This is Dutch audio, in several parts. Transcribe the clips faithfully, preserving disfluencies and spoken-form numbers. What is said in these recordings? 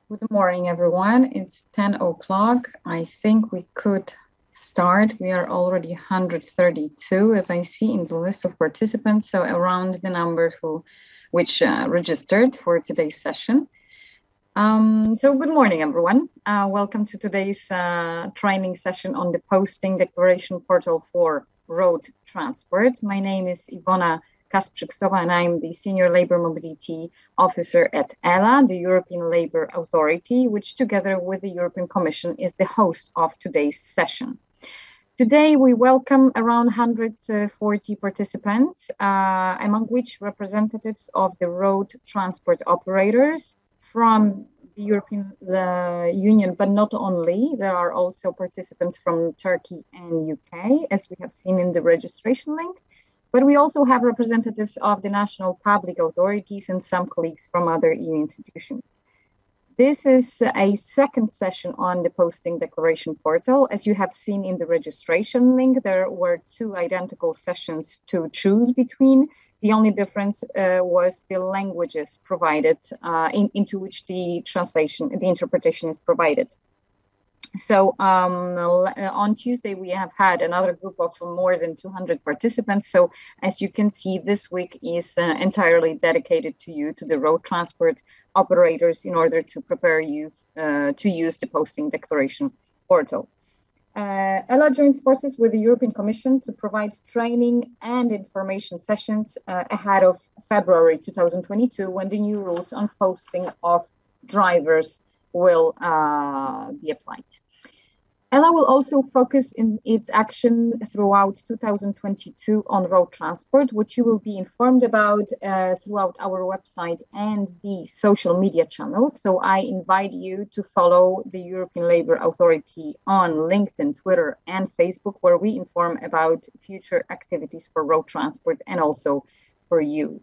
Good morning, everyone. It's ten o'clock. I think we could start. We are already one hundred thirty-two, as I see in the list of participants, so around the number who, which uh, registered for today's session. Um, so good morning, everyone. Uh, welcome to today's uh, training session on the posting declaration portal for road transport. My name is Ivona Kasprzyk-Sowa, and I'm the Senior Labor Mobility Officer at E L A, the European Labour Authority, which together with the European Commission is the host of today's session. Today, we welcome around one hundred forty participants, uh, among which representatives of the road transport operators from the European uh, Union, but not only. There are also participants from Turkey and U K, as we have seen in the registration link. But we also have representatives of the national public authorities and some colleagues from other E U institutions. This is a second session on the posting declaration portal. As you have seen in the registration link, there were two identical sessions to choose between. The only difference uh, was the languages provided uh, in, into which the translation, the interpretation is provided. So um, on Tuesday, we have had another group of more than two hundred participants. So as you can see, this week is uh, entirely dedicated to you, to the road transport operators, in order to prepare you uh, to use the posting declaration portal. Uh, E L A joins forces with the European Commission to provide training and information sessions uh, ahead of February two thousand twenty-two, when the new rules on posting of drivers will uh, be applied. E L A will also focus in its action throughout two thousand twenty-two on road transport, which you will be informed about uh, throughout our website and the social media channels. So I invite you to follow the European Labour Authority on LinkedIn, Twitter, and Facebook, where we inform about future activities for road transport and also for you.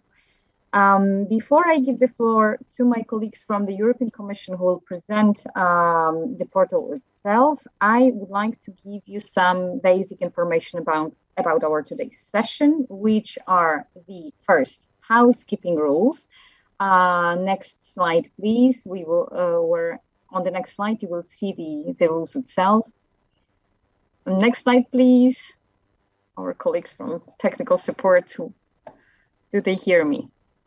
Um, before I give the floor to my colleagues from the European Commission who will present um, the portal itself, I would like to give you some basic information about, about our today's session, which are the first housekeeping rules. Uh, next slide, please. We will, uh, we're on the next slide, you will see the, the rules itself. Next slide, please. Our colleagues from technical support, who, do they hear me?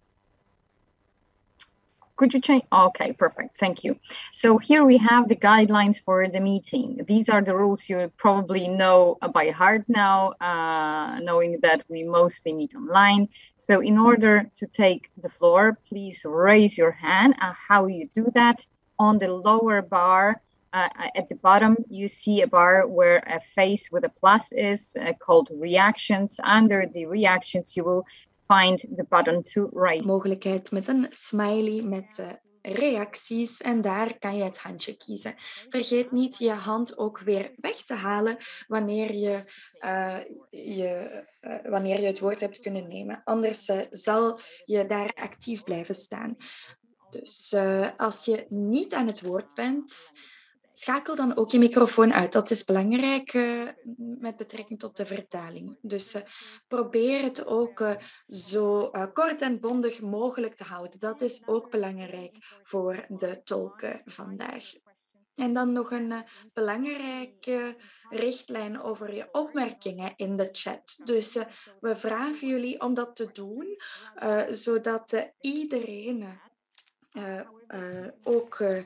Could you change? Okay, perfect. Thank you. So here we have the guidelines for the meeting. These are the rules you probably know by heart now, uh, knowing that we mostly meet online. So in order to take the floor, please raise your hand. Uh, how you do that? On the lower bar, uh, at the bottom, you see a bar where a face with a plus is uh, called reactions. Under the reactions, you will find the button to raise. Mogelijkheid met een smiley met uh, reacties en daar kan je het handje kiezen. Vergeet niet je hand ook weer weg te halen wanneer je, uh, je, uh, wanneer je het woord hebt kunnen nemen. Anders uh, zal je daar actief blijven staan. Dus uh, als je niet aan het woord bent, schakel dan ook je microfoon uit. Dat is belangrijk uh, met betrekking tot de vertaling. Dus uh, probeer het ook uh, zo uh, kort en bondig mogelijk te houden. Dat is ook belangrijk voor de tolken vandaag. En dan nog een uh, belangrijke richtlijn over je opmerkingen in de chat. Dus uh, we vragen jullie om dat te doen, uh, zodat uh, iedereen uh, uh, ook... Uh,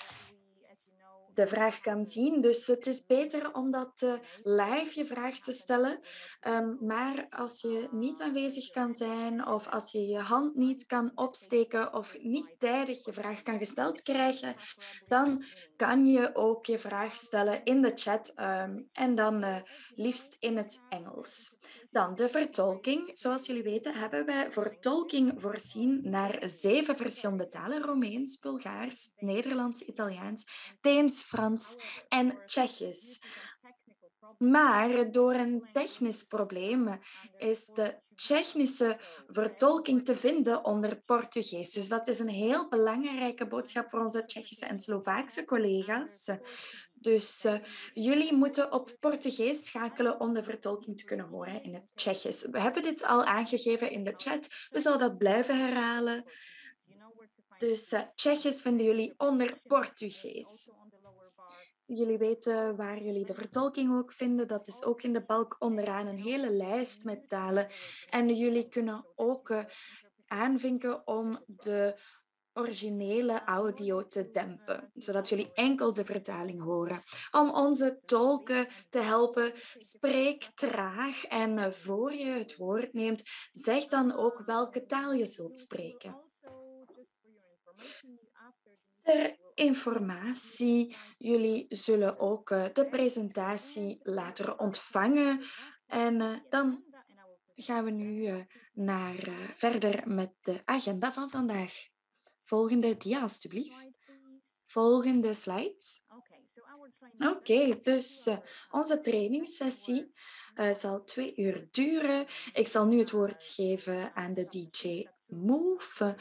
de vraag kan zien. Dus het is beter om dat uh, live je vraag te stellen. Um, maar als je niet aanwezig kan zijn of als je je hand niet kan opsteken of niet tijdig je vraag kan gesteld krijgen, dan kan je ook je vraag stellen in de chat um, en dan uh, liefst in het Engels. Dan de vertolking. Zoals jullie weten hebben wij vertolking voorzien naar zeven verschillende talen. Roemeens, Bulgaars, Nederlands, Italiaans, Deens, Frans en Tsjechisch. Maar door een technisch probleem is de Tsjechische vertolking te vinden onder Portugees. Dus dat is een heel belangrijke boodschap voor onze Tsjechische en Slovaakse collega's. Dus uh, jullie moeten op Portugees schakelen om de vertolking te kunnen horen in het Tsjechisch. We hebben dit al aangegeven in de chat. We zullen dat blijven herhalen. Dus uh, Tsjechisch vinden jullie onder Portugees. Jullie weten waar jullie de vertolking ook vinden. Dat is ook in de balk onderaan een hele lijst met talen. En jullie kunnen ook uh, aanvinken om de originele audio te dempen, zodat jullie enkel de vertaling horen. Om onze tolken te helpen, spreek traag en uh, voor je het woord neemt, zeg dan ook welke taal je zult spreken. Ter informatie, jullie zullen ook uh, de presentatie later ontvangen. En uh, dan gaan we nu uh, naar, uh, verder met de agenda van vandaag. Volgende dia, alstublieft. Volgende slides. Oké, okay, dus uh, onze trainingssessie uh, zal twee uur duren. Ik zal nu het woord geven aan de D J Move.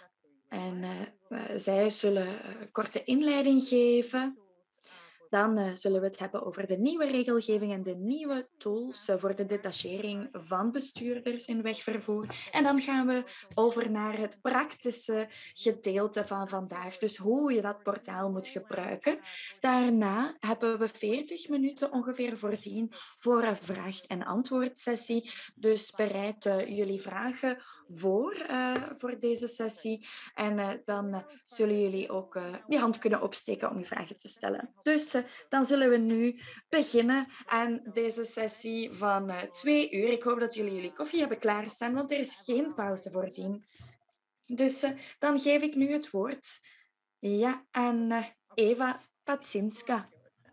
En uh, uh, zij zullen een korte inleiding geven. Dan uh, zullen we het hebben over de nieuwe regelgeving en de nieuwe tools uh, voor de detachering van bestuurders in wegvervoer. En dan gaan we over naar het praktische gedeelte van vandaag, dus hoe je dat portaal moet gebruiken. Daarna hebben we veertig minuten ongeveer voorzien voor een vraag- en antwoordsessie. Dus bereid uh, jullie vragen voor, uh, voor deze sessie. En uh, dan uh, zullen jullie ook uh, die hand kunnen opsteken om je vragen te stellen. Dus uh, dan zullen we nu beginnen aan deze sessie van uh, twee uur. Ik hoop dat jullie jullie koffie hebben klaarstaan, want er is geen pauze voorzien. Dus uh, dan geef ik nu het woord ja, aan uh, Eva Patsinska.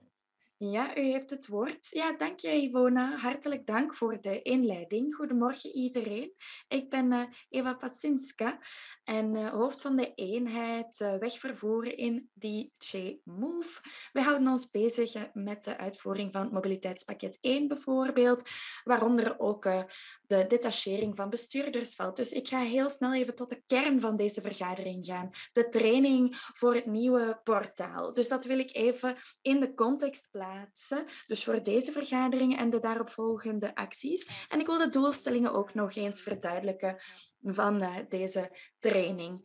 Ja, u heeft het woord. Ja, dank je, Ivona. Hartelijk dank voor de inleiding. Goedemorgen iedereen. Ik ben uh, Eva Patsinska en uh, hoofd van de eenheid uh, wegvervoer in D J Move. We houden ons bezig uh, met de uitvoering van mobiliteitspakket één bijvoorbeeld, waaronder ook uh, de detachering van bestuurders valt. Dus ik ga heel snel even tot de kern van deze vergadering gaan. De training voor het nieuwe portaal. Dus dat wil ik even in de context plaatsen. Dus voor deze vergadering en de daaropvolgende acties. En ik wil de doelstellingen ook nog eens verduidelijken van uh, deze training.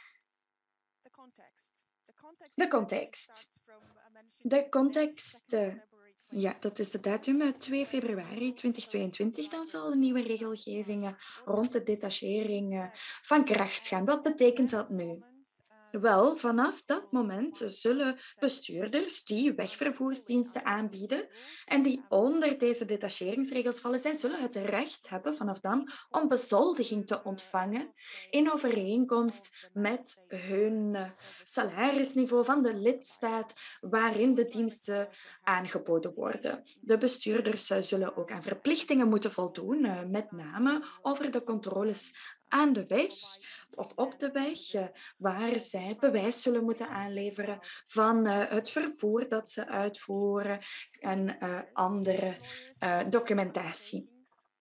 De context. De context, uh, ja, dat is de datum twee februari tweeduizend tweeëntwintig. Dan zal de nieuwe regelgeving rond de detachering uh, van kracht gaan. Wat betekent dat nu? Wel, vanaf dat moment zullen bestuurders die wegvervoersdiensten aanbieden en die onder deze detacheringsregels vallen, zij zullen het recht hebben vanaf dan om bezoldiging te ontvangen in overeenkomst met hun salarisniveau van de lidstaat waarin de diensten aangeboden worden. De bestuurders zullen ook aan verplichtingen moeten voldoen, met name over de controles aan de weg of op de weg, waar zij bewijs zullen moeten aanleveren van uh, het vervoer dat ze uitvoeren en uh, andere uh, documentatie.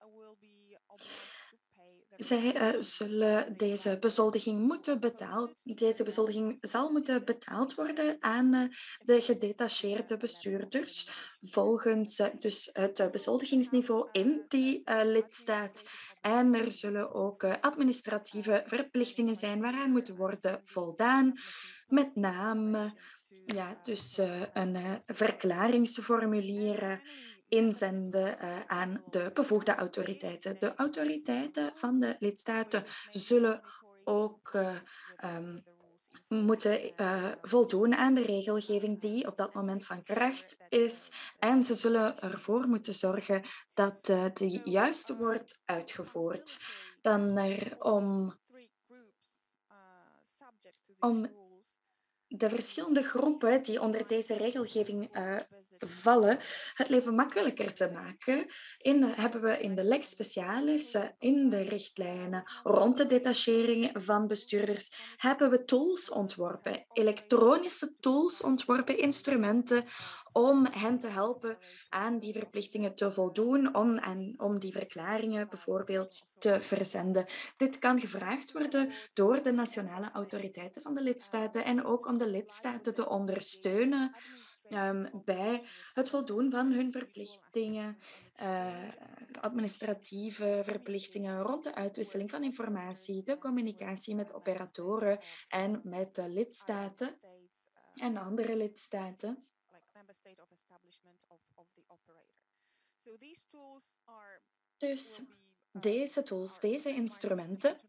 Zij uh, zullen deze bezoldiging moeten betaald, deze bezoldiging zal moeten betaald worden aan uh, de gedetacheerde bestuurders volgens uh, dus het uh, bezoldigingsniveau in die uh, lidstaat. En er zullen ook uh, administratieve verplichtingen zijn waaraan moeten worden voldaan, met name ja, dus uh, een uh, verklaringsformulier inzenden uh, aan de bevoegde autoriteiten. De autoriteiten van de lidstaten zullen ook uh, um, moeten uh, voldoen aan de regelgeving die op dat moment van kracht is. En ze zullen ervoor moeten zorgen dat uh, die juist wordt uitgevoerd. Dan er om, om de verschillende groepen die onder deze regelgeving uh, vallen, het leven makkelijker te maken, in, uh, hebben we in de lex specialis, uh, in de richtlijnen rond de detachering van bestuurders, hebben we tools ontworpen, elektronische tools ontworpen, instrumenten om hen te helpen aan die verplichtingen te voldoen, om, en, om die verklaringen bijvoorbeeld te verzenden. Dit kan gevraagd worden door de nationale autoriteiten van de lidstaten en ook om de lidstaten te ondersteunen ehm, bij het voldoen van hun verplichtingen, eh, administratieve verplichtingen rond de uitwisseling van informatie, de communicatie met operatoren en met de lidstaten en andere lidstaten. Dus deze tools, deze instrumenten,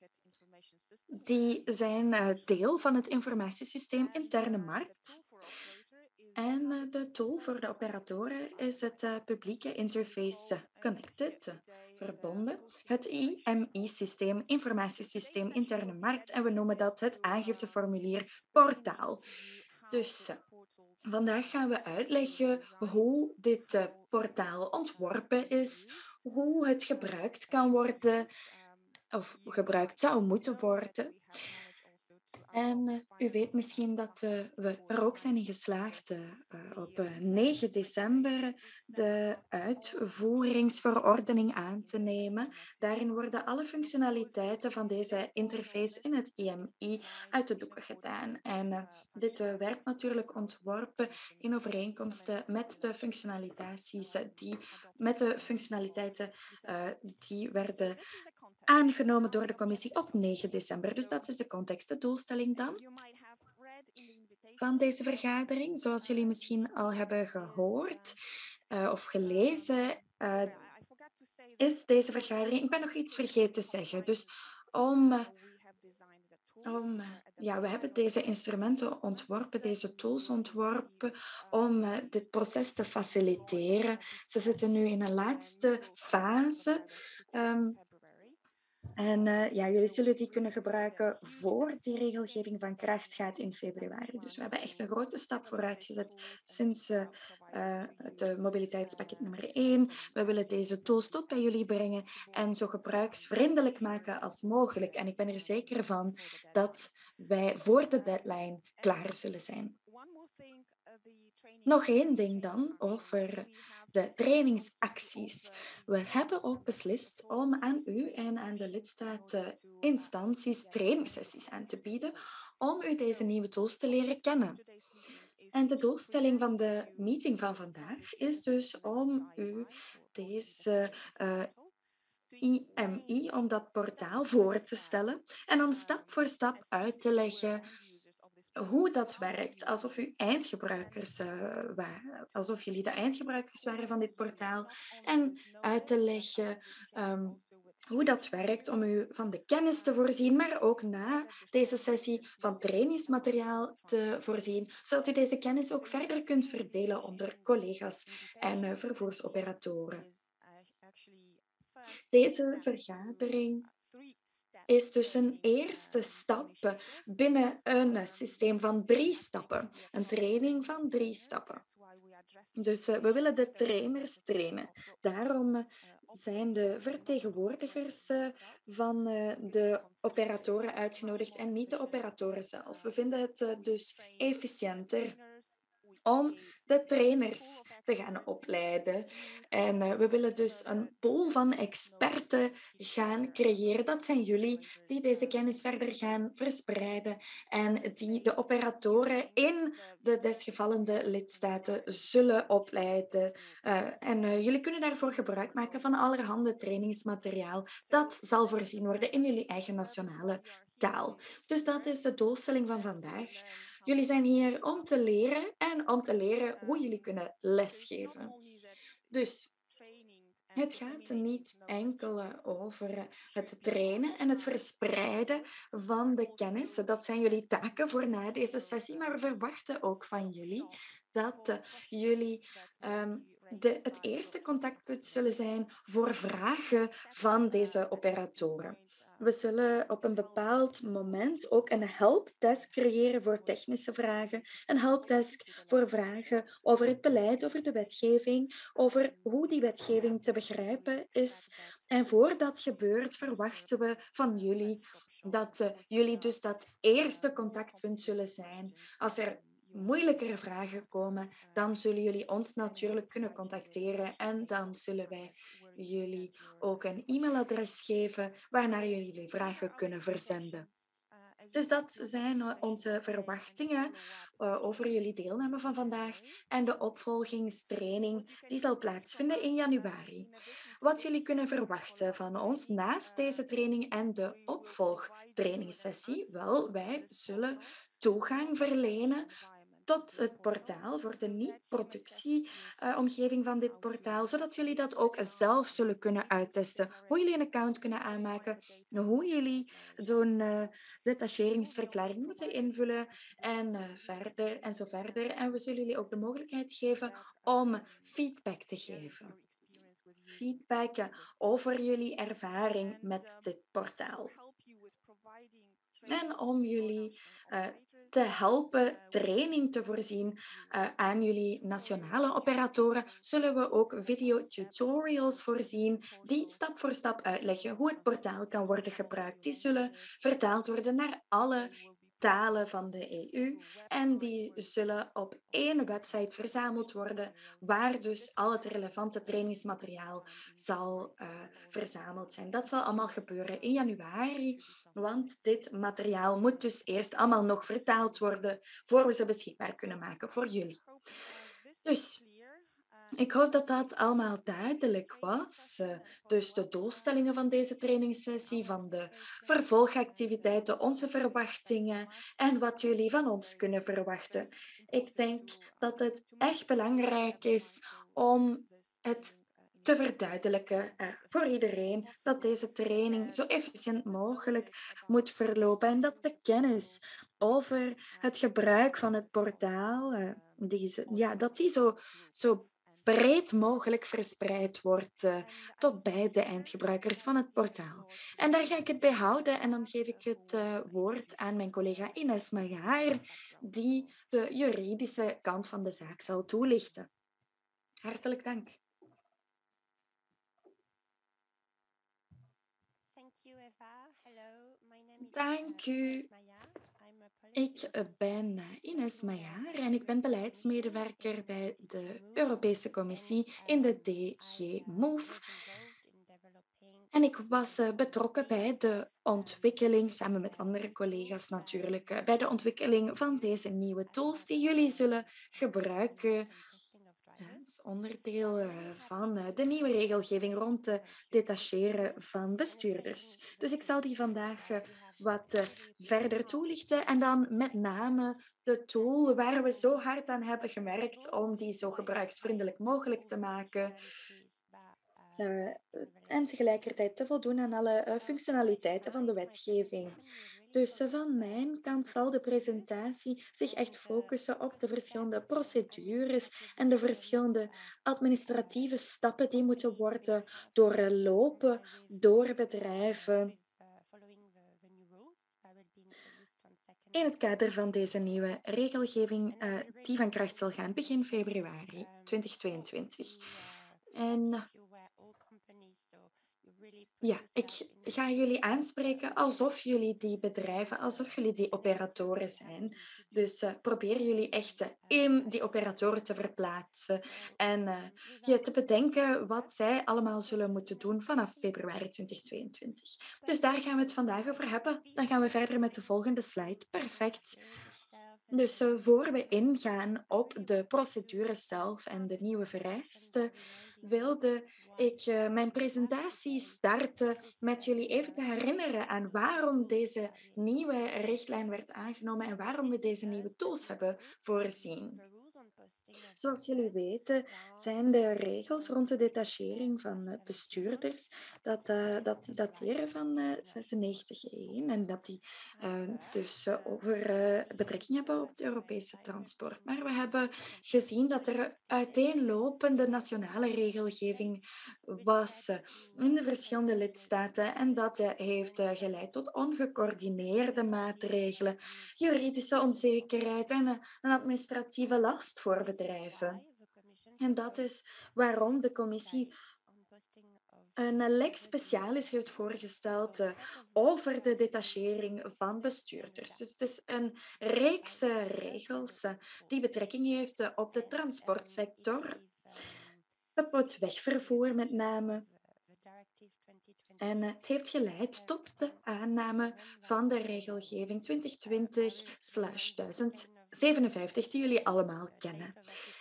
die zijn eh, deel van het informatiesysteem interne markt. En eh, de tool voor de operatoren is het eh, publieke interface eh, connected, eh, verbonden, het I M I-systeem, informatiesysteem interne markt, en we noemen dat het aangifteformulier portaal. Dus eh, vandaag gaan we uitleggen hoe dit eh, portaal ontworpen is, hoe het gebruikt kan worden of gebruikt zou moeten worden. En eh, u weet misschien dat eh, we er ook zijn in geslaagd eh, eh, op eh, negen december de uitvoeringsverordening aan te nemen. Daarin worden alle functionaliteiten van deze interface in het I M I uit de doeken gedaan. En eh, dit eh, werd natuurlijk ontworpen in overeenkomst met de functionaliteiten die, met de functionaliteiten eh, die werden aangenomen door de commissie op negen december. Dus dat is de context, de doelstelling dan van deze vergadering. Zoals jullie misschien al hebben gehoord uh, of gelezen, uh, is deze vergadering... Ik ben nog iets vergeten te zeggen. Dus om... Uh, om, ja, we hebben deze instrumenten ontworpen, deze tools ontworpen, om uh, dit proces te faciliteren. Ze zitten nu in een laatste fase. Um, En uh, ja, jullie zullen die kunnen gebruiken voor die regelgeving van kracht gaat in februari. Dus we hebben echt een grote stap vooruit gezet sinds uh, uh, het uh, mobiliteitspakket nummer één. We willen deze tools tot bij jullie brengen en zo gebruiksvriendelijk maken als mogelijk. En ik ben er zeker van dat wij voor de deadline klaar zullen zijn. Nog één ding dan over de trainingsacties. We hebben ook beslist om aan u en aan de lidstaat-instanties trainingssessies aan te bieden om u deze nieuwe tools te leren kennen. En de doelstelling van de meeting van vandaag is dus om u deze uh, I M I, om dat portaal voor te stellen en om stap voor stap uit te leggen hoe dat werkt, alsof u eindgebruikers uh, waren, alsof jullie de eindgebruikers waren van dit portaal, en uit te leggen um, hoe dat werkt om u van de kennis te voorzien, maar ook na deze sessie van trainingsmateriaal te voorzien, zodat u deze kennis ook verder kunt verdelen onder collega's en uh, vervoersoperatoren. Deze vergadering is dus een eerste stap binnen een systeem van drie stappen. Een training van drie stappen. Dus uh, we willen de trainers trainen. Daarom uh, zijn de vertegenwoordigers uh, van uh, de operatoren uitgenodigd en niet de operatoren zelf. We vinden het uh, dus efficiënter om de trainers te gaan opleiden. En uh, we willen dus een pool van experten gaan creëren. Dat zijn jullie die deze kennis verder gaan verspreiden en die de operatoren in de desgevallende lidstaten zullen opleiden. Uh, en uh, jullie kunnen daarvoor gebruik maken van allerhande trainingsmateriaal. Dat zal voorzien worden in jullie eigen nationale taal. Dus dat is de doelstelling van vandaag. Jullie zijn hier om te leren en om te leren hoe jullie kunnen lesgeven. Dus het gaat niet enkel over het trainen en het verspreiden van de kennis. Dat zijn jullie taken voor na deze sessie, maar we verwachten ook van jullie dat jullie um, de, het eerste contactpunt zullen zijn voor vragen van deze operatoren. We zullen op een bepaald moment ook een helpdesk creëren voor technische vragen. Een helpdesk voor vragen over het beleid, over de wetgeving, over hoe die wetgeving te begrijpen is. En voor dat gebeurt, verwachten we van jullie dat uh, jullie dus dat eerste contactpunt zullen zijn. Als er moeilijkere vragen komen, dan zullen jullie ons natuurlijk kunnen contacteren en dan zullen wij jullie ook een e-mailadres geven waarnaar jullie vragen kunnen verzenden. Dus dat zijn eh, onze verwachtingen eh, over jullie deelname van vandaag en de opvolgingstraining die zal plaatsvinden in januari. Wat jullie kunnen verwachten van ons naast deze training en de opvolgtrainingssessie? Wel, wij zullen toegang verlenen tot het portaal voor de niet-productieomgeving van dit portaal, zodat jullie dat ook zelf zullen kunnen uittesten. Hoe jullie een account kunnen aanmaken, hoe jullie zo'n eh, detacheringsverklaring moeten invullen en eh, verder en zo verder. En we zullen jullie ook de mogelijkheid geven om feedback te geven. Feedback eh, over jullie ervaring met dit portaal. En om jullie eh, te helpen training te voorzien eh, aan jullie nationale operatoren, zullen we ook videotutorials voorzien die stap voor stap uitleggen hoe het portaal kan worden gebruikt. Die zullen vertaald worden naar alle talen van de E U en die zullen op één website verzameld worden, waar dus al het relevante trainingsmateriaal zal eh, verzameld zijn. Dat zal allemaal gebeuren in januari, want dit materiaal moet dus eerst allemaal nog vertaald worden voor we ze beschikbaar kunnen maken voor jullie. Dus ik hoop dat dat allemaal duidelijk was. Eh, Dus de doelstellingen van deze trainingssessie, van de vervolgactiviteiten, onze verwachtingen en wat jullie van ons kunnen verwachten. Ik denk dat het echt belangrijk is om het te verduidelijken eh, voor iedereen dat deze training zo efficiënt mogelijk moet verlopen en dat de kennis over het gebruik van het portaal, eh, die, is- ja, dat die zo, zo breed mogelijk verspreid wordt eh, tot bij de eindgebruikers van het portaal. En daar ga ik het bij houden en dan geef ik het eh, woord aan mijn collega Ines Magaar, die de juridische kant van de zaak zal toelichten. Hartelijk dank. Dank u. Ik ben eh, Ines Maillard en ik ben beleidsmedewerker bij de Europese Commissie in de D G Move. En ik was eh, betrokken bij de ontwikkeling, samen met andere collega's natuurlijk, eh, bij de ontwikkeling van deze nieuwe tools die jullie zullen gebruiken ja, als onderdeel eh, van eh, de nieuwe regelgeving rond het detacheren van bestuurders. Dus ik zal die vandaag eh, wat eh, verder toelichten en dan met name de tool waar we zo hard aan hebben gewerkt om die zo gebruiksvriendelijk mogelijk te maken. Uh, en tegelijkertijd te voldoen aan alle uh, functionaliteiten van de wetgeving. Dus uh, van mijn kant zal de presentatie zich echt focussen op de verschillende procedures en de verschillende administratieve stappen die moeten worden doorlopen door bedrijven in het kader van deze nieuwe regelgeving uh, die van kracht zal gaan begin februari tweeduizend tweeëntwintig. En ja, ik ga jullie aanspreken alsof jullie die bedrijven, alsof jullie die operatoren zijn. Dus uh, probeer jullie echt uh, in die operatoren te verplaatsen en uh, je te bedenken wat zij allemaal zullen moeten doen vanaf februari tweeduizend tweeëntwintig. Dus daar gaan we het vandaag over hebben. Dan gaan we verder met de volgende slide. Perfect. Dus uh, voor we ingaan op de procedure zelf en de nieuwe vereisten, wilde ik uh, mijn presentatie starten met jullie even te herinneren aan waarom deze nieuwe richtlijn werd aangenomen en waarom we deze nieuwe tools hebben voorzien. Zoals jullie weten zijn de regels rond de detachering van uh, bestuurders dat, uh, dat die dateren van uh, zesennegentig één en dat die uh, dus uh, over uh, betrekking hebben op het Europese transport. Maar we hebben gezien dat er uiteenlopende nationale regelgeving was uh, in de verschillende lidstaten en dat uh, heeft uh, geleid tot ongecoördineerde maatregelen, juridische onzekerheid en uh, een administratieve last voor bedrijven. En dat is waarom de commissie een lex specialis heeft voorgesteld uh, over de detachering van bestuurders. Dus het is een reeks uh, regels uh, die betrekking heeft uh, op de transportsector, op het wegvervoer met name, En het heeft geleid tot de aanname van de regelgeving twintig twintig duizend zevenenvijftig, die jullie allemaal kennen.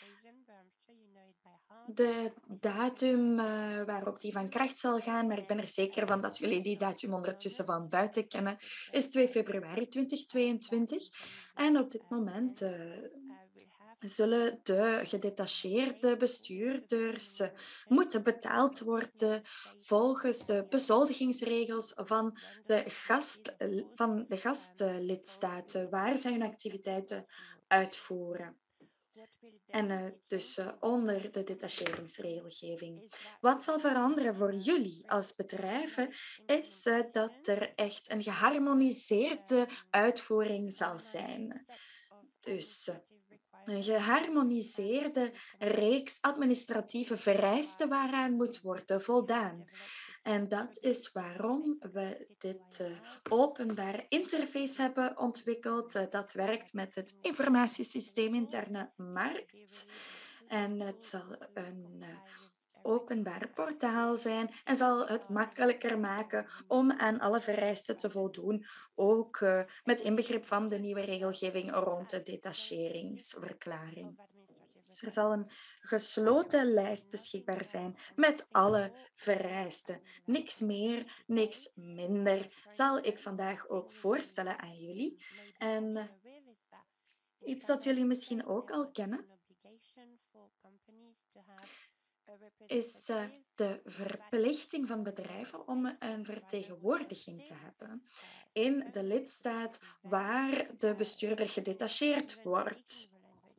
De datum uh, waarop die van kracht zal gaan, maar ik ben er zeker van dat jullie die datum ondertussen van buiten kennen, is twee februari tweeduizend tweeëntwintig. En op dit moment uh, zullen de gedetacheerde bestuurders uh, moeten betaald worden volgens de bezoldigingsregels van de, gast, van de gastlidstaten waar zij hun activiteiten uitvoeren. En uh, dus uh, onder de detacheringsregelgeving. Wat zal veranderen voor jullie als bedrijven, is uh, dat er echt een geharmoniseerde uitvoering zal zijn. Dus uh, een geharmoniseerde reeks administratieve vereisten waaraan moet worden voldaan. En dat is waarom we dit uh, openbaar interface hebben ontwikkeld. Uh, dat werkt met het informatiesysteem interne markt. En het zal een uh, openbaar portaal zijn en zal het makkelijker maken om aan alle vereisten te voldoen, ook uh, met inbegrip van de nieuwe regelgeving rond de detacheringsverklaring. Dus er zal een gesloten lijst beschikbaar zijn met alle vereisten. Niks meer, niks minder zal ik vandaag ook voorstellen aan jullie. En uh, iets dat jullie misschien ook al kennen, is uh, de verplichting van bedrijven om een vertegenwoordiging te hebben in de lidstaat waar de bestuurder gedetacheerd wordt.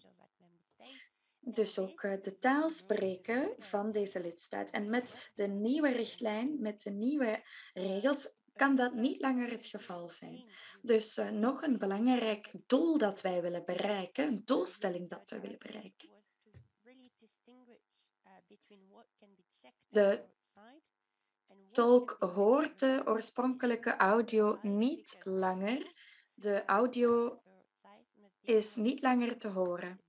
Dus ook uh, de taal spreken van deze lidstaat. En met de nieuwe richtlijn, met de nieuwe regels, kan dat niet langer het geval zijn. Dus uh, nog een belangrijk doel dat wij willen bereiken, een doelstelling dat wij willen bereiken. De tolk hoort de oorspronkelijke audio niet langer. De audio is niet langer te horen.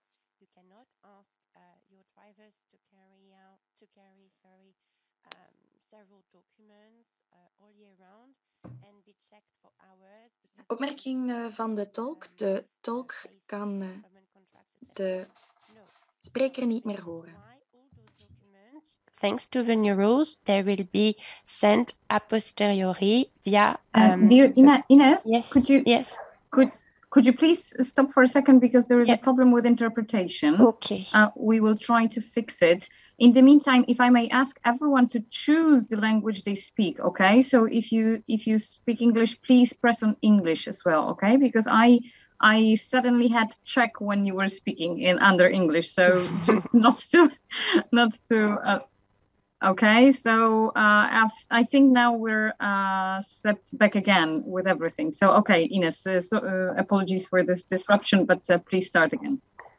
Opmerking van de tolk. De tolk kan de spreker niet meer horen. Thanks to the new rules, they will be sent a posteriori via. Um, uh, dear Ina, Ines, yes, could you yes. could could you please stop for a second because there is yeah. a problem with interpretation. Okay. Uh, we will try to fix it. In the meantime, if I may ask everyone to choose the language they speak, okay? So if you if you speak English, please press on English as well, okay? Because I I suddenly had to check when you were speaking in under English, so just not to not to. Uh, Okay, so uh, I think now we're uh, set back again with everything. So, okay, Ines, uh, so, uh, apologies for this disruption, but uh, please start again.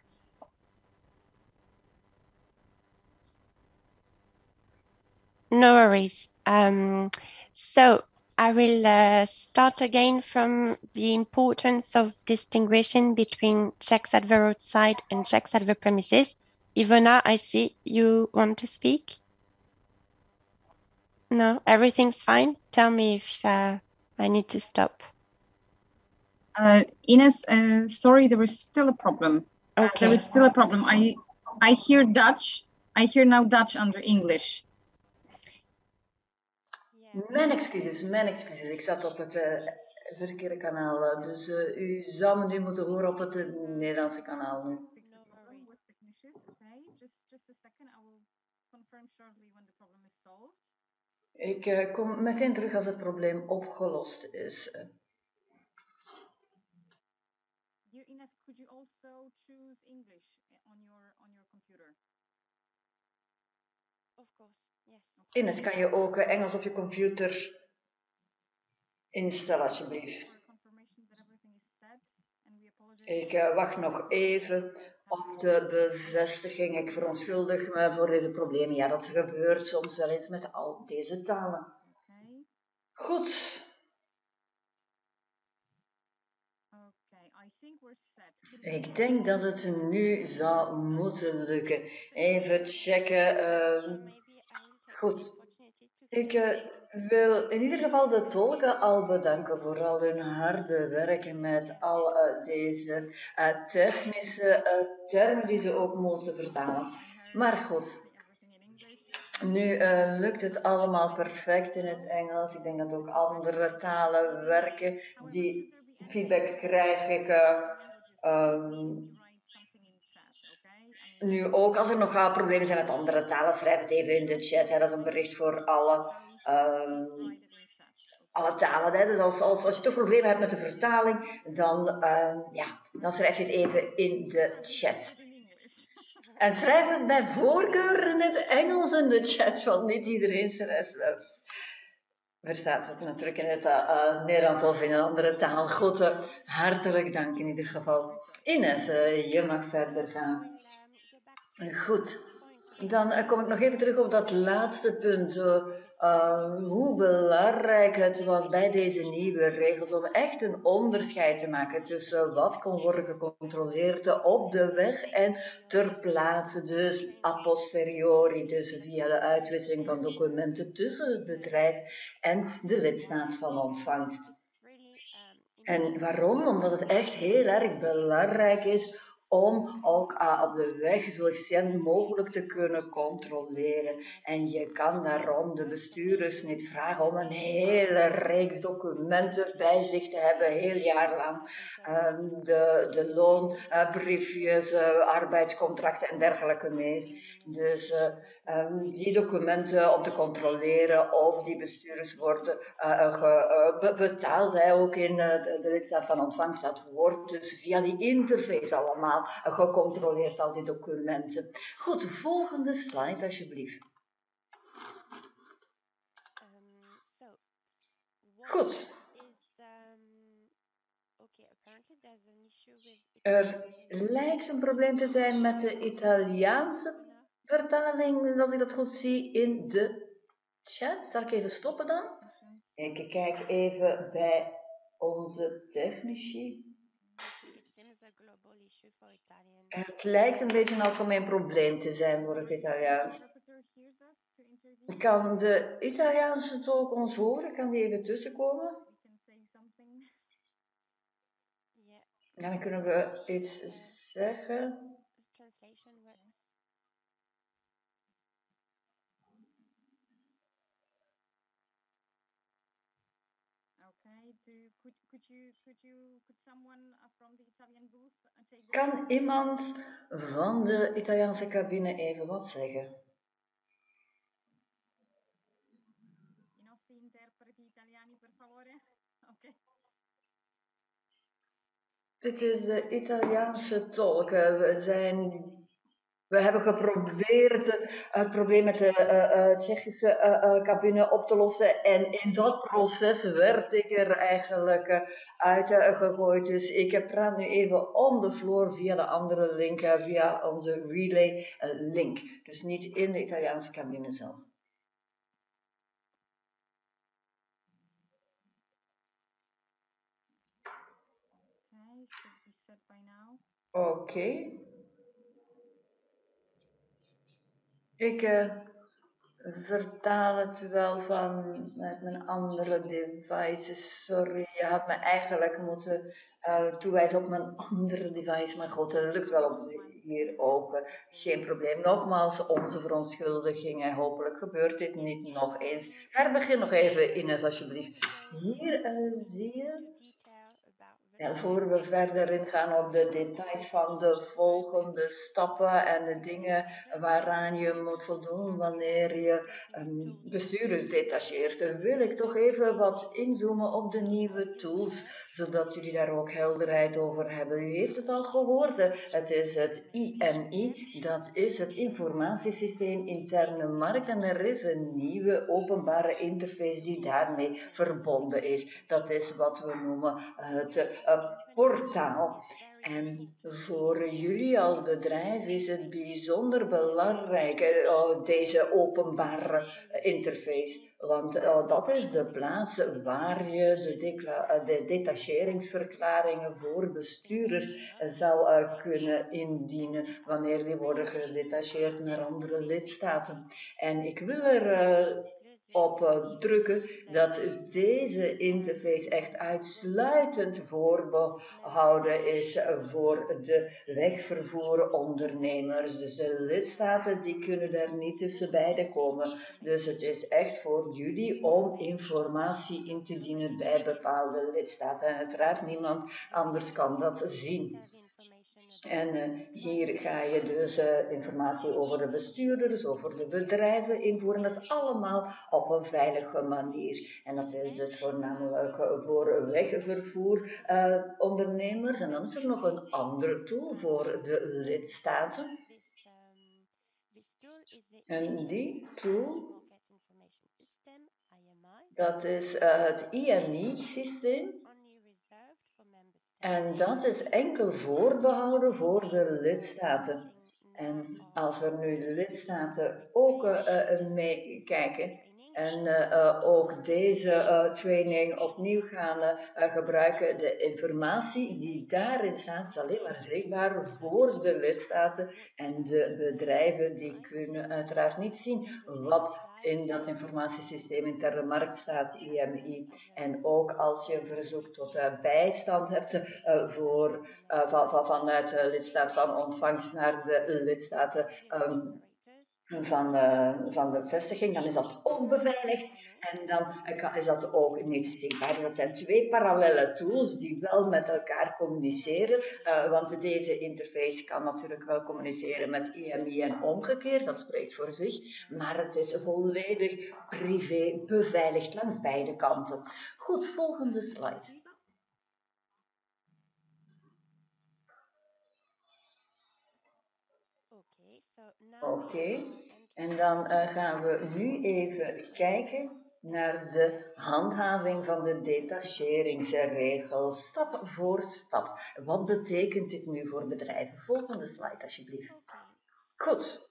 No worries. Um, so I will uh, start again from the importance of distinguishing between checks at the roadside and checks at the premises. Ivona, I see you want to speak. No, everything's fine. Tell me if uh, I need to stop. Uh, Ines, uh, sorry, there is still a problem. Okay. Uh, there is still a problem. I I hear Dutch. I hear now Dutch under English. Mijn excuses, mijn excuses. Ik zat op het uh, verkeerde kanaal. Dus uh, u zou me nu moeten horen op het uh, Nederlandse kanaal nu. Ik uh, kom meteen terug als het probleem opgelost is. Dear Ines, could you also choose English on your on your computer? Of course, yes. Ines, kan je ook uh, Engels op je computer instellen, alsjeblieft? Ik uh, wacht nog even op de bevestiging. Ik verontschuldig me voor deze problemen. Ja, dat gebeurt soms wel eens met al deze talen. Goed. Ik denk dat het nu zou moeten lukken. Even checken. Uh, goed. Ik uh, wil in ieder geval de tolken al bedanken voor al hun harde werk met al uh, deze uh, technische uh, termen die ze ook moeten vertalen. Maar goed, nu uh, lukt het allemaal perfect in het Engels. Ik denk dat ook andere talen werken. Die feedback krijg ik uh, um, nu ook. Als er nog uh, problemen zijn met andere talen, schrijf het even in de chat. Hè. Dat is een bericht voor alle, um, alle talen. Hè. Dus als, als, als je toch problemen hebt met de vertaling, dan, uh, ja, dan schrijf je het even in de chat. En schrijf het bij voorkeur in het Engels in de chat, want niet iedereen schrijft wel. Verstaat het natuurlijk in het uh, uh, Nederlands of in een andere taal. Goed, uh, hartelijk dank in ieder geval. Ines, uh, je mag verder gaan. Goed, dan uh, kom ik nog even terug op dat laatste punt. Uh, uh, hoe belangrijk het was bij deze nieuwe regels om echt een onderscheid te maken tussen wat kon worden gecontroleerd op de weg en ter plaatse, dus a posteriori, dus via de uitwisseling van documenten tussen het bedrijf en de lidstaat van ontvangst. En waarom? Omdat het echt heel erg belangrijk is om ook uh, op de weg zo efficiënt mogelijk te kunnen controleren. En je kan daarom de bestuurders niet vragen om een hele reeks documenten bij zich te hebben, heel jaar lang. Um, de, de loonbriefjes, uh, uh, arbeidscontracten en dergelijke meer. Dus uh, um, die documenten om te controleren of die bestuurders worden uh, ge, uh, betaald, hè, ook in uh, de, de lidstaat van ontvangst. Dat wordt dus via die interface allemaal gecontroleerd, al die documenten. Goed, volgende slide alsjeblieft. Goed. Er lijkt een probleem te zijn met de Italiaanse vertaling, als ik dat goed zie, in de chat. Zal ik even stoppen dan? Ik kijk even bij onze technici. Het lijkt een beetje een algemeen probleem te zijn voor het Italiaans. Kan de Italiaanse tolk ons horen? Kan die even tussenkomen? Ja, dan kunnen we iets zeggen. Kan iemand van de Italiaanse cabine even wat zeggen? Dit is de Italiaanse tolk. We zijn... We hebben geprobeerd het probleem met de uh, uh, Tsjechische uh, uh, cabine op te lossen en in dat proces werd ik er eigenlijk uh, uit uh, gegooid. Dus ik praat nu even on the floor via de andere link, uh, via onze relay uh, link. Dus niet in de Italiaanse cabine zelf. Oké. Okay. Ik uh, vertaal het wel van met mijn andere devices. Sorry, je had me eigenlijk moeten uh, toewijzen op mijn andere device. Maar goed, dat lukt wel op hier ook. Uh, geen probleem. Nogmaals, onze verontschuldigingen. Hopelijk gebeurt dit niet nog eens. Herbegin nog even, Ines, alsjeblieft. Hier uh, zie je... Ja, voor we verder ingaan op de details van de volgende stappen en de dingen waaraan je moet voldoen wanneer je um, bestuurders detacheert, wil ik toch even wat inzoomen op de nieuwe tools, zodat jullie daar ook helderheid over hebben. U heeft het al gehoord, het is het I N I, dat is het informatiesysteem interne markt en er is een nieuwe openbare interface die daarmee verbonden is. Dat is wat we noemen het Uh, portaal. En voor jullie als bedrijf is het bijzonder belangrijk, uh, deze openbare interface. Want uh, dat is de plaats waar je de, uh, de detacheringsverklaringen voor bestuurders uh, zal uh, kunnen indienen wanneer die worden gedetacheerd naar andere lidstaten. En ik wil er... Uh, op uh, drukken dat deze interface echt uitsluitend voorbehouden is voor de wegvervoerondernemers. Dus de lidstaten die kunnen daar niet tussen beiden komen. Dus het is echt voor jullie om informatie in te dienen bij bepaalde lidstaten. En uiteraard niemand anders kan dat zien. En uh, hier ga je dus uh, informatie over de bestuurders, over de bedrijven invoeren. Dat is allemaal op een veilige manier. En dat is dus voornamelijk uh, voor wegvervoerondernemers. Uh, en dan is er nog een andere tool voor de lidstaten. En die tool, dat is uh, het I M I-systeem. En dat is enkel voorbehouden voor de lidstaten. En als er nu de lidstaten ook uh, meekijken en uh, ook deze uh, training opnieuw gaan uh, gebruiken, de informatie die daarin staat is alleen maar zichtbaar voor de lidstaten en de bedrijven die kunnen uiteraard niet zien wat in dat informatiesysteem interne markt staat, I M I. En ook als je een verzoek tot uh, bijstand hebt uh, voor, uh, van, van, vanuit de lidstaat van ontvangst naar de lidstaten um, van, uh, van de vestiging, dan is dat ook beveiligd en dan uh, is dat ook niet zichtbaar. Dus dat zijn twee parallele tools die wel met elkaar communiceren, uh, want deze interface kan natuurlijk wel communiceren met I M I en omgekeerd, dat spreekt voor zich, maar het is volledig privé beveiligd langs beide kanten. Goed, volgende slide. Oké, okay. En dan uh, gaan we nu even kijken naar de handhaving van de detacheringsregels, stap voor stap. Wat betekent dit nu voor bedrijven? Volgende slide alsjeblieft. Goed.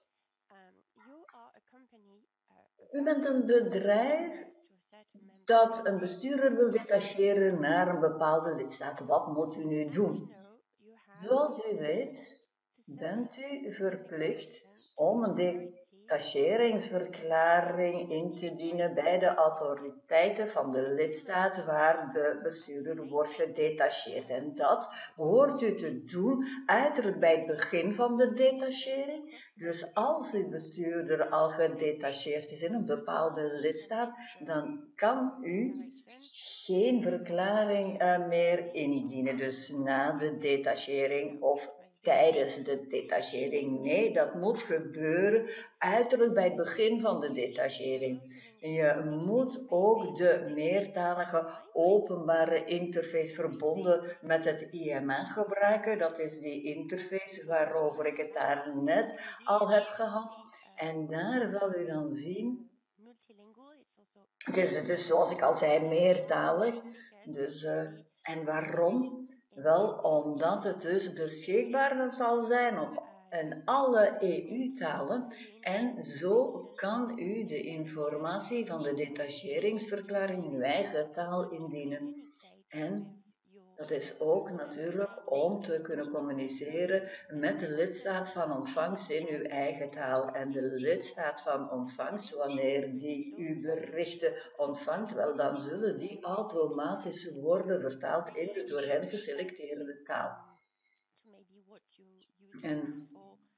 U bent een bedrijf dat een bestuurder wil detacheren naar een bepaalde lidstaat. Wat moet u nu doen? Zoals u weet, bent u verplicht om een detacheringsverklaring in te dienen bij de autoriteiten van de lidstaat waar de bestuurder wordt gedetacheerd. En dat hoort u te doen uiterlijk bij het begin van de detachering. Dus als uw bestuurder al gedetacheerd is in een bepaalde lidstaat, dan kan u geen verklaring uh, meer indienen. Dus na de detachering of tijdens de detachering. Nee, dat moet gebeuren uiterlijk bij het begin van de detachering. Je moet ook de meertalige openbare interface verbonden met het I M A gebruiken. Dat is die interface waarover ik het daar net al heb gehad. En daar zal u dan zien, het is dus zoals ik al zei meertalig. Dus, uh, en waarom? Wel, omdat het dus beschikbaar zal zijn op in alle E U-talen en zo kan u de informatie van de detacheringsverklaring in uw eigen taal indienen. En dat is ook natuurlijk om te kunnen communiceren met de lidstaat van ontvangst in uw eigen taal. En de lidstaat van ontvangst, wanneer die uw berichten ontvangt, wel dan zullen die automatisch worden vertaald in de door hen geselecteerde taal. En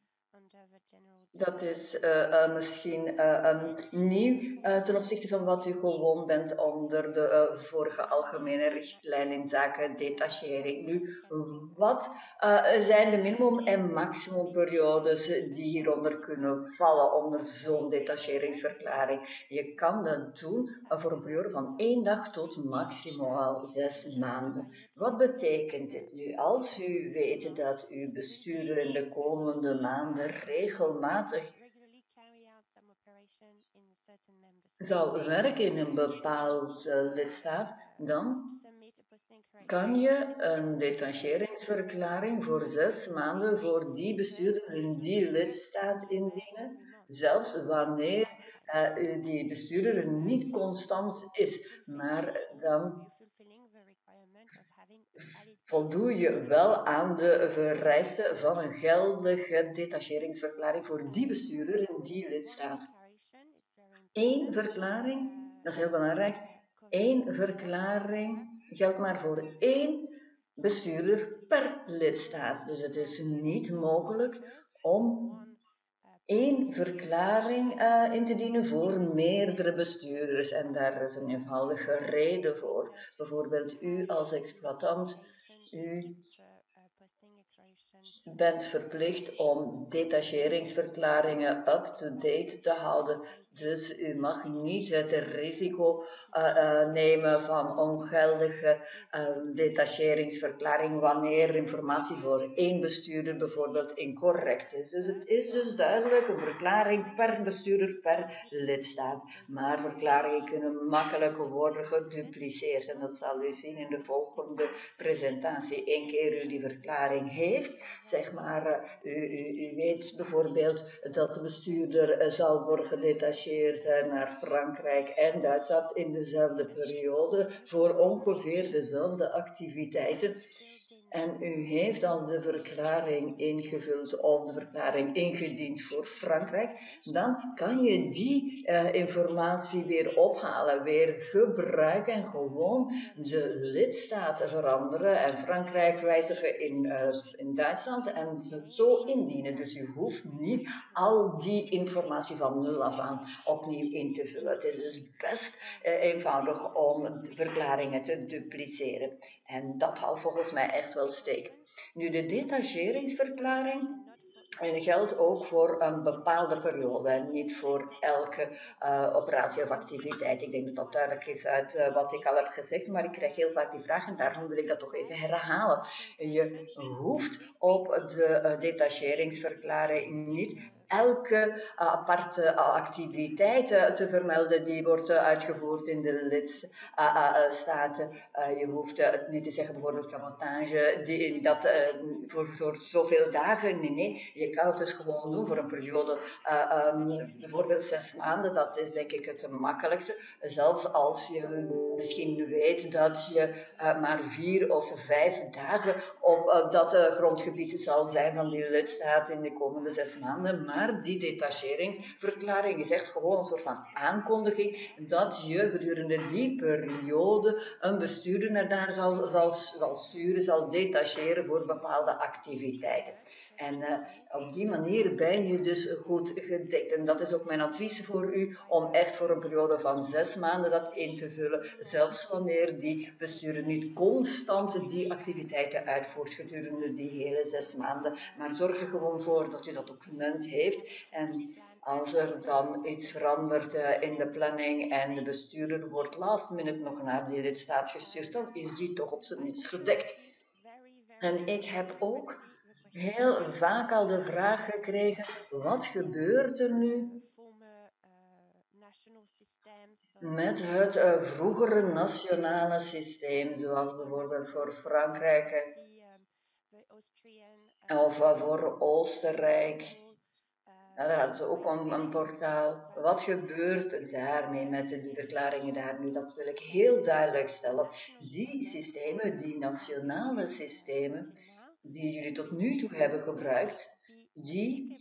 dat is uh, uh, misschien uh, um, nieuw uh, ten opzichte van wat u gewoon bent onder de uh, vorige algemene richtlijn in zaken detachering. Nu, wat uh, zijn de minimum- en maximumperiodes die hieronder kunnen vallen onder zo'n detacheringsverklaring? Je kan dat doen uh, voor een periode van één dag tot maximaal zes maanden. Wat betekent dit nu? Als u weet dat uw bestuurder in de komende maanden regelmatig zal werken in een bepaald uh, lidstaat, dan kan je een detacheringsverklaring voor zes maanden voor die bestuurder in die lidstaat indienen, zelfs wanneer uh, die bestuurder niet constant is. Maar dan voldoe je wel aan de vereisten van een geldige detacheringsverklaring voor die bestuurder in die lidstaat. Eén verklaring Dat is heel belangrijk. Eén verklaring geldt maar voor één bestuurder per lidstaat. Dus het is niet mogelijk om één verklaring uh, in te dienen voor meerdere bestuurders. En daar is een eenvoudige reden voor. Bijvoorbeeld u als exploitant, u bent verplicht om detacheringsverklaringen up-to-date te houden. Dus u mag niet het risico uh, uh, nemen van ongeldige uh, detacheringsverklaring wanneer informatie voor één bestuurder bijvoorbeeld incorrect is. Dus het is dus duidelijk een verklaring per bestuurder per lidstaat. Maar verklaringen kunnen makkelijk worden gedupliceerd en dat zal u zien in de volgende presentatie. Eén keer u die verklaring heeft, zeg maar, uh, u, u, u weet bijvoorbeeld dat de bestuurder uh, zal worden gedetacheerd naar Frankrijk en Duitsland in dezelfde periode voor ongeveer dezelfde activiteiten. En u heeft al de verklaring ingevuld of de verklaring ingediend voor Frankrijk, dan kan je die uh, informatie weer ophalen, weer gebruiken en gewoon de lidstaten veranderen en Frankrijk wijzigen in, uh, in Duitsland en het zo indienen. Dus u hoeft niet al die informatie van nul af aan opnieuw in te vullen. Het is dus best uh, eenvoudig om verklaringen te dupliceren. En dat houdt volgens mij echt wel steek. Nu, de detacheringsverklaring en geldt ook voor een bepaalde periode en niet voor elke uh, operatie of activiteit. Ik denk dat dat duidelijk is uit uh, wat ik al heb gezegd, maar ik krijg heel vaak die vraag en daarom wil ik dat toch even herhalen. Je hoeft op de uh, detacheringsverklaring niet elke uh, aparte uh, activiteit uh, te vermelden die wordt uh, uitgevoerd in de lidstaten. Uh, uh, je hoeft uh, niet te zeggen bijvoorbeeld cabotage, die, dat uh, voor, voor zoveel dagen. Nee, nee, je kan het dus gewoon doen voor een periode, uh, um, bijvoorbeeld zes maanden. Dat is denk ik het makkelijkste. Zelfs als je misschien weet dat je uh, maar vier of vijf dagen op uh, dat uh, grondgebied zal zijn van die lidstaat in de komende zes maanden. Maar die detacheringsverklaring is echt gewoon een soort van aankondiging dat je gedurende die periode een bestuurder naar daar zal, zal, zal sturen, zal detacheren voor bepaalde activiteiten. En uh, op die manier ben je dus goed gedekt. En dat is ook mijn advies voor u, om echt voor een periode van zes maanden dat in te vullen. Zelfs wanneer die bestuurder niet constant die activiteiten uitvoert gedurende die hele zes maanden. Maar zorg er gewoon voor dat u dat document heeft. En als er dan iets verandert uh, in de planning en de bestuurder wordt last minute nog naar die lidstaat gestuurd, dan is die toch op zijn minst gedekt. En ik heb ook heel vaak al de vraag gekregen, wat gebeurt er nu met het uh, vroegere nationale systeem, zoals bijvoorbeeld voor Frankrijk of uh, voor Oostenrijk. Ja, dat is ook een, een portaal. Wat gebeurt daarmee met die verklaringen daar nu? Dat wil ik heel duidelijk stellen. Die systemen, die nationale systemen, die jullie tot nu toe hebben gebruikt, die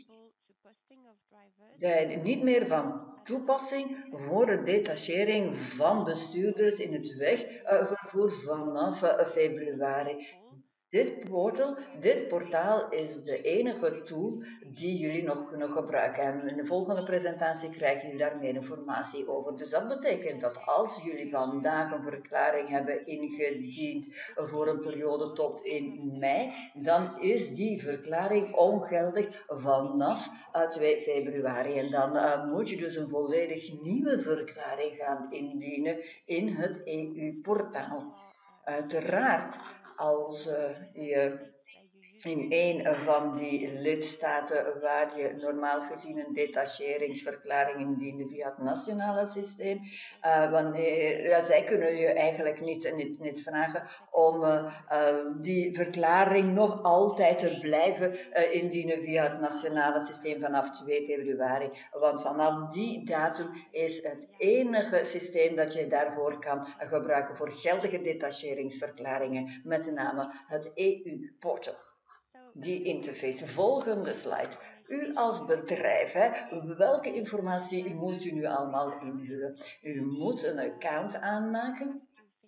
zijn niet meer van toepassing voor de detachering van bestuurders in het wegvervoer vanaf uh, februari. Dit portal, dit portaal is de enige tool die jullie nog kunnen gebruiken. En in de volgende presentatie krijgen jullie daar meer informatie over. Dus dat betekent dat als jullie vandaag een verklaring hebben ingediend voor een periode tot in mei, dan is die verklaring ongeldig vanaf twee februari. En dan uh, moet je dus een volledig nieuwe verklaring gaan indienen in het E U-portaal. Uiteraard, als uh, je in een van die lidstaten waar je normaal gezien een detacheringsverklaring indiende via het nationale systeem, uh, wanneer, ja, zij kunnen je eigenlijk niet, niet, niet vragen om uh, uh, die verklaring nog altijd te blijven uh, indienen via het nationale systeem vanaf twee februari. Want vanaf die datum is het enige systeem dat je daarvoor kan gebruiken voor geldige detacheringsverklaringen, met name het E U-portal. die interface. Volgende slide. U als bedrijf, hè, welke informatie moet u nu allemaal invullen? U moet een account aanmaken.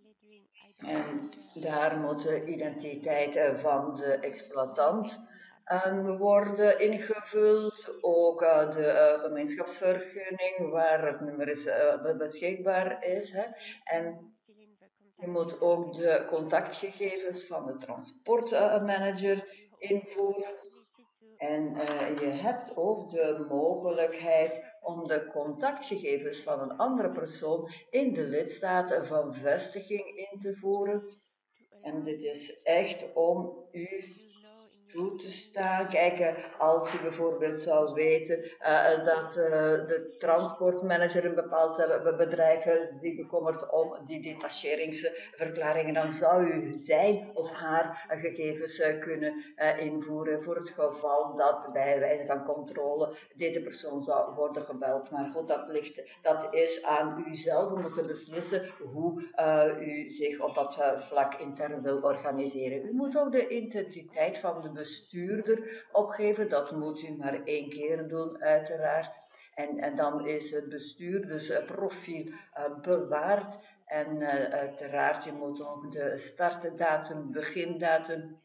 En daar moet de identiteit van de exploitant uh, worden ingevuld. Ook uh, de uh, gemeenschapsvergunning waar het nummer is, uh, beschikbaar is. Hè. En je moet ook de contactgegevens van de transportmanager invoeren. En uh, je hebt ook de mogelijkheid om de contactgegevens van een andere persoon in de lidstaat van vestiging in te voeren. En dit is echt om u toe te staan. Kijk, als je bijvoorbeeld zou weten uh, dat uh, de transportmanager een bepaald uh, bedrijf zich bekommert om die detacheringsverklaringen, dan zou u zijn of haar uh, gegevens uh, kunnen uh, invoeren voor het geval dat bij wijze van controle deze persoon zou worden gebeld. Maar goed, dat, ligt, dat is aan u zelf om te beslissen hoe uh, u zich op dat uh, vlak intern wil organiseren. U moet ook de identiteit van de bestuurder opgeven. Dat moet u maar één keer doen, uiteraard. En, en dan is het bestuurdersprofiel uh, bewaard. En uh, uiteraard, je moet ook de startdatum, begindatum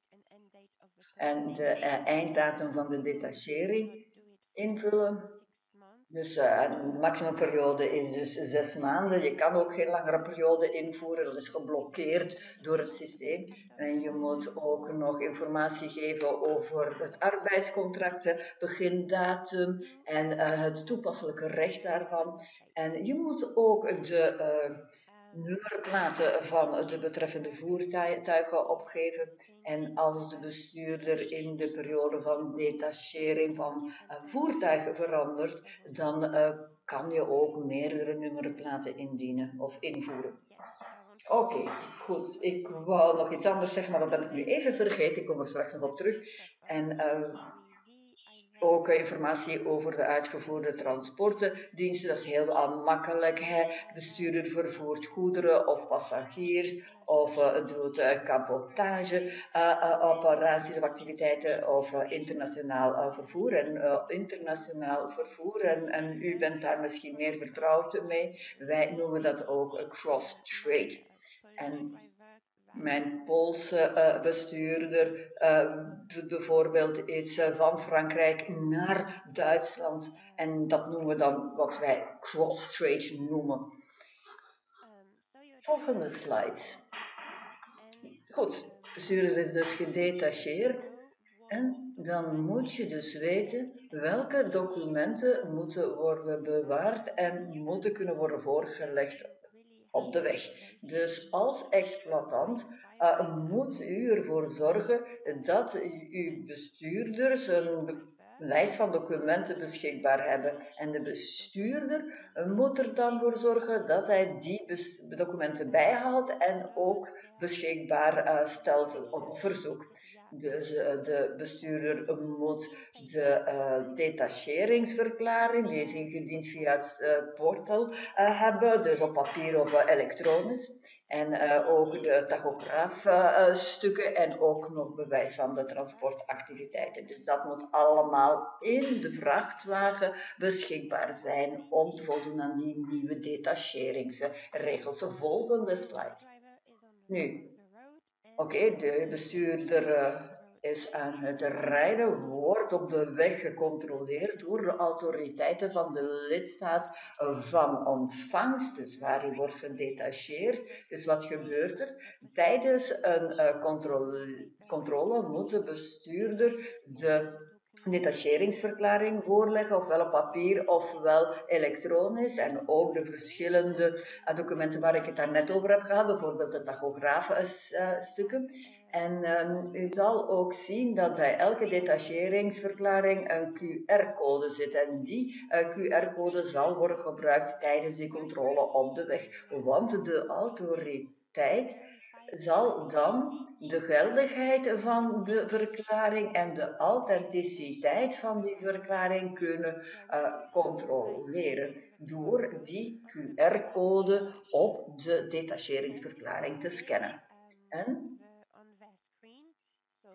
en de uh, einddatum van de detachering invullen. Dus uh, een maximumperiode is dus zes maanden. Je kan ook geen langere periode invoeren, dat is geblokkeerd door het systeem. En je moet ook nog informatie geven over het arbeidscontract, begindatum en uh, het toepasselijke recht daarvan. En je moet ook de uh, nummerplaten van de betreffende voertuigen opgeven. En als de bestuurder in de periode van detachering van uh, voertuigen verandert, dan uh, kan je ook meerdere nummerplaten indienen of invoeren. Oké, okay, goed. Ik wou nog iets anders zeggen, maar dat ben ik nu even vergeten. Ik kom er straks nog op terug. En uh, ook informatie over de uitgevoerde transportendiensten. Dat is heel makkelijk. Hè. De bestuurder vervoert goederen of passagiers of uh, doet uh, cabotage, uh, uh, operaties of activiteiten of uh, internationaal uh, vervoer. En uh, internationaal vervoer, en, en u bent daar misschien meer vertrouwd mee. Wij noemen dat ook cross-trade. En mijn Poolse uh, bestuurder uh, doet bijvoorbeeld iets uh, van Frankrijk naar Duitsland. En dat noemen we dan wat wij cross-trade noemen. Volgende slide. Goed, de bestuurder is dus gedetacheerd. En dan moet je dus weten welke documenten moeten worden bewaard en moeten kunnen worden voorgelegd op de weg. Dus als exploitant uh, moet u ervoor zorgen dat uw bestuurders een lijst van documenten beschikbaar hebben. En de bestuurder uh, moet er dan voor zorgen dat hij die documenten bijhaalt en ook beschikbaar uh, stelt op verzoek. Dus uh, de bestuurder moet de uh, detacheringsverklaring, die is ingediend via het uh, portal, uh, hebben, dus op papier of uh, elektronisch. En uh, ook de tachograafstukken uh, en ook nog bewijs van de transportactiviteiten. Dus dat moet allemaal in de vrachtwagen beschikbaar zijn om te voldoen aan die nieuwe detacheringsregels. De volgende slide. Nu, oké, okay, de bestuurder uh, is aan het rijden, wordt op de weg gecontroleerd door de autoriteiten van de lidstaat van ontvangst, dus waar hij wordt gedetacheerd. Dus wat gebeurt er? Tijdens een uh, controle, controle moet de bestuurder de detacheringsverklaring voorleggen, ofwel op papier ofwel elektronisch, en ook de verschillende uh, documenten waar ik het daarnet over heb gehad, bijvoorbeeld de tachograafstukken. En um, u zal ook zien dat bij elke detacheringsverklaring een Q R-code zit. En die uh, Q R-code zal worden gebruikt tijdens die controle op de weg. Want de autoriteit zal dan de geldigheid van de verklaring en de authenticiteit van die verklaring kunnen uh, controleren door die Q R-code op de detacheringsverklaring te scannen. En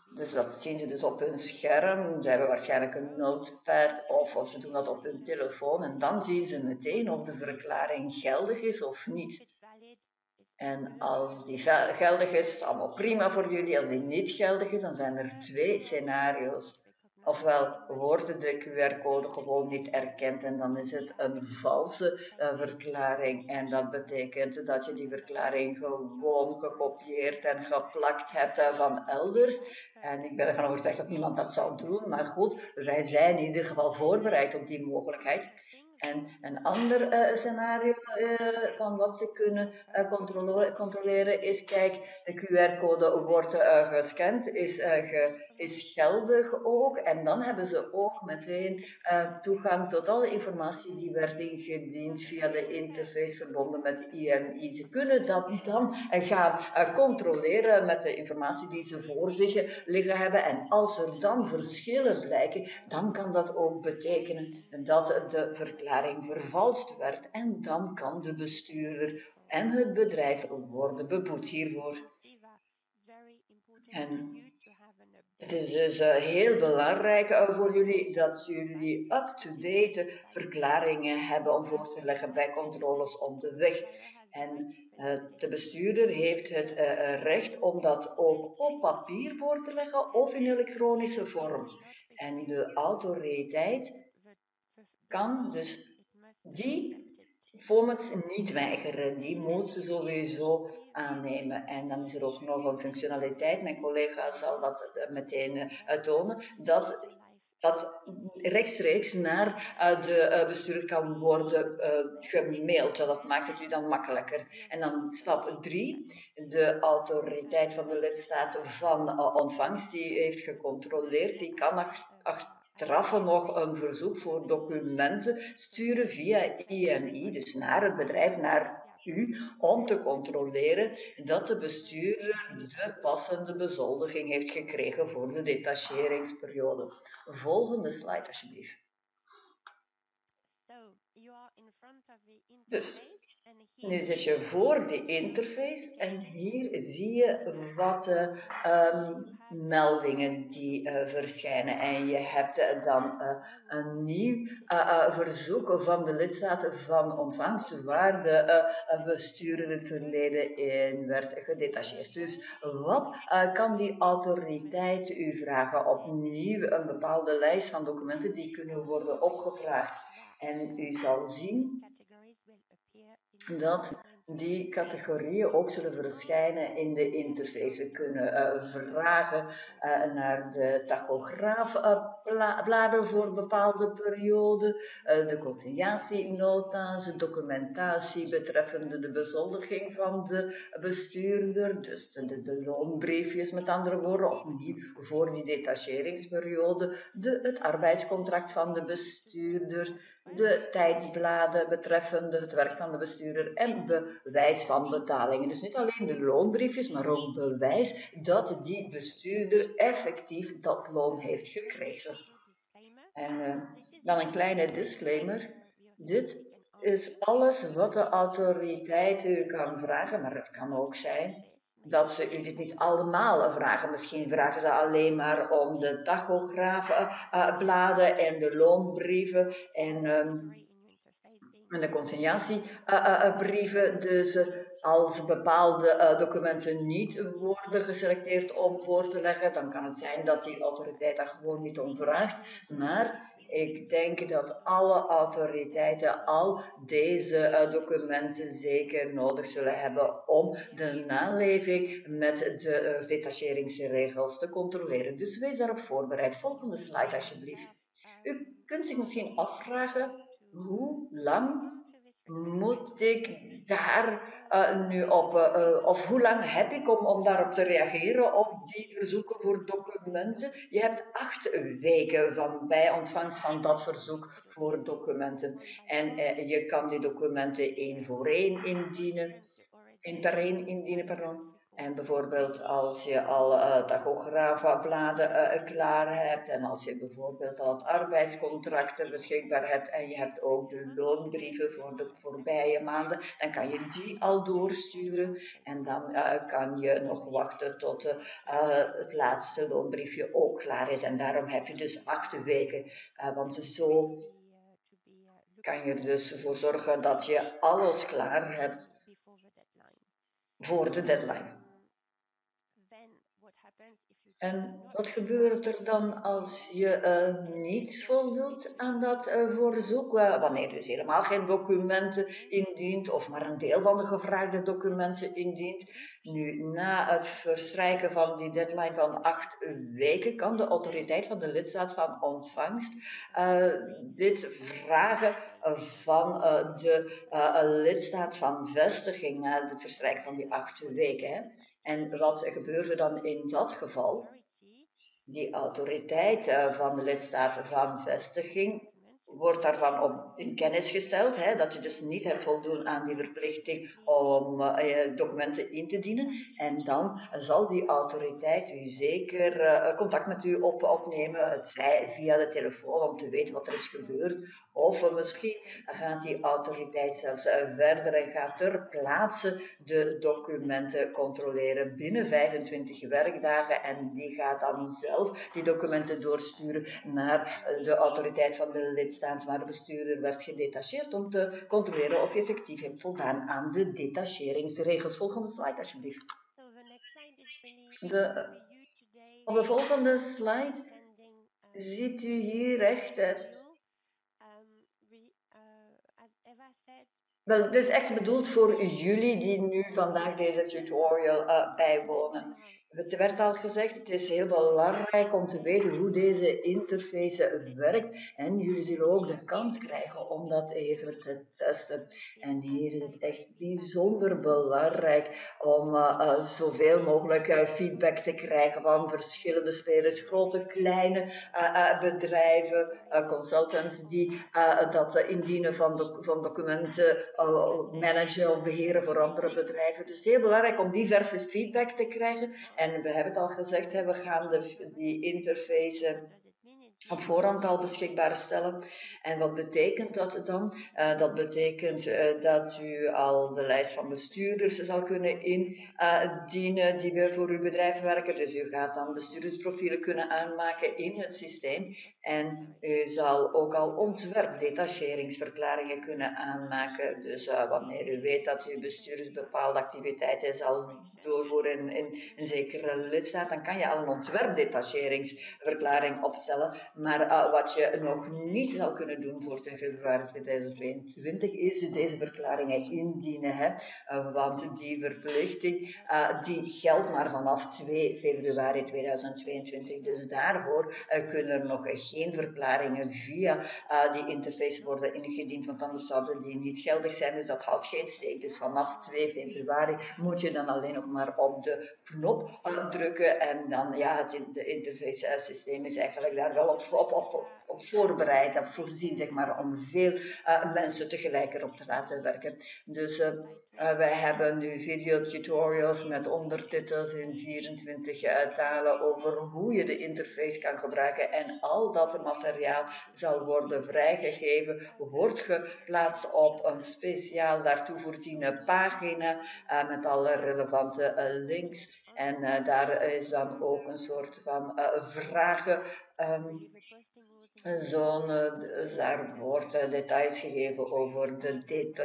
Dus dat zien ze dus op hun scherm. Ze hebben waarschijnlijk een notepad of, of ze doen dat op hun telefoon. En dan zien ze meteen of de verklaring geldig is of niet. En als die geldig is, is het allemaal prima voor jullie. Als die niet geldig is, dan zijn er twee scenario's. Ofwel wordt de Q R-code gewoon niet erkend en dan is het een valse uh, verklaring. En dat betekent dat je die verklaring gewoon gekopieerd en geplakt hebt uh, van elders. En ik ben ervan overtuigd dat niemand dat zal doen. Maar goed, wij zijn in ieder geval voorbereid op die mogelijkheid. En een ander uh, scenario uh, van wat ze kunnen uh, controle controleren is, kijk, de Q R-code wordt uh, gescand, is, uh, ge is geldig ook. En dan hebben ze ook meteen uh, toegang tot alle informatie die werd ingediend via de interface verbonden met I M I. Ze kunnen dat dan uh, gaan uh, controleren met de informatie die ze voor zich liggen hebben. En als er dan verschillen blijken, dan kan dat ook betekenen dat de verklaring vervalst werd. En dan kan de bestuurder en het bedrijf worden beboet hiervoor. En het is dus uh, heel belangrijk uh, voor jullie dat jullie up-to-date verklaringen hebben om voor te leggen bij controles op de weg. En uh, de bestuurder heeft het uh, recht om dat ook op papier voor te leggen of in elektronische vorm. En de autoriteit kan dus die formats niet weigeren, die moet ze sowieso aannemen. En dan is er ook nog een functionaliteit, mijn collega zal dat meteen uh, tonen, dat dat rechtstreeks naar uh, de uh, bestuurder kan worden uh, gemaild. Dat maakt het u dan makkelijker. En dan stap drie, de autoriteit van de lidstaat van uh, ontvangst, die heeft gecontroleerd, die kan achter Traffen nog een verzoek voor documenten sturen via I M I, dus naar het bedrijf, naar u, om te controleren dat de bestuurder de passende bezoldiging heeft gekregen voor de detacheringsperiode. Volgende slide alsjeblieft. Dus, nu zit je voor de interface en hier zie je wat uh, um, meldingen die uh, verschijnen. En je hebt uh, dan uh, een nieuw uh, uh, verzoek van de lidstaten van ontvangst waar de uh, bestuurder in het verleden in werd gedetacheerd. Dus wat uh, kan die autoriteit u vragen? Opnieuw een bepaalde lijst van documenten die kunnen worden opgevraagd. En u zal zien dat die categorieën ook zullen verschijnen in de interface. Ze kunnen uh, vragen uh, naar de tachograafbladen uh, voor bepaalde perioden, uh, de continuatienota's, de documentatie betreffende de bezoldiging van de bestuurder, dus de, de, de loonbriefjes met andere woorden, opnieuw voor die detacheringsperiode, de, het arbeidscontract van de bestuurder, de tijdsbladen betreffende het werk van de bestuurder en bewijs van betalingen. Dus niet alleen de loonbriefjes, maar ook bewijs dat die bestuurder effectief dat loon heeft gekregen. En uh, dan een kleine disclaimer. Dit is alles wat de autoriteit u kan vragen, maar het kan ook zijn dat ze u dit niet allemaal vragen. Misschien vragen ze alleen maar om de tachograafbladen uh, en de loonbrieven en, um, en de consignatiebrieven. Uh, uh, dus uh, als bepaalde uh, documenten niet worden geselecteerd om voor te leggen, dan kan het zijn dat die autoriteit daar gewoon niet om vraagt. Maar ik denk dat alle autoriteiten al deze uh, documenten zeker nodig zullen hebben om de naleving met de uh, detacheringsregels te controleren. Dus wees daarop voorbereid. Volgende slide alsjeblieft. U kunt zich misschien afvragen, hoe lang moet ik daar uh, nu op, uh, of hoe lang heb ik om, om daarop te reageren op die verzoeken voor documenten? Je hebt acht weken van bij ontvangst van dat verzoek voor documenten. En uh, je kan die documenten één voor één indienen, één per één indienen, pardon. En bijvoorbeeld als je al uh, tachograafbladen uh, klaar hebt en als je bijvoorbeeld al het arbeidscontract beschikbaar hebt en je hebt ook de loonbrieven voor de voorbije maanden, dan kan je die al doorsturen en dan uh, kan je nog wachten tot uh, het laatste loonbriefje ook klaar is. En daarom heb je dus acht weken, uh, want zo kan je er dus voor zorgen dat je alles klaar hebt voor de deadline. En wat gebeurt er dan als je uh, niet voldoet aan dat uh, verzoek? Uh, wanneer je dus helemaal geen documenten indient of maar een deel van de gevraagde documenten indient. Nu, na het verstrijken van die deadline van acht weken kan de autoriteit van de lidstaat van ontvangst uh, dit vragen van uh, de uh, lidstaat van vestiging na het verstrijken van die acht weken. Hè. En wat gebeurde dan in dat geval? Die autoriteit uh, van de lidstaat van vestiging wordt daarvan op in kennis gesteld, hè, dat je dus niet hebt voldoen aan die verplichting om uh, documenten in te dienen. En dan zal die autoriteit u zeker uh, contact met u op, opnemen, het zij via de telefoon om te weten wat er is gebeurd. Of uh, misschien gaat die autoriteit zelfs uh, verder en gaat ter plaatse de documenten controleren binnen vijfentwintig werkdagen. En die gaat dan zelf die documenten doorsturen naar uh, de autoriteit van de lidstaat waar de bestuurder werd gedetacheerd om te controleren of je effectief hebt voldaan aan de detacheringsregels. Volgende slide alsjeblieft. De, op de volgende slide ziet u hier echt... Uh, Wel, het is echt bedoeld voor jullie die nu vandaag deze tutorial uh, bijwonen. Het werd al gezegd, het is heel belangrijk om te weten hoe deze interface werkt. En jullie zullen ook de kans krijgen om dat even te testen. En hier is het echt bijzonder belangrijk om uh, uh, zoveel mogelijk uh, feedback te krijgen van verschillende spelers. Grote, kleine uh, uh, bedrijven, uh, consultants die uh, dat uh, indienen van, doc van documenten uh, managen of beheren voor andere bedrijven. Dus heel belangrijk om diverse feedback te krijgen. En we hebben het al gezegd, hè, we gaan de, die interface op voorhand al beschikbaar stellen. En wat betekent dat dan? Uh, dat betekent uh, dat u al de lijst van bestuurders zal kunnen indienen uh, die we voor uw bedrijf werken. Dus u gaat dan bestuurdersprofielen kunnen aanmaken in het systeem. En u zal ook al ontwerpdetacheringsverklaringen kunnen aanmaken. Dus uh, wanneer u weet dat uw bestuurders bepaalde activiteiten zal doorvoeren in, in een zekere lidstaat, dan kan je al een ontwerpdetacheringsverklaring opstellen. Maar uh, wat je nog niet zou kunnen doen voor februari tweeduizend tweeëntwintig is deze verklaringen indienen. Hè? Uh, want die verplichting uh, die geldt maar vanaf twee februari tweeduizend tweeëntwintig. Dus daarvoor uh, kunnen er nog geen verklaringen via uh, die interface worden ingediend. Want anders zouden die niet geldig zijn. Dus dat houdt geen steek. Dus vanaf twee februari moet je dan alleen nog maar op de knop uh, drukken. En dan ja, het de interface uh, systeem is eigenlijk daar wel op Op, op, op, op voorbereid, op voorzien, zeg maar, om veel uh, mensen tegelijk erop te laten werken. Dus uh, uh, wij hebben nu videotutorials met ondertitels in vierentwintig uh, talen over hoe je de interface kan gebruiken. En al dat materiaal zal worden vrijgegeven, wordt geplaatst op een speciaal daartoe voorziene pagina uh, met alle relevante uh, links. En uh, daar is dan ook een soort van uh, vragen. Um, Zone, dus daar wordt uh, details gegeven over de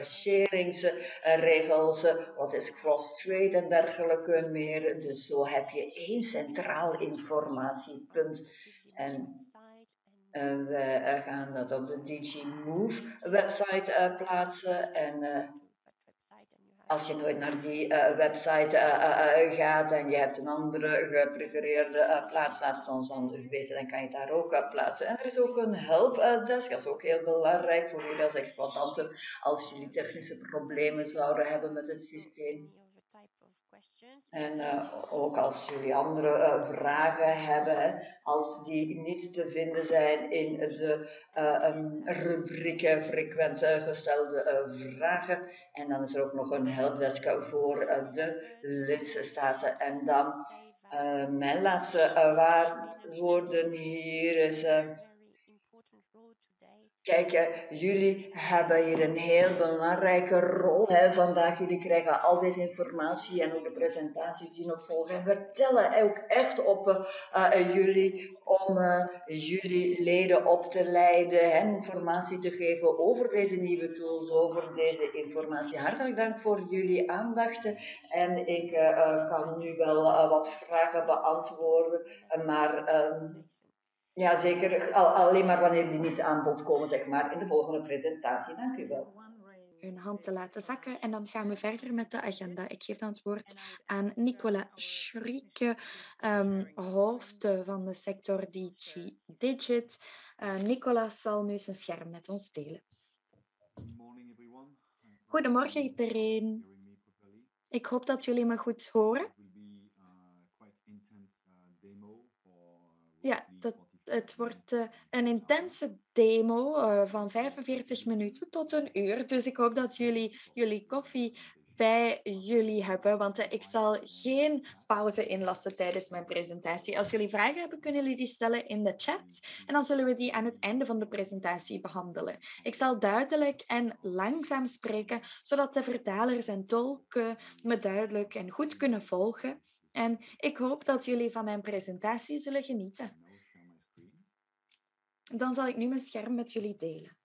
detacheringsregels, uh, wat is cross-trade en dergelijke meer. Dus zo heb je één centraal informatiepunt. En uh, wij uh, gaan dat op de DigiMove website uh, plaatsen. En uh, als je nooit naar die uh, website uh, uh, gaat en je hebt een andere geprefereerde uh, plaats, laat het ons dan weten, dan kan je het daar ook uh, plaatsen. En er is ook een helpdesk, dat is ook heel belangrijk voor jullie als exploitanten, als jullie technische problemen zouden hebben met het systeem. En uh, ook als jullie andere uh, vragen hebben, hè, als die niet te vinden zijn in de uh, um, rubriek frequent gestelde uh, vragen. En dan is er ook nog een helpdesk voor uh, de lidstaten. En dan uh, mijn laatste uh, woorden hier is... Uh, Kijk, uh, jullie hebben hier een heel belangrijke rol hè, vandaag. Jullie krijgen al deze informatie en ook de presentaties die nog volgen. En we tellen ook echt op uh, jullie om uh, jullie leden op te leiden en informatie te geven over deze nieuwe tools, over deze informatie. Hartelijk dank voor jullie aandacht. En ik uh, kan nu wel uh, wat vragen beantwoorden, maar... Um, Ja, zeker. Al, alleen maar wanneer die niet aan bod komen, zeg maar, in de volgende presentatie. Dank u wel. Hun hand te laten zakken en dan gaan we verder met de agenda. Ik geef dan het woord aan Nicola Schrieke, um, hoofd van de sector D G Digit. Uh, Nicola zal nu zijn scherm met ons delen. Goedemorgen iedereen. Ik hoop dat jullie me goed horen. Ja, dat, het wordt uh, een intense demo uh, van vijfenveertig minuten tot een uur. Dus ik hoop dat jullie jullie koffie bij jullie hebben, want uh, ik zal geen pauze inlassen tijdens mijn presentatie. Als jullie vragen hebben, kunnen jullie die stellen in de chat en dan zullen we die aan het einde van de presentatie behandelen. Ik zal duidelijk en langzaam spreken, zodat de vertalers en tolken me duidelijk en goed kunnen volgen. En ik hoop dat jullie van mijn presentatie zullen genieten. Dan zal ik nu mijn scherm met jullie delen.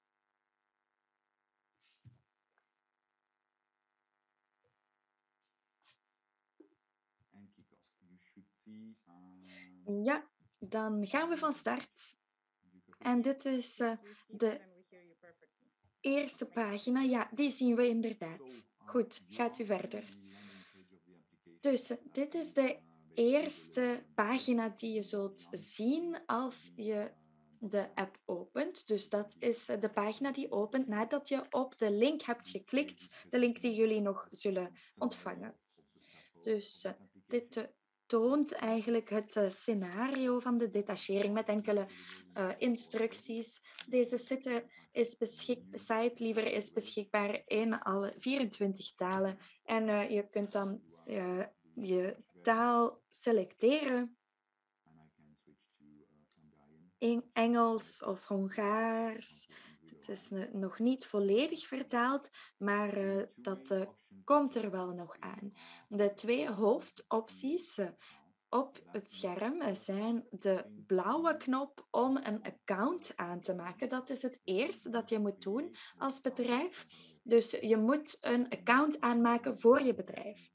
Ja, dan gaan we van start. En dit is uh, de eerste pagina. Ja, die zien we inderdaad. Goed, gaat u verder. Dus dit is de eerste pagina die je zult zien als je de app opent. Dus dat is de pagina die opent nadat je op de link hebt geklikt, de link die jullie nog zullen ontvangen. Dus uh, dit uh, toont eigenlijk het uh, scenario van de detachering met enkele uh, instructies. Deze site is, beschik site liever, is beschikbaar in alle vierentwintig talen en uh, je kunt dan uh, je taal selecteren in Engels of Hongaars. Het is uh, nog niet volledig vertaald, maar uh, dat uh, komt er wel nog aan. De twee hoofdopties uh, op het scherm zijn de blauwe knop om een account aan te maken. Dat is het eerste dat je moet doen als bedrijf. Dus je moet een account aanmaken voor je bedrijf.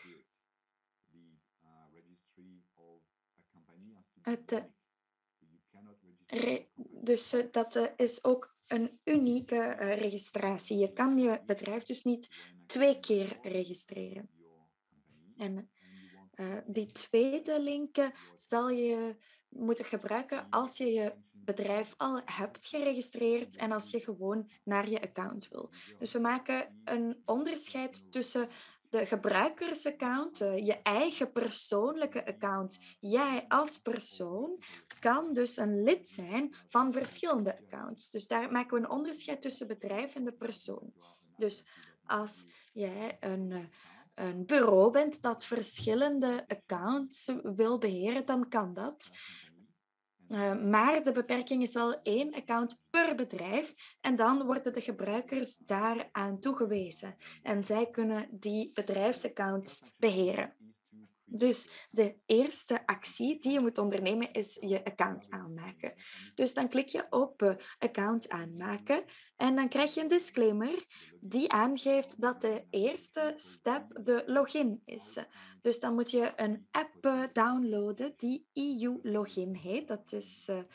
Het, uh, re, dus uh, dat uh, is ook een unieke uh, registratie. Je kan je bedrijf dus niet twee keer registreren. En uh, die tweede link uh, zal je moeten gebruiken als je je bedrijf al hebt geregistreerd en als je gewoon naar je account wil. Dus we maken een onderscheid tussen de gebruikersaccount, uh, je eigen persoonlijke account. Jij als persoon kan dus een lid zijn van verschillende accounts. Dus daar maken we een onderscheid tussen bedrijf en de persoon. Dus als jij een, uh, een bureau bent dat verschillende accounts wil beheren, dan kan dat. Uh, maar de beperking is wel één account per bedrijf en dan worden de gebruikers daaraan toegewezen en zij kunnen die bedrijfsaccounts beheren. Dus de eerste actie die je moet ondernemen is je account aanmaken. Dus dan klik je op uh, account aanmaken en dan krijg je een disclaimer die aangeeft dat de eerste stap de login is. Dus dan moet je een app uh, downloaden die E U Login heet. Dat is... Uh,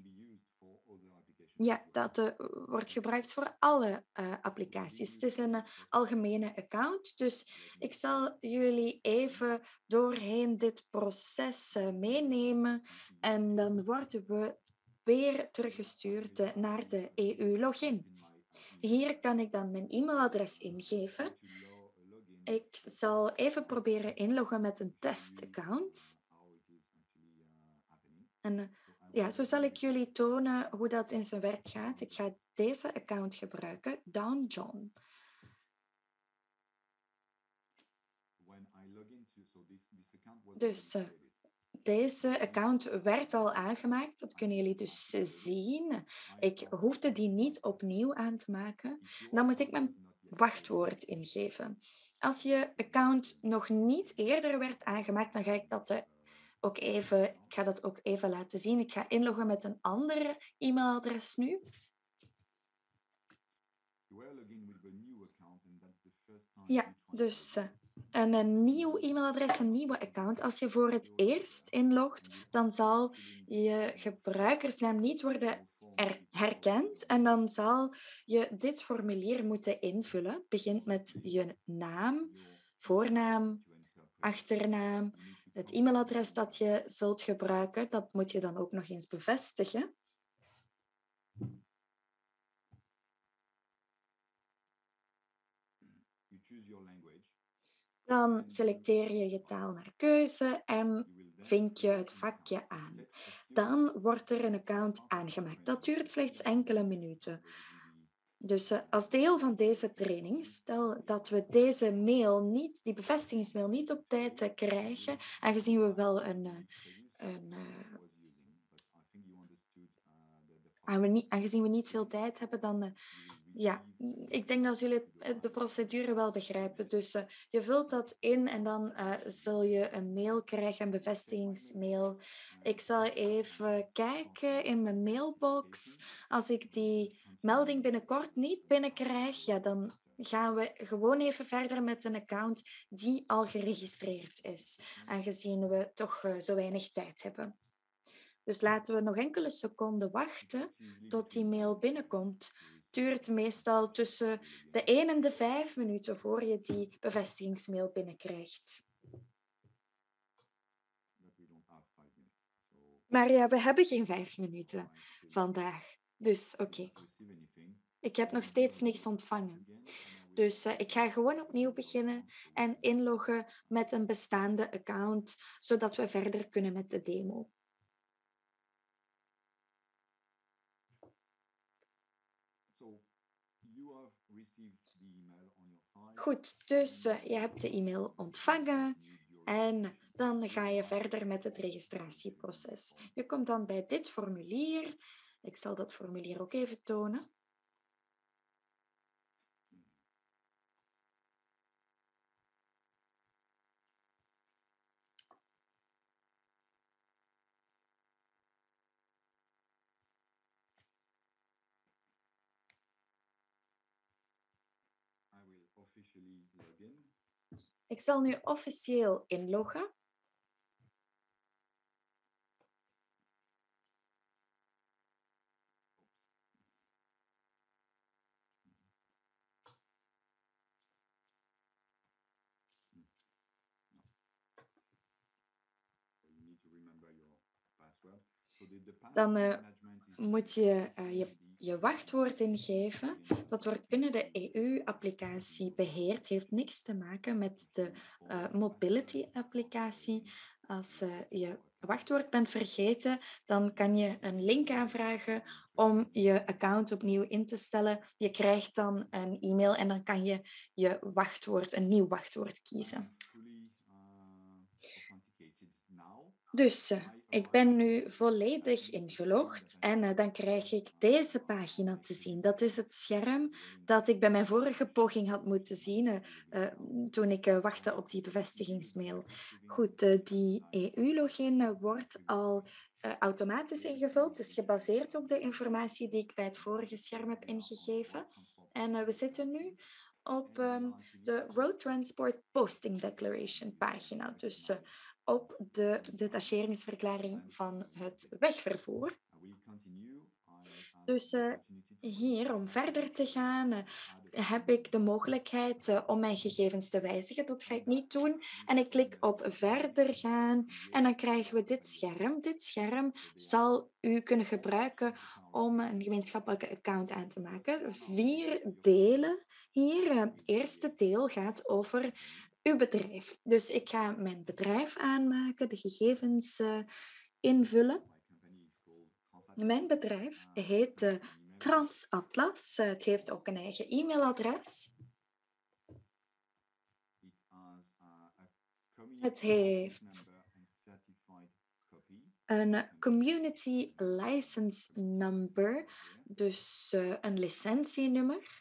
Ja, dat uh, wordt gebruikt voor alle uh, applicaties. Het is een uh, algemene account, dus ik zal jullie even doorheen dit proces uh, meenemen en dan worden we weer teruggestuurd uh, naar de E U-login. Hier kan ik dan mijn e-mailadres ingeven Ik zal even proberen inloggen met een testaccount. En uh, ja, zo zal ik jullie tonen hoe dat in zijn werk gaat. Ik ga deze account gebruiken, Down John. Dus uh, deze account werd al aangemaakt, dat kunnen jullie dus zien. Ik hoefde die niet opnieuw aan te maken. Dan moet ik mijn wachtwoord ingeven. Als je account nog niet eerder werd aangemaakt, dan ga ik dat uh, ook even, ik ga dat ook even laten zien. Ik ga inloggen met een ander e-mailadres nu. Ja, dus uh, een, een nieuw e-mailadres, een nieuwe account. Als je voor het eerst inlogt, dan zal je gebruikersnaam niet worden er- herkend en dan zal je dit formulier moeten invullen. Het begint met je naam, voornaam, achternaam, het e-mailadres dat je zult gebruiken. Dat moet je dan ook nog eens bevestigen. Dan selecteer je je taal naar keuze en vink je het vakje aan. Dan wordt er een account aangemaakt. Dat duurt slechts enkele minuten. Dus uh, als deel van deze training, stel dat we deze mail niet, die bevestigingsmail niet op tijd uh, krijgen, aangezien we wel een, uh, een uh, aangezien we niet veel tijd hebben, dan uh, ja, ik denk dat jullie de procedure wel begrijpen. Dus uh, je vult dat in en dan uh, zul je een mail krijgen, een bevestigingsmail. Ik zal even kijken in mijn mailbox. Als ik die melding binnenkort niet binnenkrijg, ja, dan gaan we gewoon even verder met een account die al geregistreerd is, aangezien we toch uh, zo weinig tijd hebben. Dus laten we nog enkele seconden wachten tot die mail binnenkomt. Het duurt meestal tussen de één en de vijf minuten voor je die bevestigingsmail binnenkrijgt. Maar ja, we hebben geen vijf minuten vandaag. Dus oké. Okay. Ik heb nog steeds niks ontvangen. Dus uh, ik ga gewoon opnieuw beginnen en inloggen met een bestaande account, zodat we verder kunnen met de demo. Goed, dus uh, je hebt de e-mail ontvangen en dan ga je verder met het registratieproces. Je komt dan bij dit formulier. Ik zal dat formulier ook even tonen. Ik zal nu officieel inloggen. Dan uh, moet je uh, je, je wachtwoord ingeven. Dat wordt binnen de E U-applicatie beheerd. Heeft niks te maken met de uh, Mobility-applicatie. Als uh, je wachtwoord bent vergeten, dan kan je een link aanvragen om je account opnieuw in te stellen. Je krijgt dan een e-mail en dan kan je je wachtwoord, een nieuw wachtwoord kiezen. Dus uh, ik ben nu volledig ingelogd en uh, dan krijg ik deze pagina te zien. Dat is het scherm dat ik bij mijn vorige poging had moeten zien uh, uh, toen ik uh, wachtte op die bevestigingsmail. Goed, uh, die E U-login uh, wordt al uh, automatisch ingevuld. Het is gebaseerd op de informatie die ik bij het vorige scherm heb ingegeven. En uh, we zitten nu op um, de Road Transport Posting Declaration pagina. Dus uh, op de detacheringsverklaring van het wegvervoer. Dus uh, hier, om verder te gaan, uh, heb ik de mogelijkheid uh, om mijn gegevens te wijzigen. Dat ga ik niet doen. En ik klik op verder gaan en dan krijgen we dit scherm. Dit scherm zal u kunnen gebruiken om een gemeenschappelijke account aan te maken. Vier delen hier. Het eerste deel gaat over uw bedrijf. Dus ik ga mijn bedrijf aanmaken, de gegevens uh, invullen. Mijn bedrijf heet uh, Transatlas. Uh, het heeft ook een eigen e-mailadres. Het heeft een community license number, dus uh, een licentienummer.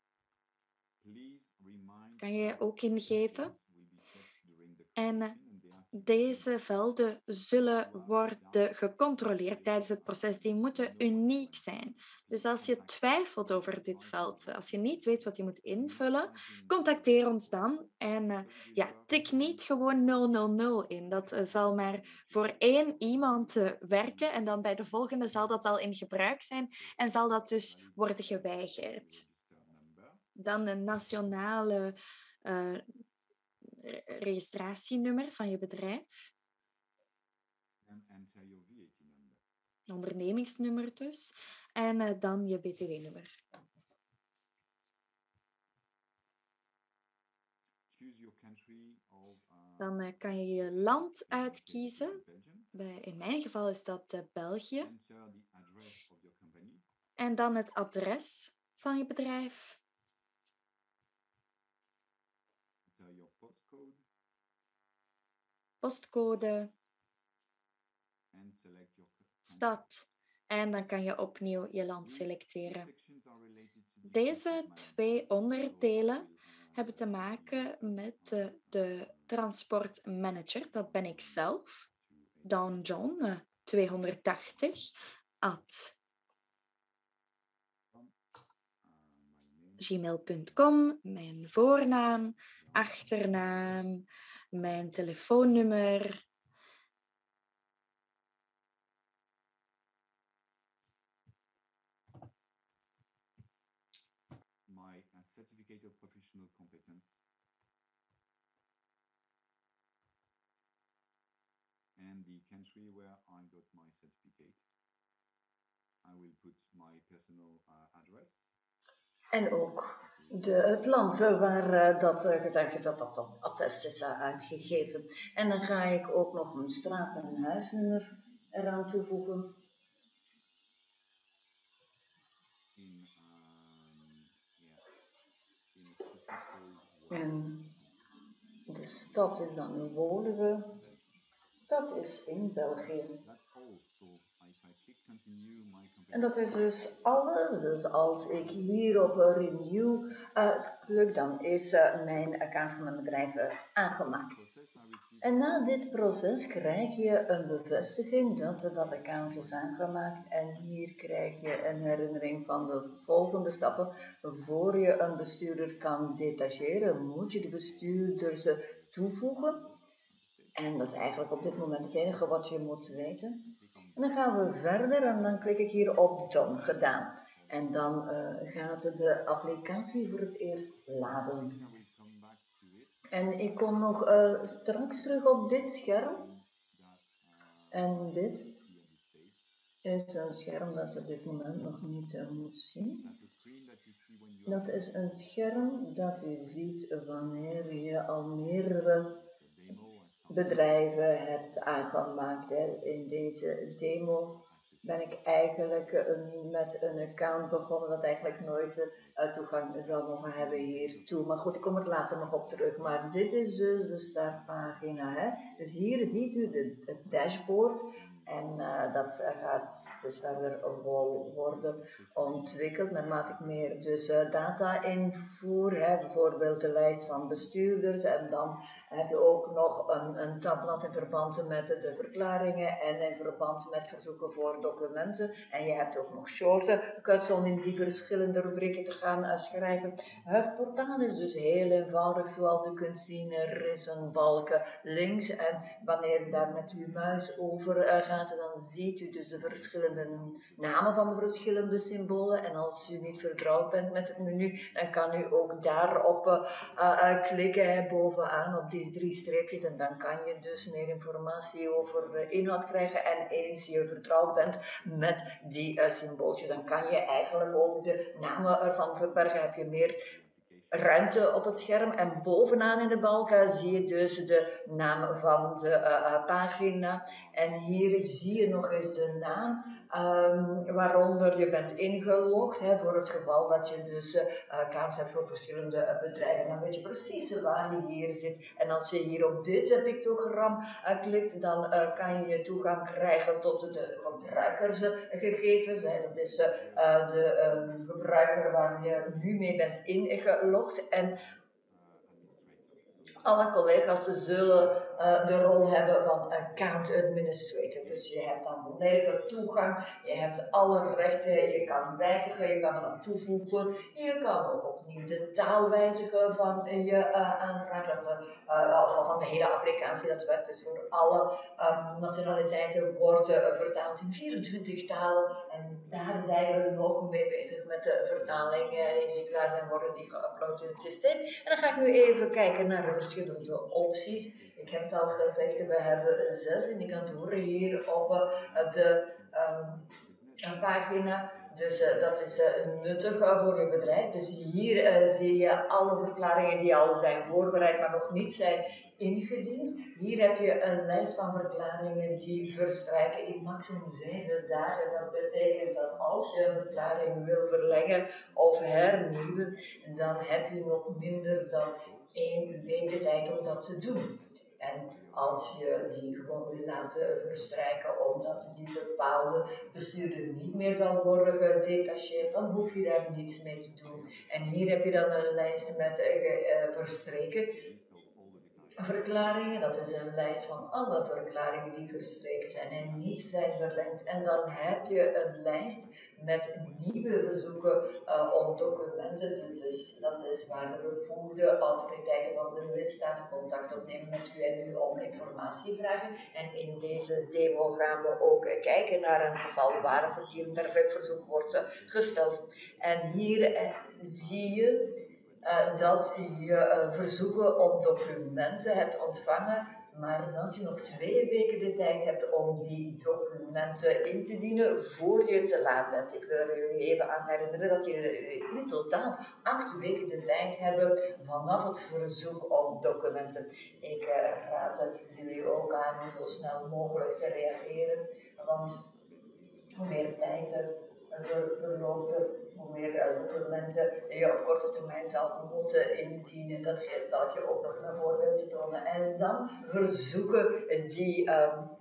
Kan je ook ingeven. En uh, deze velden zullen worden gecontroleerd tijdens het proces. Die moeten uniek zijn. Dus als je twijfelt over dit veld, als je niet weet wat je moet invullen, contacteer ons dan. En uh, ja, tik niet gewoon nul nul nul in. Dat uh, zal maar voor één iemand uh, werken en dan bij de volgende zal dat al in gebruik zijn en zal dat dus worden geweigerd. Dan een nationale uh, registratienummer van je bedrijf. Ondernemingsnummer dus. En uh, dan je B T W-nummer. Dan uh, kan je je land uitkiezen. Bij, in mijn geval is dat uh, België. En dan het adres van je bedrijf. Postcode, stad en dan kan je opnieuw je land selecteren. Deze twee onderdelen hebben te maken met de, de transportmanager. Dat ben ik zelf, Dawn John tweehonderdtachtig at gmail punt com, mijn voornaam, achternaam, mijn telefoonnummer. My uh, certificate of professional competence and the country where I got my certificate. I will put my personal uh, address. En ook de, het land waar uh, dat uh, getuige dat dat, dat attest is uh, uitgegeven. En dan ga ik ook nog een straat- en huisnummer eraan toevoegen. In, um, yeah, in a city called En de stad is dan Woluwe. Dat is in België. That's all. So if I click continue, my En dat is dus alles. Dus als ik hier op renew uh, druk, dan is uh, mijn account van mijn bedrijf uh, aangemaakt. En na dit proces krijg je een bevestiging dat uh, dat account is aangemaakt. En hier krijg je een herinnering van de volgende stappen. Voor je een bestuurder kan detacheren, moet je de bestuurders uh, toevoegen. En dat is eigenlijk op dit moment het enige wat je moet weten. En dan gaan we verder en dan klik ik hier op Done gedaan. En dan uh, gaat de applicatie voor het eerst laden. En ik kom nog uh, straks terug op dit scherm. En dit is een scherm dat je op dit moment nog niet uh, moet zien. Dat is een scherm dat u ziet wanneer je al meerdere bedrijven hebt aangemaakt. Hè. In deze demo ben ik eigenlijk een, met een account begonnen dat eigenlijk nooit uh, toegang zou mogen hebben hiertoe. Maar goed, ik kom er later nog op terug. Maar dit is dus de startpagina. Hè. Dus hier ziet u de, het dashboard. En uh, dat gaat dus verder worden ontwikkeld naarmate ik meer dus uh, data invoer, hè, bijvoorbeeld de lijst van bestuurders. En dan heb je ook nog een, een tabblad in verband met de verklaringen en in verband met verzoeken voor documenten. En je hebt ook nog shortcuts om in die verschillende rubrieken te gaan uh, schrijven. Het portaal is dus heel eenvoudig, zoals u kunt zien. Er is een balk links en wanneer je daar met uw muis over uh, gaat loslaten, dan ziet u dus de verschillende namen van de verschillende symbolen. En als u niet vertrouwd bent met het menu, dan kan u ook daarop uh, uh, klikken, hè, bovenaan op die drie streepjes. En dan kan je dus meer informatie over de inhoud krijgen. En eens je vertrouwd bent met die uh, symbooltjes, dan kan je eigenlijk ook de namen ervan verbergen. Heb je meer ruimte op het scherm en bovenaan in de balken zie je dus de naam van de uh, uh, pagina en hier zie je nog eens de naam um, waaronder je bent ingelogd, hè, voor het geval dat je dus uh, kaart hebt voor verschillende uh, bedrijven. Dan weet je precies waar je hier zit en als je hier op dit uh, pictogram uh, klikt, dan uh, kan je toegang krijgen tot de gebruikersgegevens. Hè. Dat is uh, uh, de um, gebruiker waar je nu mee bent ingelogd. En alle collega's zullen uh, de rol hebben van account administrator. Dus je hebt dan volledige toegang, je hebt alle rechten, je kan wijzigen, je kan er aan toevoegen. Je kan ook opnieuw de taal wijzigen van je uh, aanvraag, dat de, uh, van de hele applicatie. Dat werkt dus voor alle um, nationaliteiten, wordt uh, vertaald in vierentwintig talen. En daar zijn we nog mee bezig met de vertaling. Uh, eens die klaar zijn, worden die geüpload in het systeem. En dan ga ik nu even kijken naar de verschillende opties. Ik heb het al gezegd, we hebben zes indicatoren hier op uh, de um, pagina. Dus uh, dat is uh, nuttig uh, voor je bedrijf. Dus hier uh, zie je alle verklaringen die al zijn voorbereid, maar nog niet zijn ingediend. Hier heb je een lijst van verklaringen die verstrijken in maximum zeven dagen. Dat betekent dat als je een verklaring wil verlengen of hernieuwen, dan heb je nog minder dan één week de tijd om dat te doen. En als je die gewoon wil laten verstrijken omdat die bepaalde bestuurder niet meer zal worden gedetacheerd, dan hoef je daar niets mee te doen. En hier heb je dan een lijst met uh, verstreken verklaringen. Dat is een lijst van alle verklaringen die verstreken zijn en niet zijn verlengd. En dan heb je een lijst met nieuwe verzoeken uh, om documenten. Dus dat is waar de bevoegde autoriteiten van de lidstaten contact opnemen met u en u om informatie vragen. En in deze demo gaan we ook uh, kijken naar een geval waar een verdienderlijk verzoek wordt uh, gesteld. En hier uh, zie je Uh, dat je uh, verzoeken om documenten hebt ontvangen, maar dat je nog twee weken de tijd hebt om die documenten in te dienen voor je te laat bent. Ik wil jullie even aan herinneren dat jullie in totaal acht weken de tijd hebben vanaf het verzoek om documenten. Ik uh, raad jullie ook aan om zo snel mogelijk te reageren, want hoe meer tijd er ver, verloopt er, hoe meer uh, documenten je op korte termijn zal moeten indienen. Dat zal ik je ook nog een voorbeeld tonen. En dan verzoeken die um,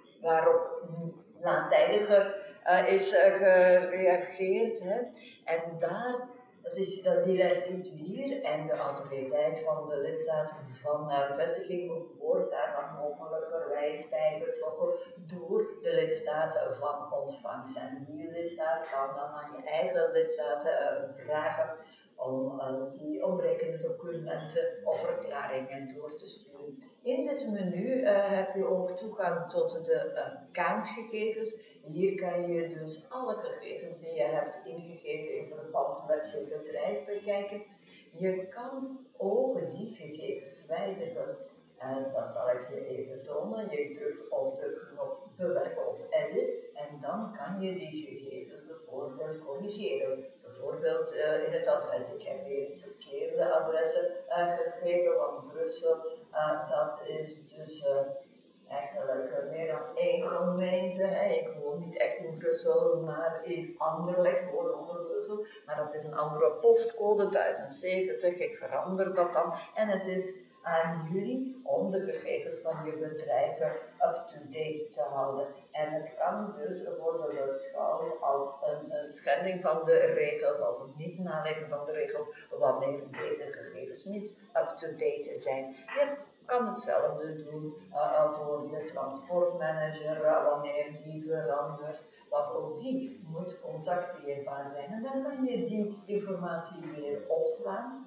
waarop laatijdig uh, is uh, gereageerd. Hè. En daar, dat is, dat, die lijst ziet u hier en de autoriteit van de lidstaat van uh, vestiging wordt daar dan mogelijkerwijs bij betrokken door de lidstaat van ontvangst. En die lidstaat kan dan aan je eigen lidstaat uh, vragen om uh, die ontbrekende documenten of verklaringen door te sturen. In dit menu uh, heb je ook toegang tot de accountgegevens. Hier kan je dus alle gegevens die je hebt ingegeven in verband met je bedrijf bekijken. Je kan ook die gegevens wijzigen. En dat zal ik je even tonen. Je drukt op de knop bewerken of edit en dan kan je die gegevens bijvoorbeeld corrigeren. Bijvoorbeeld uh, in het adres. Ik heb hier het verkeerde adressen uh, gegeven van Brussel. Uh, dat is dus uh, eigenlijk uh, meer dan één gemeente. Hè. Ik woon niet echt in Brussel, maar in Anderlecht, gewoon onder Brussel. Maar dat is een andere postcode, duizend zeventig. Ik verander dat dan. En het is aan jullie om de gegevens van je bedrijven up-to-date te houden. En het kan dus worden beschouwd als een, een schending van de regels, als het niet naleven van de regels, wanneer deze gegevens niet up-to-date zijn. Je kan hetzelfde doen uh, voor je transportmanager, uh, wanneer die verandert, want ook die moet contacteerbaar zijn. En dan kan je die informatie weer opslaan.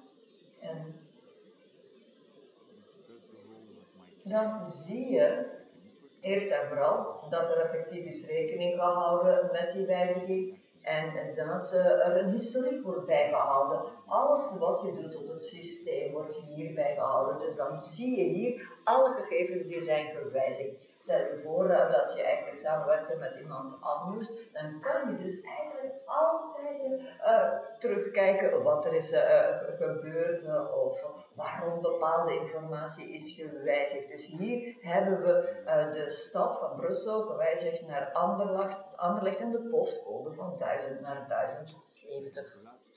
En dan zie je Eerst en vooral dat er effectief is rekening gehouden met die wijziging en dat uh, er een historiek wordt bijgehouden. Alles wat je doet op het systeem wordt hier bijgehouden. Dus dan zie je hier alle gegevens die zijn gewijzigd. Stel je voor uh, dat je eigenlijk samenwerkt met iemand anders, dan kan je dus eigenlijk altijd uh, terugkijken wat er is uh, gebeurd uh, of waarom bepaalde informatie is gewijzigd. Dus hier hebben we uh, de stad van Brussel gewijzigd naar Anderlecht, Anderlecht en de postcode van duizend naar duizend zeventig.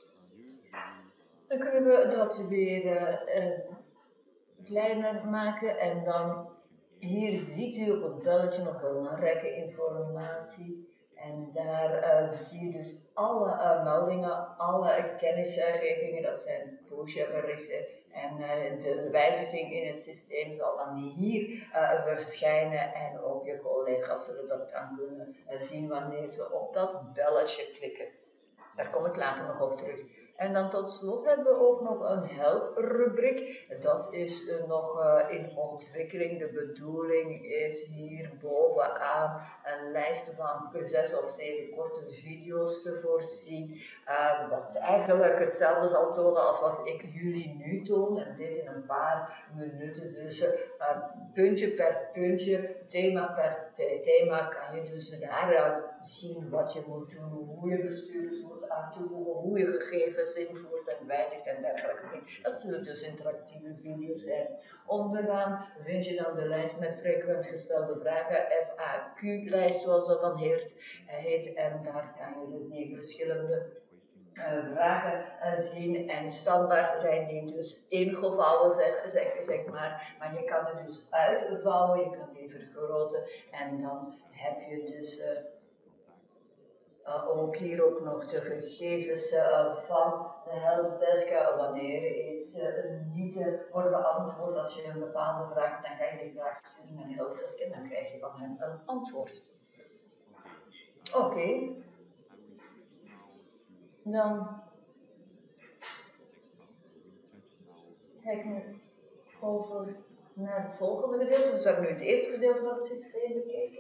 Dan kunnen we dat weer uh, uh, kleiner maken en dan hier ziet u op het belletje nog belangrijke informatie. En daar uh, zie je dus alle uh, meldingen, alle kennisgevingen, dat zijn push-berichten. En uh, de wijziging in het systeem zal dan hier uh, verschijnen en ook je collega's zullen dat dan kunnen uh, zien wanneer ze op dat belletje klikken. Daar kom ik later nog op terug. En dan tot slot hebben we ook nog een help-rubriek. Dat is uh, nog uh, in ontwikkeling. De bedoeling is hier bovenaan een lijst van zes of zeven korte video's te voorzien. Uh, wat eigenlijk hetzelfde zal tonen als wat ik jullie nu toon. En dit in een paar minuten. Dus uh, puntje per puntje, thema per thema kan je dus daaruit zien wat je moet doen, hoe je bestuurders moet aan toevoegen, hoe je gegevens invoert en wijzigt en dergelijke. Dat zullen dus interactieve video's zijn. Onderaan vind je dan de lijst met frequent gestelde vragen, F A Q-lijst zoals dat dan heet, heet. En daar kan je dus die verschillende Uh, vragen uh, zien en standaard zijn die dus ingevouwen zeg, zeg, zeg maar, maar je kan het dus uitvouwen, je kan die vergroten en dan heb je dus uh, uh, ook hier ook nog de gegevens uh, van de helpdesk, uh, wanneer iets uh, niet uh, wordt beantwoord, als je een bepaalde vraag, dan kan je die vraag sturen naar de helpdesk en dan krijg je van hen een antwoord. Oké. Okay. Dan ga ik nu over naar het volgende gedeelte. Dus we hebben nu het eerste gedeelte van het systeem bekeken.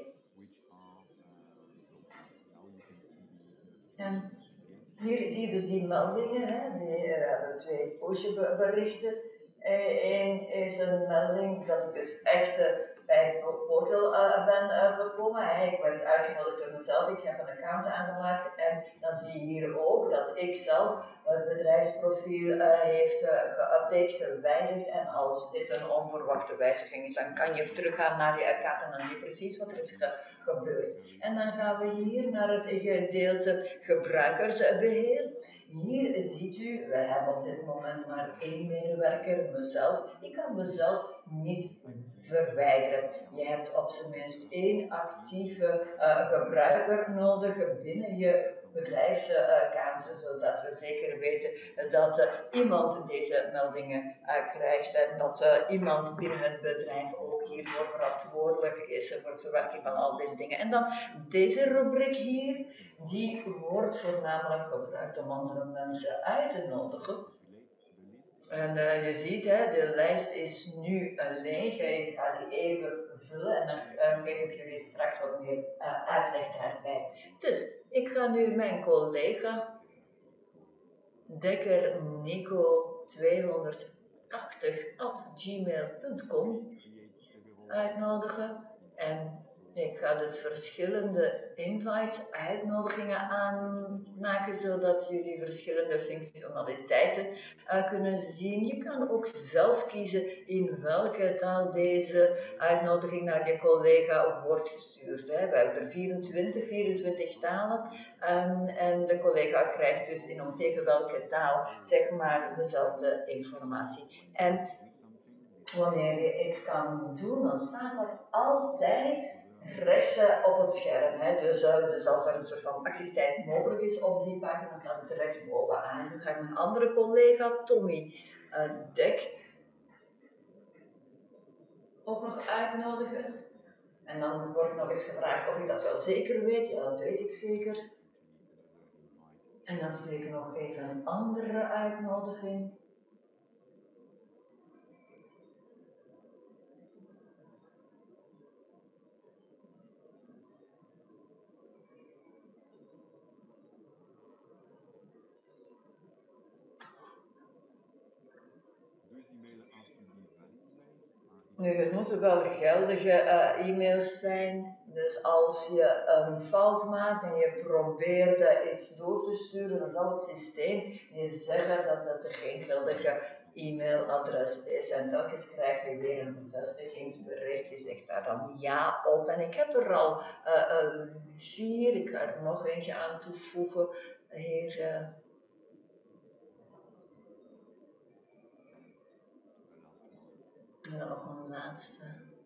En hier zie je dus die meldingen. Hè. Die, we hebben twee pushberichten. Eén is een melding dat ik dus echt uh, bij het portal uh, ben uh, gekomen. Hey, ik werd uitgenodigd door mezelf, ik heb een account aangemaakt en dan zie je hier ook dat ik zelf het bedrijfsprofiel uh, heeft uh, geüpdate, gewijzigd en als dit een onverwachte wijziging is, dan kan je teruggaan naar je account en dan zie je precies wat er is gebeurd. En dan gaan we hier naar het gedeelte gebruikersbeheer. Hier ziet u, wij hebben op dit moment maar één medewerker, mezelf. Ik kan mezelf niet verwijderen. Je hebt op zijn minst één actieve uh, gebruiker nodig binnen je bedrijfskamer, uh, zodat we zeker weten dat uh, iemand deze meldingen uh, krijgt en dat uh, iemand binnen het bedrijf ook hiervoor verantwoordelijk is voor de verwerking van al deze dingen. En dan deze rubriek hier, die wordt voornamelijk gebruikt om andere mensen uit te nodigen. En uh, je ziet, hè, de lijst is nu uh, leeg. Ik ga die even vullen en dan uh, geef ik jullie straks wat meer uh, uitleg daarbij. Dus, ik ga nu mijn collega Dekker Nico tweehonderdtachtig at gmail punt com uitnodigen. En ik ga dus verschillende invites, uitnodigingen aanmaken, zodat jullie verschillende functionaliteiten uh, kunnen zien. Je kan ook zelf kiezen in welke taal deze uitnodiging naar je collega wordt gestuurd. Hè. We hebben er vierentwintig, vierentwintig talen um, en de collega krijgt dus in om even welke taal, zeg maar, dezelfde informatie. En wanneer je iets kan doen, dan staat dat altijd rechts uh, op het scherm. Hè. Dus, uh, dus als er een soort van activiteit mogelijk is op die pagina, dan staat het er rechts bovenaan. En nu ga ik mijn andere collega, Tommy uh, Dek, ook nog uitnodigen. En dan wordt nog eens gevraagd of ik dat wel zeker weet. Ja, dat weet ik zeker. En dan zie ik nog even een andere uitnodiging. Nu, het moeten wel geldige uh, e-mails zijn. Dus als je een fout maakt en je probeert uh, iets door te sturen, dan zal het systeem je zeggen dat het er geen geldige e-mailadres is. En telkens krijg je weer een bevestigingsbericht. Je zegt daar dan ja op. En ik heb er al uh, uh, vier, ik ga er nog eentje aan toevoegen. Hier. Uh, en dan nog een laatste.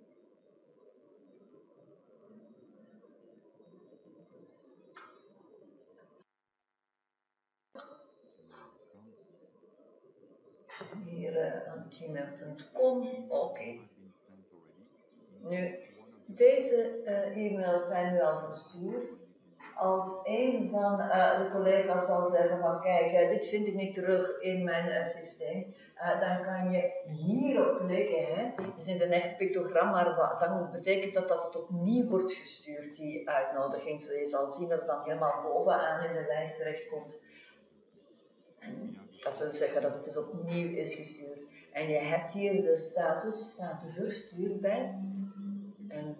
Hier uh, aan gmail punt com. Oké. Okay. Nu, deze uh, e-mails zijn nu al verstuurd. Als een van uh, de collega's zal zeggen van kijk, uh, dit vind ik niet terug in mijn uh, systeem, uh, dan kan je hierop klikken. Hè. Het is niet een echt pictogram, maar dan betekent dat dat het opnieuw wordt gestuurd, die uitnodiging. Zo je zal zien dat het dan helemaal bovenaan in de lijst terechtkomt. En dat wil zeggen dat het dus opnieuw is gestuurd. En je hebt hier de status, staat verstuurd bij. En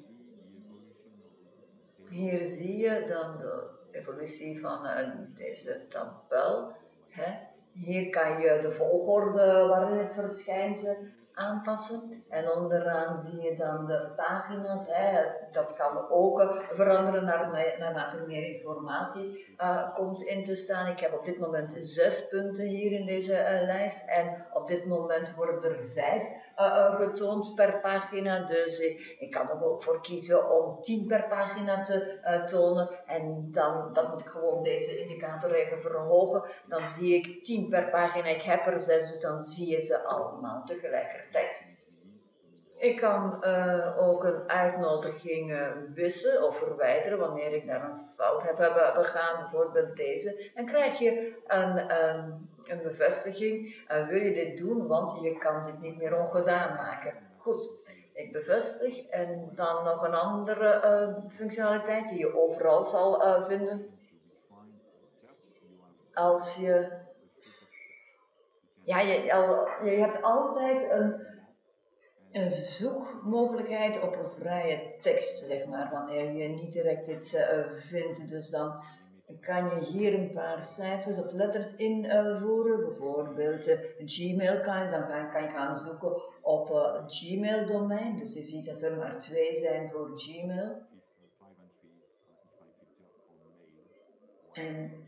hier zie je dan de evolutie van uh, deze tabel. Hè. Hier kan je de volgorde waarin het verschijnt uh, aanpassen. En onderaan zie je dan de pagina's. Hè. Dat kan ook uh, veranderen naar, naarmate er meer informatie uh, komt in te staan. Ik heb op dit moment zes punten hier in deze uh, lijst. En op dit moment worden er vijf uh, uh, getoond per pagina. Dus uh, ik kan er ook voor kiezen om tien per pagina te uh, tonen. En dan, dan moet ik gewoon deze indicator even verhogen. Dan zie ik tien per pagina. Ik heb er zes, dus dan zie je ze allemaal tegelijkertijd. Ik kan uh, ook een uitnodiging uh, wissen of verwijderen wanneer ik daar een fout heb begaan, bijvoorbeeld deze. Dan krijg je een, um, een bevestiging. Uh, wil je dit doen, want je kan dit niet meer ongedaan maken. Goed, ik bevestig en dan nog een andere uh, functionaliteit die je overal zal uh, vinden. Als je... Ja, je, al, je hebt altijd een... een zoekmogelijkheid op een vrije tekst, zeg maar, wanneer je niet direct iets uh, vindt. Dus dan kan je hier een paar cijfers of letters invoeren, uh, bijvoorbeeld uh, Gmail kan je, dan kan, kan je gaan zoeken op uh, Gmail domein, dus je ziet dat er maar twee zijn voor Gmail. En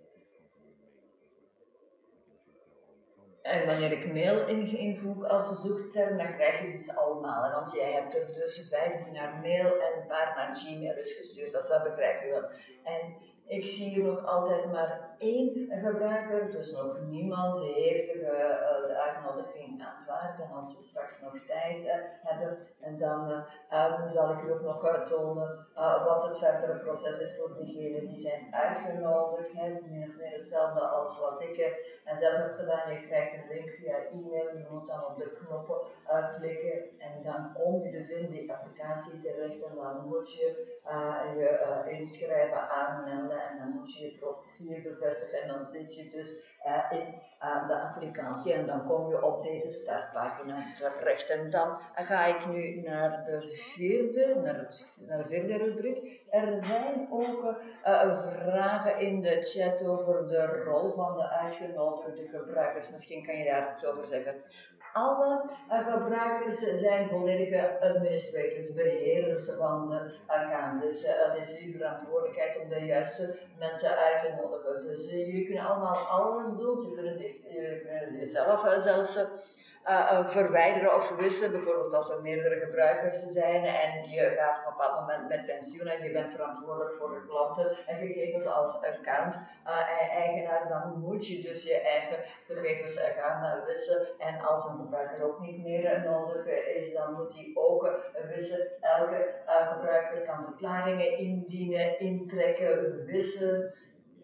En wanneer ik mail invoeg als zoekterm, dan krijg je ze dus allemaal. Want jij hebt er dus vijf die naar mail en een paar naar Gmail is gestuurd. Dat, dat begrijp je wel. En ik zie hier nog altijd maar één gebruiker, dus nog niemand heeft de, uh, de uitnodiging aanvaard. En als we straks nog tijd uh, hebben, en dan uh, um, zal ik u ook nog uh, tonen uh, wat het verdere proces is voor diegenen die zijn uitgenodigd. Het is min of meer hetzelfde als wat ik uh, zelf heb gedaan. Je krijgt een link via e-mail, je moet dan op de knoppen uh, klikken en dan kom je dus in die applicatie terecht en dan moet je uh, je uh, inschrijven, aanmelden en dan moet je je profiel bevestigen en dan zit je dus uh, in uh, de applicatie en dan kom je op deze startpagina terecht. En dan ga ik nu naar de vierde, naar, het, naar de vierde rubriek. Er zijn ook uh, vragen in de chat over de rol van de uitgenodigde gebruikers. Misschien kan je daar iets over zeggen. Alle uh, gebruikers zijn volledige administrators, beheerders van de account. Dus uh, het is uw verantwoordelijkheid om de juiste mensen uit te nodigen. Dus uh, jullie kunnen allemaal alles doen. Je kunnen, zich, je kunnen jezelf uh, zelfs uh, uh, verwijderen of verwissen. Bijvoorbeeld als er meerdere gebruikers zijn en je gaat op een bepaald moment met pensioen en je bent verantwoordelijk voor de klanten en gegevens als account-eigenaar, uh, dan moet je dus je eigen gegevens uh, gaan uh, wissen. En als een gebruiker ook niet meer uh, nodig uh, is, dan moet hij ook uh, wissen. Elke uh, gebruiker kan verklaringen indienen, intrekken, wissen.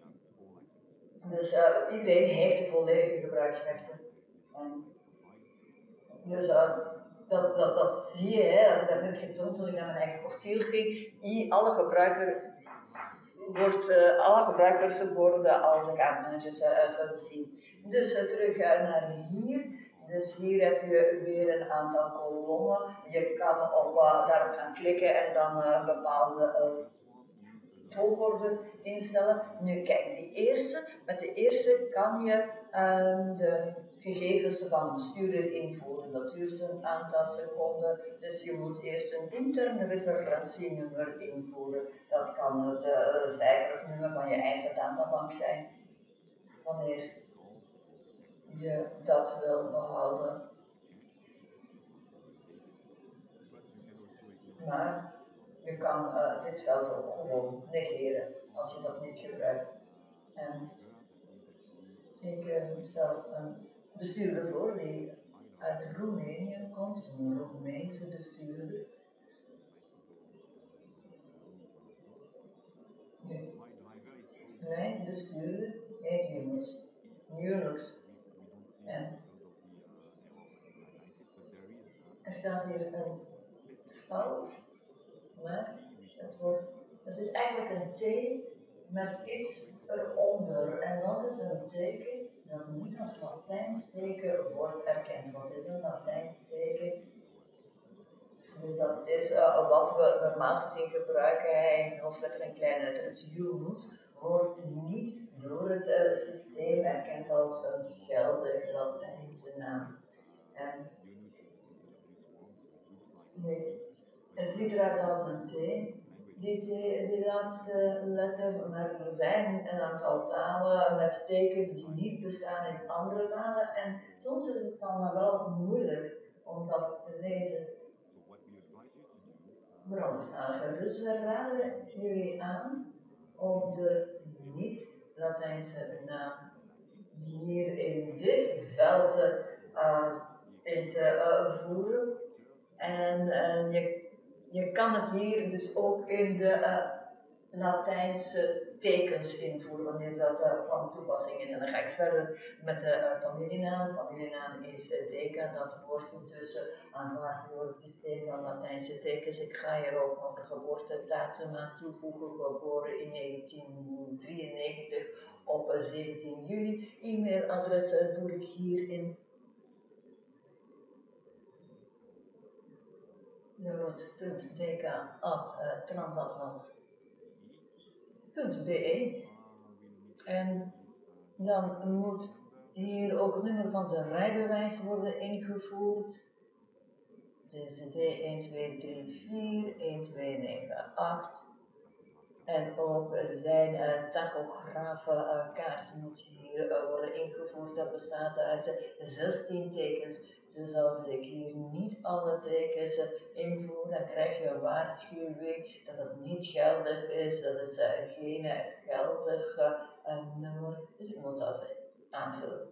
Dus uh, iedereen heeft de volledige gebruiksrechten. En dus uh, dat, dat, dat zie je, hè, dat heb ik net getoond toen ik naar mijn eigen profiel ging. I, alle, gebruiker wordt, uh, alle gebruikers worden als accountmanagers uh, zouden zien. Dus uh, terug uh, naar hier. Dus hier heb je weer een aantal kolommen. Je kan op, uh, daarop gaan klikken en dan uh, bepaalde uh, volgorde instellen. Nu kijk, die eerste, met de eerste kan je uh, de gegevens van de bestuurder invoeren. Dat duurt een aantal seconden, dus je moet eerst een intern referentienummer invoeren. Dat kan het uh, cijfernummer van je eigen databank zijn, wanneer je dat wil behouden. Maar je kan uh, dit veld ook gewoon negeren als je dat niet gebruikt. En ik uh, stel een bestuurder voor die uit Roemenië komt, dus een Roemeense bestuurder. Nu, mijn bestuurder heet Yunus. Yunus. En er staat hier een fout, maar het, wordt, het is eigenlijk een T met iets eronder. En dat is een teken dat niet als Latijns teken wordt erkend. Wat is een Latijns teken? Dus dat is uh, wat we normaal gezien gebruiken. In hoofdletter een kleine letter is Yunus, wordt niet door het uh, systeem erkend als een geldige Latijnse naam. En nee, het ziet eruit als een T, die, t, die laatste letter, maar er zijn een aantal talen met tekens die niet bestaan in andere talen en soms is het dan wel moeilijk om dat te lezen. Voor anderstaligen. Dus we raden jullie aan om de niet-Latijnse naam hier in dit veld uh, in te uh, voeren. En uh, je, je kan het hier dus ook in de uh, Latijnse tekens invoeren, wanneer dat uh, van toepassing is. En dan ga ik verder met de uh, familienaam. Familienaam is uh, Deca, dat wordt intussen aanvaard door het systeem van Latijnse tekens. Ik ga hier ook nog de geboortedatum aan toevoegen, geboren in negentien drieënnegentig op uh, zeventien juli. E-mailadres uh, voer ik hierin. Rood.deca at transatlas punt b e en dan moet hier ook het nummer van zijn rijbewijs worden ingevoerd. Het is D een twee drie vier een twee negen acht en ook zijn uh, tachografenkaart uh, moet hier uh, worden ingevoerd. Dat bestaat uit uh, zestien tekens. Dus als ik hier niet alle tekens uh, invoer, dan krijg je een waarschuwing dat het niet geldig is. Dat is uh, geen uh, geldig uh, nummer. Dus ik moet dat aanvullen.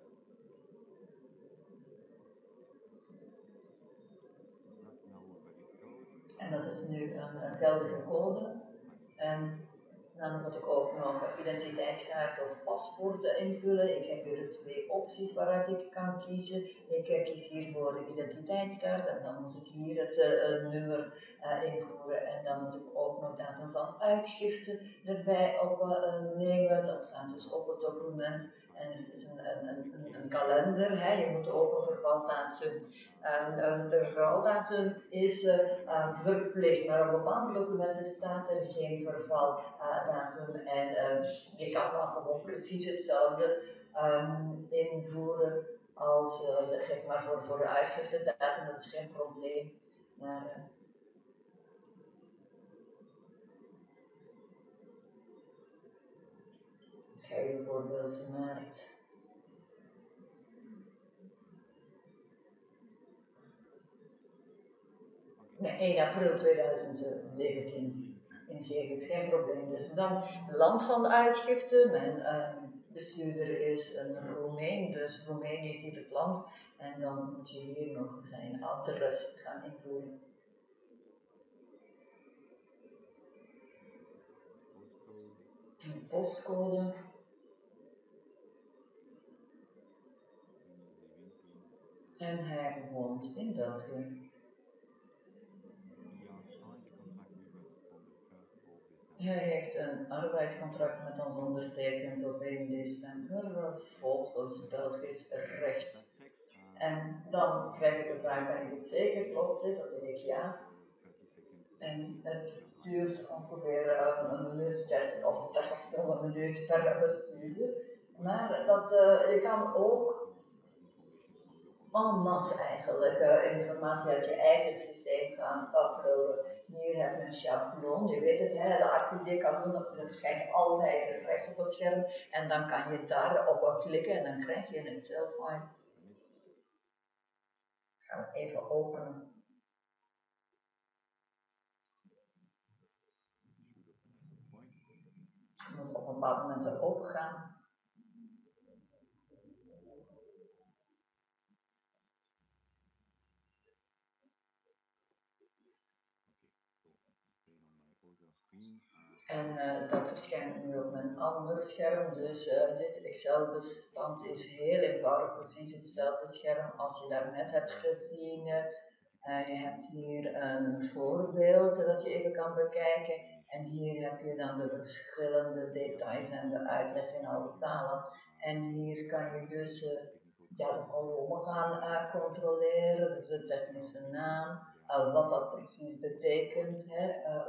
En dat is nu een, een geldige code. En dan moet ik ook nog identiteitskaart of paspoort invullen. Ik heb hier twee opties waaruit ik kan kiezen. Ik kies hier voor identiteitskaart en dan moet ik hier het uh, nummer uh, invoeren. En dan moet ik ook nog datum van uitgifte erbij opnemen. Uh, dat staat dus op het document. En het is een, een, een, een kalender. Hè. Je moet ook een vervaldatum. En uh, de vervaldatum is uh, uh, verplicht, maar op bepaalde documenten staat er geen vervaldatum. Uh, en uh, je kan dan gewoon precies hetzelfde um, invoeren als uh, zeg maar voor, voor de uitgiftedatum, dat is geen probleem. Maar, uh, ik ga je bijvoorbeeld maart. Nee, één april tweeduizend zeventien ingeving is geen probleem. Dus dan land van de uitgifte. Mijn uh, bestuurder is een Roemeen, dus Roemenië is hier het land. En dan moet je hier nog zijn adres gaan invoeren. Een postcode. En hij woont in België. Hij heeft een arbeidscontract met ons ondertekend op één december volgens Belgisch recht. En dan krijg ik de vraag, ben ik het zeker? Klopt dit? Dan zeg ik ja. En het duurt ongeveer een, een minuut, dertig of dertig een minuut per bestuurder. Maar dat, uh, je kan ook en masse eigenlijk uh, informatie uit je eigen systeem gaan uploaden. Hier heb je een schabloon, je weet het, hè, de acties die je kan doen, dat verschijnt altijd rechts op het scherm. En dan kan je daarop klikken en dan krijg je een Excel-file. Gaan we even openen. Het moet op een bepaald moment weer open gaan. En uh, dat verschijnt nu op mijn ander scherm, dus uh, dit Excel-bestand is heel eenvoudig, precies hetzelfde scherm als je daarnet hebt gezien. Uh, je hebt hier een voorbeeld dat je even kan bekijken en hier heb je dan de verschillende details en de uitleg in alle talen. En hier kan je dus uh, ja, de kolommen gaan uh, controleren, dus de technische naam, uh, wat dat precies betekent. Hè, uh,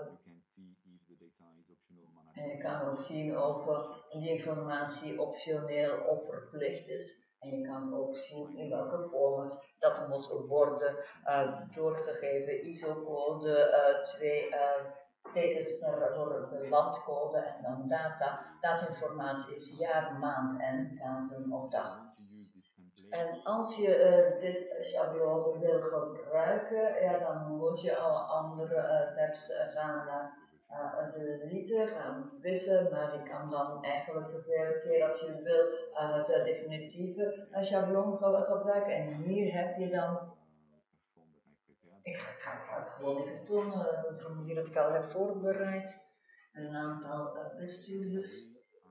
En je kan ook zien of uh, die informatie optioneel of verplicht is. En je kan ook zien in welke format dat moet worden uh, doorgegeven. I S O-code, uh, twee uh, tekens per door de landcode en dan data. Datinformatie is jaar, maand en datum of dag. En als je uh, dit schabloon wil gebruiken, ja, dan moet je alle andere uh, tabs uh, gaan uh, Uh, de liter gaan wissen, maar je kan dan eigenlijk zoveel keer als je wil uh, de definitieve uh, schabloon gebruiken. En hier heb je dan, ik ga, ik ga het gewoon even tonen, het formulier dat ik al heb voorbereid, een aantal uh, bestuurders.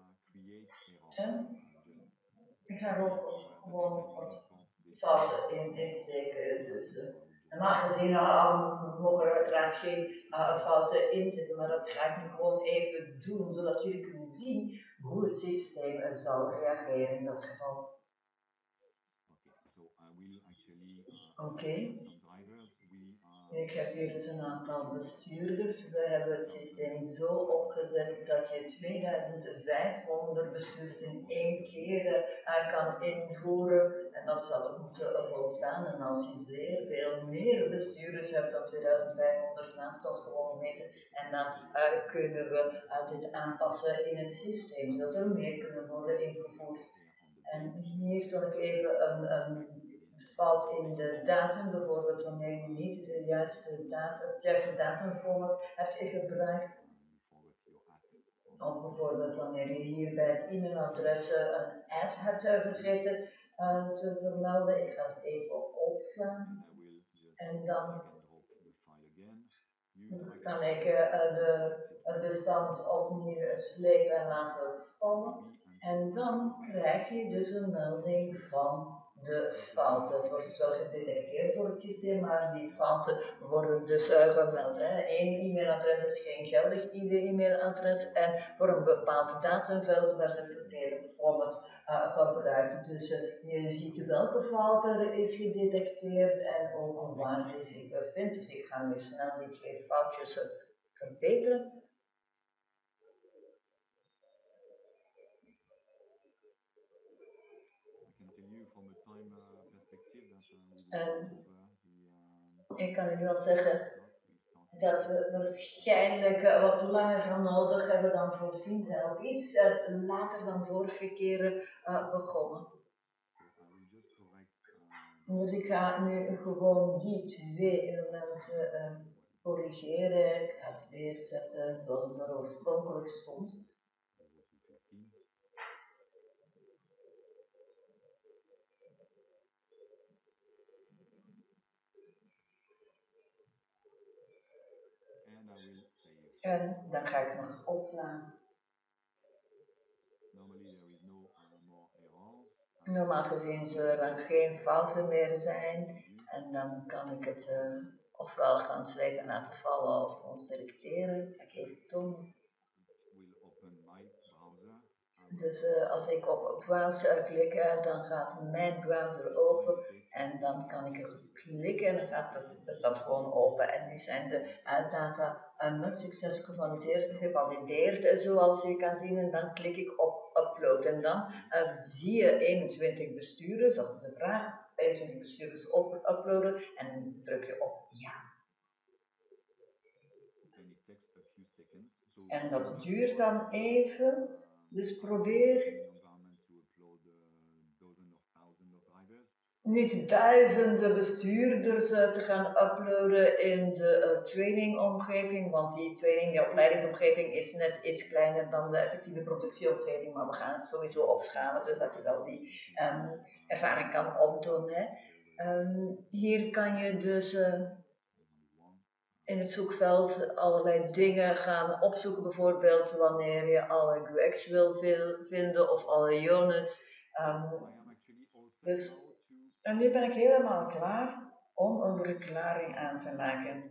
En ik ga er ook gewoon wat fouten in insteken, dus uh, normaal gezien uh, mogen er uiteraard geen uh, fouten in zitten, maar dat ga ik nu gewoon even doen, zodat jullie kunnen zien hoe het systeem uh, zou reageren in dat geval. Oké. Okay. Ik heb hier dus een aantal bestuurders. We hebben het systeem zo opgezet dat je tweeduizend bestuurders in één keer uh, kan invoeren. En dat zou er moeten volstaan. En als je zeer veel meer bestuurders hebt dan tweeduizend vijfhonderd, laat het ons gewoon weten. En dan uh, kunnen we uh, dit aanpassen in het systeem, zodat er meer kunnen worden ingevoerd. En hier toon ik even een, een fout in de datum, bijvoorbeeld wanneer je niet de juiste datum, het juiste datumformat hebt gebruikt. Of bijvoorbeeld wanneer je hier bij het e-mailadres een ad hebt vergeten uh, te vermelden. Ik ga het even opslaan. En dan kan ik uh, de, het bestand opnieuw slepen en laten vallen. En dan krijg je dus een melding van de fouten. Het wordt dus wel gedetecteerd door het systeem, maar die fouten worden dus uh, gemeld. Eén e-mailadres is geen geldig e-mailadres en voor een bepaald datumveld werd het verkeerde format uh, gebruikt. Dus uh, je ziet welke fout er is gedetecteerd en ook waar die zich bevindt. Dus ik ga nu snel die twee foutjes uh, verbeteren. En ik kan u wel zeggen dat we waarschijnlijk uh, wat langer gaan nodig hebben dan voorzien zijn, ook iets uh, later dan vorige keren uh, begonnen. Dus ik ga nu gewoon die twee elementen uh, corrigeren. Ik ga het weer zetten zoals het er oorspronkelijk stond. En dan ga ik nog eens opslaan. Normaal gezien zullen er geen fouten meer zijn. En dan kan ik het uh, ofwel gaan slepen laten vallen of gewoon selecteren. Ga ik even tonen. Dus uh, als ik op browser klik, uh, dan gaat mijn browser open en dan kan ik er klikken en dan gaat het bestand gewoon open. En nu zijn de uh, data uh, met succes gevalideerd, gevalideerd, zoals je kan zien. En dan klik ik op upload en dan uh, zie je eenentwintig bestuurders, dat is de vraag, eenentwintig bestuurders op uploaden en dan druk je op ja. En dat duurt dan even, dus probeer niet duizenden bestuurders uh, te gaan uploaden in de uh, trainingomgeving, want die training, die opleidingsomgeving is net iets kleiner dan de effectieve productieomgeving, maar we gaan het sowieso opschalen, dus dat je wel die um, ervaring kan opdoen. Hè. Um, hier kan je dus uh, in het zoekveld allerlei dingen gaan opzoeken, bijvoorbeeld wanneer je alle Gregs wil vinden of alle units. Um, dus en nu ben ik helemaal klaar om een verklaring aan te maken.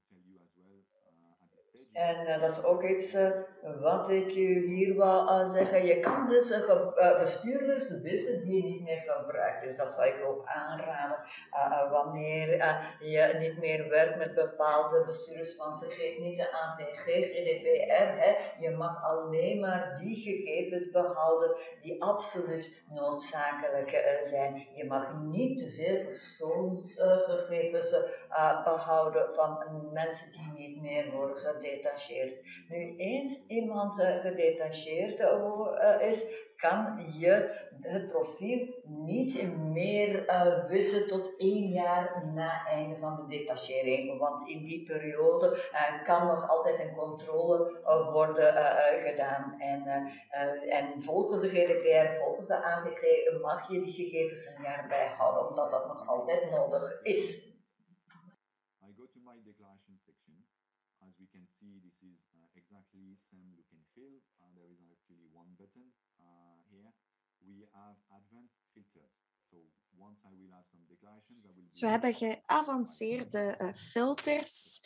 En uh, dat is ook iets uh, wat ik u hier wou uh, zeggen. Je kan dus uh, uh, bestuurders wissen die je niet meer gebruikt. Dus dat zou ik ook aanraden. Uh, uh, wanneer uh, je niet meer werkt met bepaalde bestuurders. Want vergeet niet de A V G, G D P R. Hè. Je mag alleen maar die gegevens behouden die absoluut noodzakelijk uh, zijn. Je mag niet te veel persoonsgegevens uh, uh, behouden van mensen die niet meer worden gedetacheerd. Nu, eens iemand uh, gedetacheerd uh, is, kan je het profiel niet meer uh, wisselen tot één jaar na het einde van de detachering. Want in die periode uh, kan nog altijd een controle uh, worden uh, gedaan. En, uh, uh, en volgens de G D P R, volgens de A V G, mag je die gegevens een jaar bijhouden, omdat dat nog altijd nodig is. I go to my declaration section. As we can see, this is uh, exactly same look and feel. Uh, there is actually one button uh, here. We have advanced filters. So once I will have some declarations, I will. Zo hebben geavanceerde uh, filters.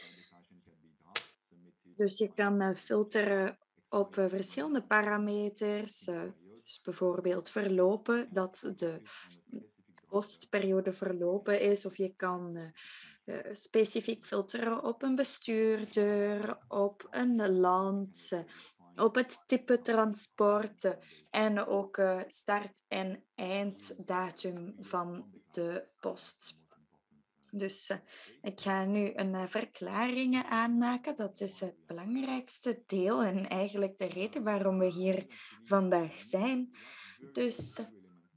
Dus je kan uh, filteren op uh, verschillende parameters. Uh, dus bijvoorbeeld verlopen, dat de postperiode verlopen is. Of je kan uh, uh, specifiek filteren op een bestuurder, op een land, uh, op het type transport uh, en ook uh, start- en einddatum van de post. Dus uh, ik ga nu een uh, verklaring aanmaken. Dat is het belangrijkste deel en eigenlijk de reden waarom we hier vandaag zijn. Dus uh,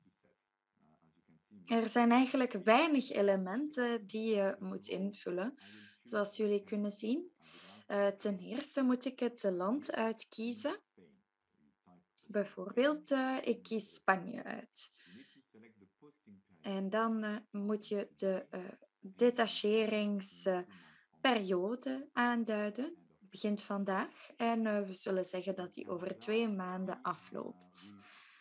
er zijn eigenlijk weinig elementen die je moet invullen, zoals jullie kunnen zien. Uh, ten eerste moet ik het land uitkiezen. Bijvoorbeeld, uh, ik kies Spanje uit. En dan uh, moet je de uh, detacheringsperiode aanduiden. Het begint vandaag en uh, we zullen zeggen dat die over twee maanden afloopt.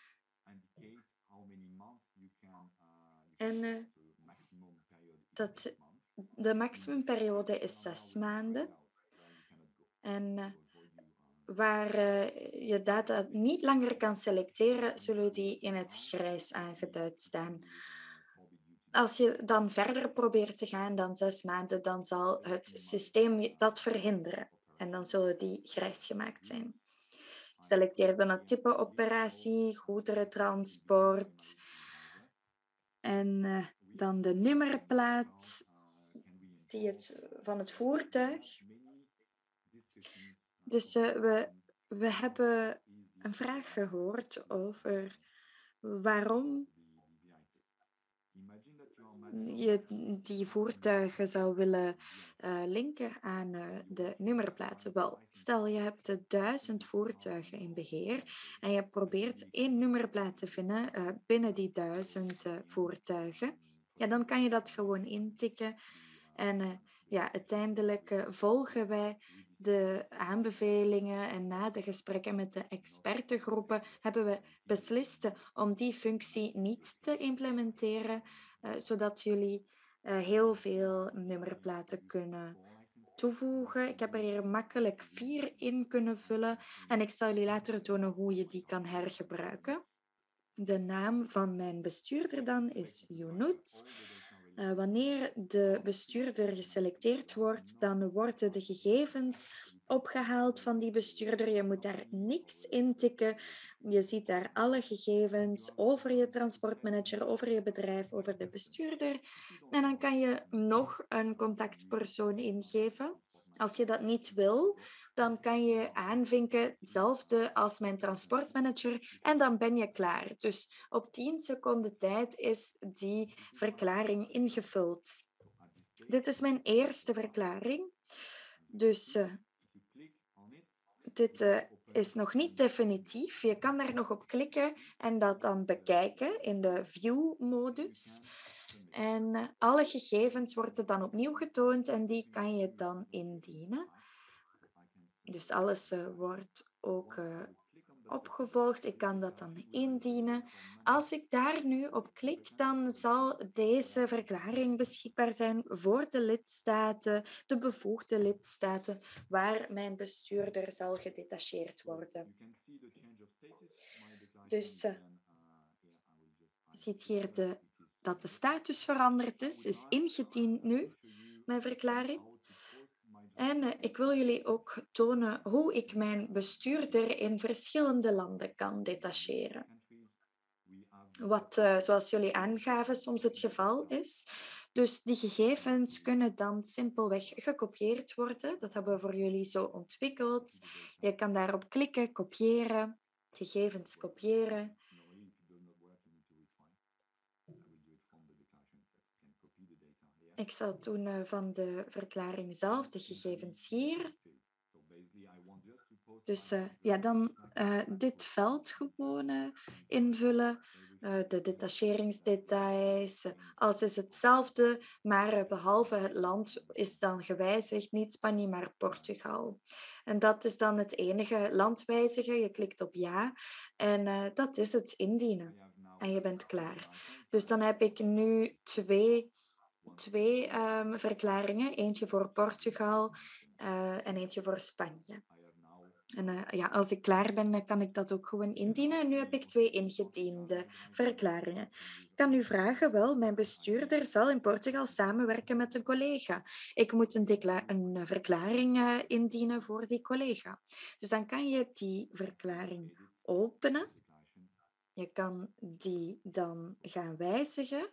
En uh, dat, de maximumperiode is zes maanden. En uh, waar uh, je data niet langer kan selecteren, zullen die in het grijs aangeduid staan. Als je dan verder probeert te gaan dan zes maanden, dan zal het systeem dat verhinderen. En dan zullen die grijs gemaakt zijn. Selecteer dan het type operatie, goederentransport en uh, dan de nummerplaat die het, van het voertuig. Dus uh, we, we hebben een vraag gehoord over waarom je die voertuigen zou willen uh, linken aan uh, de nummerplaten. Wel, stel je hebt uh, duizend voertuigen in beheer en je probeert één nummerplaat te vinden uh, binnen die duizend uh, voertuigen. Ja, dan kan je dat gewoon intikken en uh, ja, uiteindelijk uh, volgen wij de aanbevelingen en na de gesprekken met de expertengroepen hebben we beslist om die functie niet te implementeren, uh, zodat jullie uh, heel veel nummerplaten kunnen toevoegen. Ik heb er hier makkelijk vier in kunnen vullen en ik zal jullie later tonen hoe je die kan hergebruiken. De naam van mijn bestuurder dan is Younout. Uh, wanneer de bestuurder geselecteerd wordt, dan worden de gegevens opgehaald van die bestuurder. Je moet daar niks intikken. Je ziet daar alle gegevens over je transportmanager, over je bedrijf, over de bestuurder. En dan kan je nog een contactpersoon ingeven. Als je dat niet wil, dan kan je aanvinken hetzelfde als mijn transportmanager en dan ben je klaar. Dus op tien seconden tijd is die verklaring ingevuld. Dit is mijn eerste verklaring. Dus uh, dit uh, is nog niet definitief. Je kan daar nog op klikken en dat dan bekijken in de view-modus. En uh, alle gegevens worden dan opnieuw getoond en die kan je dan indienen. Dus alles uh, wordt ook uh, opgevolgd. Ik kan dat dan indienen. Als ik daar nu op klik, dan zal deze verklaring beschikbaar zijn voor de lidstaten, de bevoegde lidstaten, waar mijn bestuurder zal gedetacheerd worden. Dus uh, je ziet hier de, dat de status veranderd is, is ingediend nu, mijn verklaring. En uh, ik wil jullie ook tonen hoe ik mijn bestuurder in verschillende landen kan detacheren. Wat, uh, zoals jullie aangaven, soms het geval is. Dus die gegevens kunnen dan simpelweg gekopieerd worden. Dat hebben we voor jullie zo ontwikkeld. Je kan daarop klikken, kopiëren, gegevens kopiëren. Ik zal doen uh, van de verklaring zelf de gegevens hier. Dus uh, ja, dan uh, dit veld gewoon uh, invullen. Uh, de detacheringsdetails. Alles is hetzelfde, maar uh, behalve het land is dan gewijzigd. Niet Spanje, maar Portugal. En dat is dan het enige land wijzigen. Je klikt op ja en uh, dat is het indienen. En je bent klaar. Dus dan heb ik nu twee... Twee um, verklaringen, eentje voor Portugal uh, en eentje voor Spanje. En uh, ja, als ik klaar ben, kan ik dat ook gewoon indienen. En nu heb ik twee ingediende verklaringen. Ik kan u vragen, wel, mijn bestuurder zal in Portugal samenwerken met een collega. Ik moet een, decla- een verklaring uh, indienen voor die collega. Dus dan kan je die verklaring openen. Je kan die dan gaan wijzigen.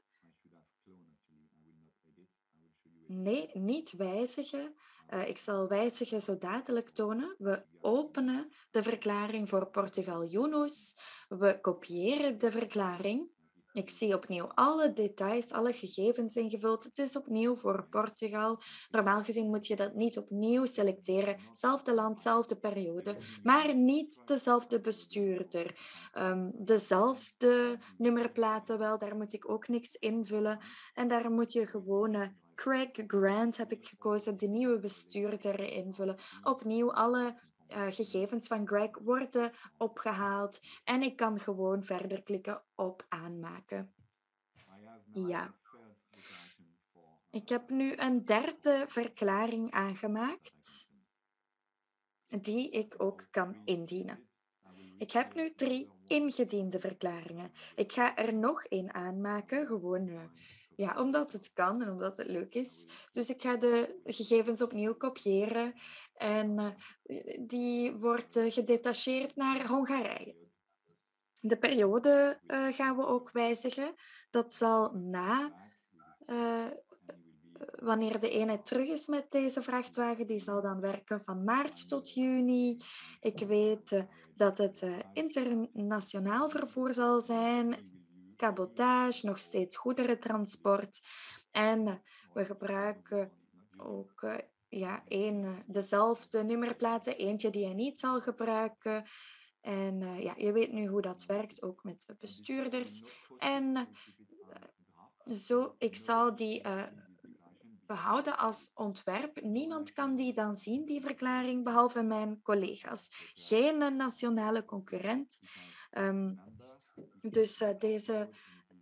Nee, niet wijzigen. Uh, ik zal wijzigen zo dadelijk tonen. We openen de verklaring voor Portugal Younout. We kopiëren de verklaring. Ik zie opnieuw alle details, alle gegevens ingevuld. Het is opnieuw voor Portugal. Normaal gezien moet je dat niet opnieuw selecteren. Zelfde land, zelfde periode, maar niet dezelfde bestuurder. Um, dezelfde nummerplaten wel, daar moet ik ook niks invullen. En daar moet je gewoon... Uh, Craig Grant heb ik gekozen, de nieuwe bestuurder invullen. Opnieuw alle uh, gegevens van Greg worden opgehaald en ik kan gewoon verder klikken op aanmaken. Ja. Ik heb nu een derde verklaring aangemaakt die ik ook kan indienen. Ik heb nu drie ingediende verklaringen. Ik ga er nog één aanmaken, gewoon... Uh, Ja, omdat het kan en omdat het leuk is. Dus ik ga de gegevens opnieuw kopiëren en uh, die wordt uh, gedetacheerd naar Hongarije. De periode uh, gaan we ook wijzigen. Dat zal na, uh, wanneer de eenheid terug is met deze vrachtwagen, die zal dan werken van maart tot juni. Ik weet uh, dat het uh, internationaal vervoer zal zijn. Cabotage, nog steeds goederentransport. En uh, we gebruiken ook uh, ja, een, uh, dezelfde nummerplaten, eentje die je niet zal gebruiken. En uh, ja, je weet nu hoe dat werkt, ook met de bestuurders. En uh, zo, ik zal die uh, behouden als ontwerp. Niemand kan die dan zien, die verklaring, behalve mijn collega's. Geen uh, nationale concurrent. Um, Dus uh, deze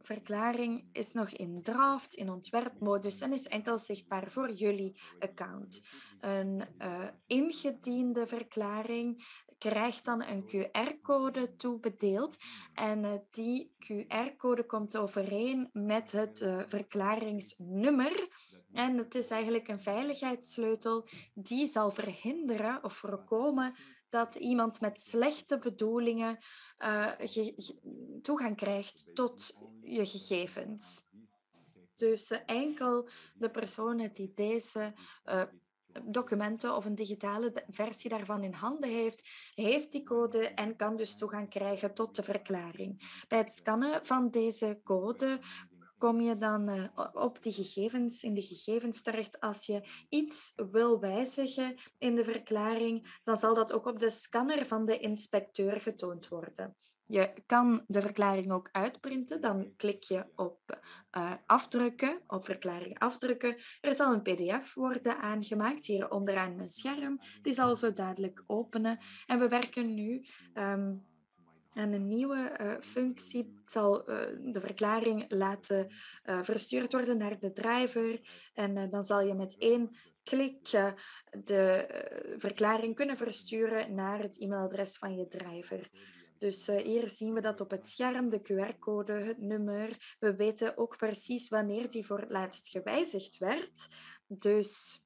verklaring is nog in draft, in ontwerpmodus en is enkel zichtbaar voor jullie account. Een uh, ingediende verklaring krijgt dan een Q R-code toebedeeld en uh, die Q R-code komt overeen met het uh, verklaringsnummer. En het is eigenlijk een veiligheidssleutel die zal verhinderen of voorkomen dat iemand met slechte bedoelingen uh, ge- ge- toegang krijgt tot je gegevens. Dus uh, enkel de personen die deze uh, documenten of een digitale versie daarvan in handen heeft, heeft die code en kan dus toegang krijgen tot de verklaring. Bij het scannen van deze code kom je dan uh, op die gegevens, in de gegevens terecht. Als je iets wil wijzigen in de verklaring, dan zal dat ook op de scanner van de inspecteur getoond worden. Je kan de verklaring ook uitprinten. Dan klik je op uh, afdrukken, op verklaring afdrukken. Er zal een P D F worden aangemaakt, hier onderaan mijn scherm. Die zal zo dadelijk openen. En we werken nu um, aan een nieuwe uh, functie. Het zal uh, de verklaring laten uh, verstuurd worden naar de driver. En uh, dan zal je met één klik uh, de uh, verklaring kunnen versturen naar het e-mailadres van je driver. Dus uh, hier zien we dat op het scherm, de Q R-code, het nummer. We weten ook precies wanneer die voor het laatst gewijzigd werd. Dus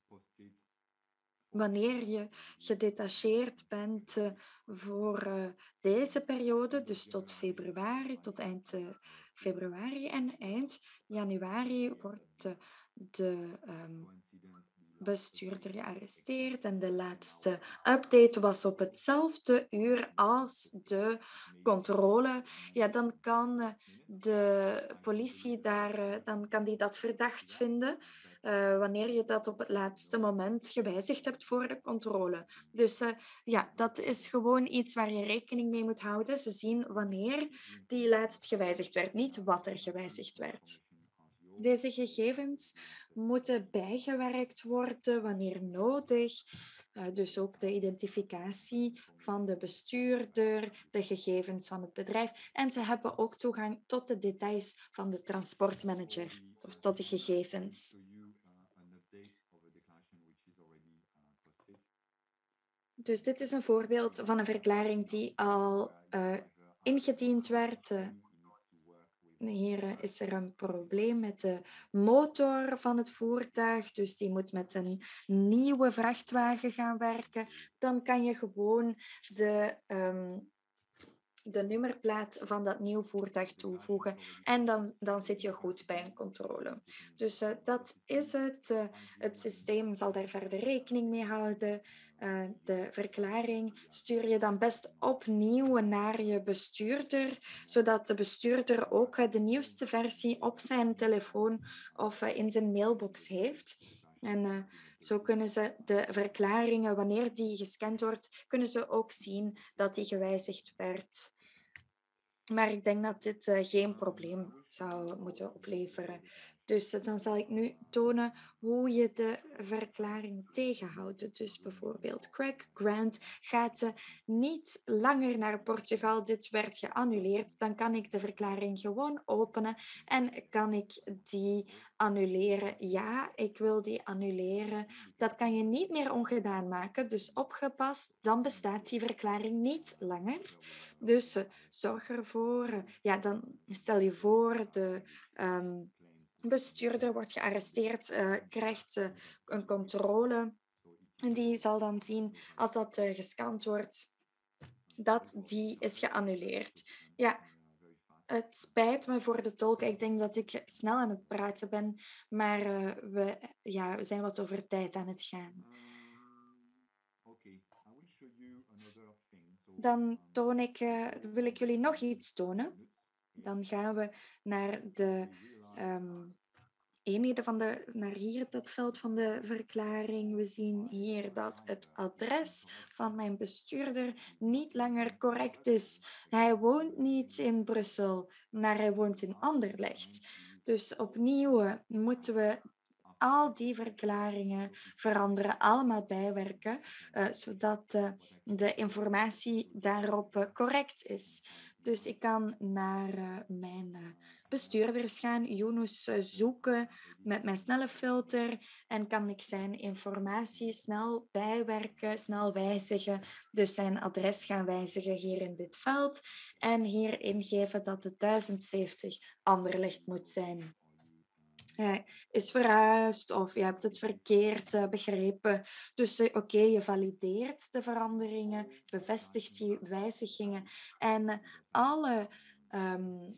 wanneer je gedetacheerd bent uh, voor uh, deze periode, dus tot februari, tot eind uh, februari en eind januari wordt uh, de um, bestuurder gearresteerd en de laatste update was op hetzelfde uur als de controle, ja, dan kan de politie daar, dan kan die dat verdacht vinden uh, wanneer je dat op het laatste moment gewijzigd hebt voor de controle. Dus uh, ja, dat is gewoon iets waar je rekening mee moet houden. Ze zien wanneer die laatst gewijzigd werd, niet wat er gewijzigd werd. Deze gegevens moeten bijgewerkt worden wanneer nodig. Uh, dus ook de identificatie van de bestuurder, de gegevens van het bedrijf. En ze hebben ook toegang tot de details van de transportmanager, of tot de gegevens. Dus dit is een voorbeeld van een verklaring die al uh, ingediend werd. Uh, Hier is er een probleem met de motor van het voertuig, dus die moet met een nieuwe vrachtwagen gaan werken. Dan kan je gewoon de, um, de nummerplaat van dat nieuw voertuig toevoegen en dan, dan zit je goed bij een controle. Dus uh, dat is het. Uh, het systeem zal daar verder rekening mee houden. Uh, de verklaring stuur je dan best opnieuw naar je bestuurder, zodat de bestuurder ook uh, de nieuwste versie op zijn telefoon of uh, in zijn mailbox heeft. En uh, zo kunnen ze de verklaringen, wanneer die gescand wordt, kunnen ze ook zien dat die gewijzigd werd. Maar ik denk dat dit uh, geen probleem zou moeten opleveren. Dus uh, dan zal ik nu tonen hoe je de verklaring tegenhoudt. Dus bijvoorbeeld Craig Grant gaat uh, niet langer naar Portugal. Dit werd geannuleerd. Dan kan ik de verklaring gewoon openen en kan ik die annuleren. Ja, ik wil die annuleren. Dat kan je niet meer ongedaan maken. Dus opgepast, dan bestaat die verklaring niet langer. Dus uh, zorg ervoor. Uh, ja, dan stel je voor de um, bestuurder wordt gearresteerd, uh, krijgt uh, een controle en die zal dan zien als dat uh, gescand wordt dat die is geannuleerd. Ja, het spijt me voor de tolk. Ik denk dat ik snel aan het praten ben, maar uh, we, ja, we zijn wat over tijd aan het gaan. Dan toon ik, uh, wil ik jullie nog iets tonen. Dan gaan we naar de um, eenheden van de, naar hier dat veld van de verklaring. We zien hier dat het adres van mijn bestuurder niet langer correct is. Hij woont niet in Brussel, maar hij woont in Anderlecht. Dus opnieuw moeten we al die verklaringen veranderen, allemaal bijwerken, uh, zodat uh, de informatie daarop uh, correct is. Dus ik kan naar uh, mijn uh, bestuurders gaan, Yunus uh, zoeken met mijn snelle filter en kan ik zijn informatie snel bijwerken, snel wijzigen. Dus zijn adres gaan wijzigen hier in dit veld en hier ingeven dat het duizend zeventig Anderlecht moet zijn. Hij is verhuisd of je hebt het verkeerd uh, begrepen. Dus uh, oké, okay, je valideert de veranderingen, bevestigt die wijzigingen en uh, alle, um,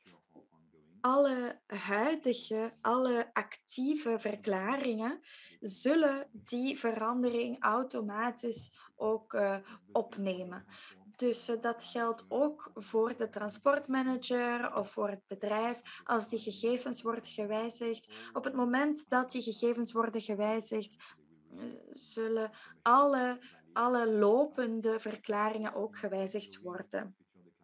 alle huidige, alle actieve verklaringen zullen die verandering automatisch ook uh, opnemen. Dus uh, dat geldt ook voor de transportmanager of voor het bedrijf. Als die gegevens worden gewijzigd, op het moment dat die gegevens worden gewijzigd, uh, zullen alle, alle lopende verklaringen ook gewijzigd worden.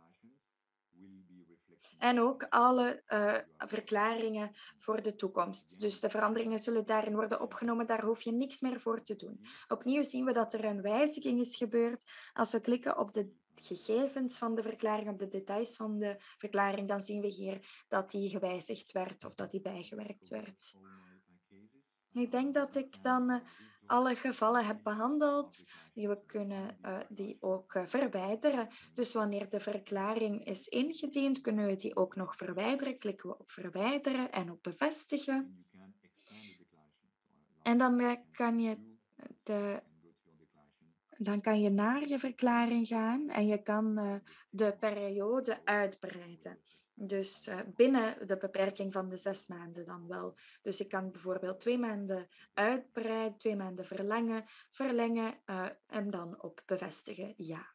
En ook alle uh, verklaringen voor de toekomst. Dus de veranderingen zullen daarin worden opgenomen. Daar hoef je niks meer voor te doen. Opnieuw zien we dat er een wijziging is gebeurd. Als we klikken op de gegevens van de verklaring, op de details van de verklaring, dan zien we hier dat die gewijzigd werd of dat die bijgewerkt werd. Ik denk dat ik dan uh, alle gevallen heb behandeld. We kunnen uh, die ook uh, verwijderen. Dus wanneer de verklaring is ingediend, kunnen we die ook nog verwijderen. Klikken we op verwijderen en op bevestigen. En dan uh, kan je de... Dan kan je naar je verklaring gaan en je kan uh, de periode uitbreiden. Dus uh, binnen de beperking van de zes maanden dan wel. Dus ik kan bijvoorbeeld twee maanden uitbreiden, twee maanden verlengen, verlengen uh, en dan op bevestigen, ja.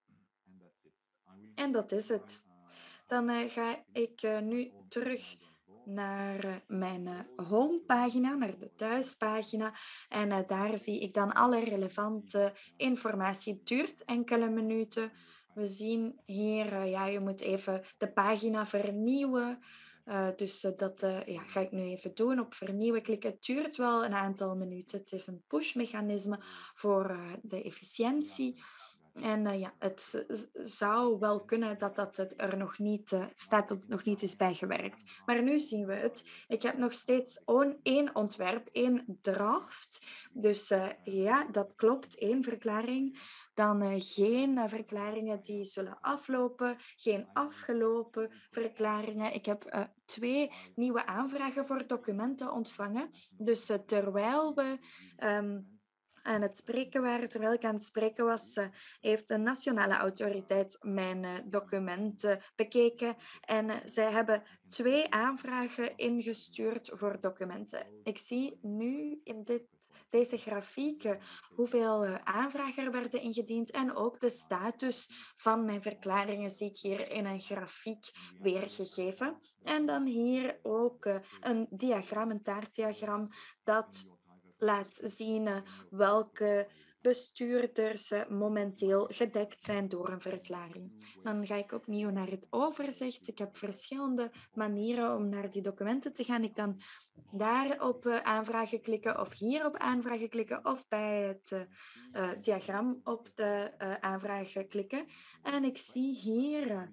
En dat is het. Dan uh, ga ik uh, nu terug naar uh, mijn uh, homepagina, naar de thuispagina. En uh, daar zie ik dan alle relevante informatie. Het duurt enkele minuten. We zien hier, uh, ja, je moet even de pagina vernieuwen. Uh, dus uh, dat uh, ja, ga ik nu even doen. Op vernieuwen klikken. Het duurt wel een aantal minuten. Het is een push-mechanisme voor uh, de efficiëntie. En uh, ja, het zou wel kunnen dat dat het er nog niet uh, staat, dat het nog niet is bijgewerkt. Maar nu zien we het. Ik heb nog steeds on, één ontwerp, één draft. Dus uh, ja, dat klopt, één verklaring. Dan uh, geen uh, verklaringen die zullen aflopen, geen afgelopen verklaringen. Ik heb uh, twee nieuwe aanvragen voor documenten ontvangen. Dus uh, terwijl we... Um, aan het spreken waren, terwijl ik aan het spreken was, uh, heeft een nationale autoriteit mijn uh, documenten bekeken en uh, zij hebben twee aanvragen ingestuurd voor documenten. Ik zie nu in dit, deze grafiek uh, hoeveel uh, aanvragen er werden ingediend en ook de status van mijn verklaringen zie ik hier in een grafiek weergegeven. En dan hier ook uh, een diagram, een taartdiagram dat laat zien welke bestuurders momenteel gedekt zijn door een verklaring. Dan ga ik opnieuw naar het overzicht. Ik heb verschillende manieren om naar die documenten te gaan. Ik kan daar op aanvragen klikken of hier op aanvragen klikken of bij het uh, diagram op de uh, aanvragen klikken. En ik zie hier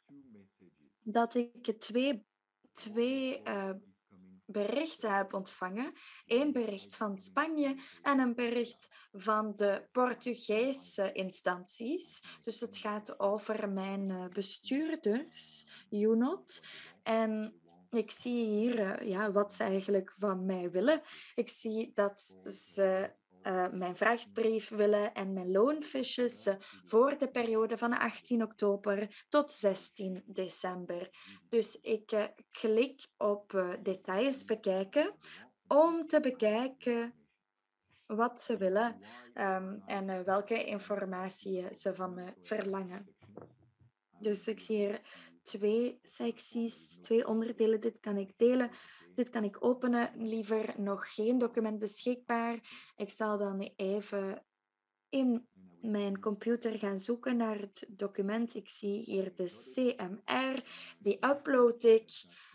dat ik twee, twee uh, berichten heb ontvangen. Eén bericht van Spanje en een bericht van de Portugese instanties. Dus het gaat over mijn bestuurders, U N O T. En ik zie hier uh, ja, wat ze eigenlijk van mij willen. Ik zie dat ze Uh, mijn vrachtbrief willen en mijn loonfiches uh, voor de periode van achttien oktober tot zestien december. Dus ik uh, klik op uh, details bekijken om te bekijken wat ze willen um, en uh, welke informatie ze van me verlangen. Dus ik zie hier twee secties, twee onderdelen. Dit kan ik delen. Dit kan ik openen. Liever nog geen document beschikbaar. Ik zal dan even in mijn computer gaan zoeken naar het document. Ik zie hier de C M R. Die upload ik.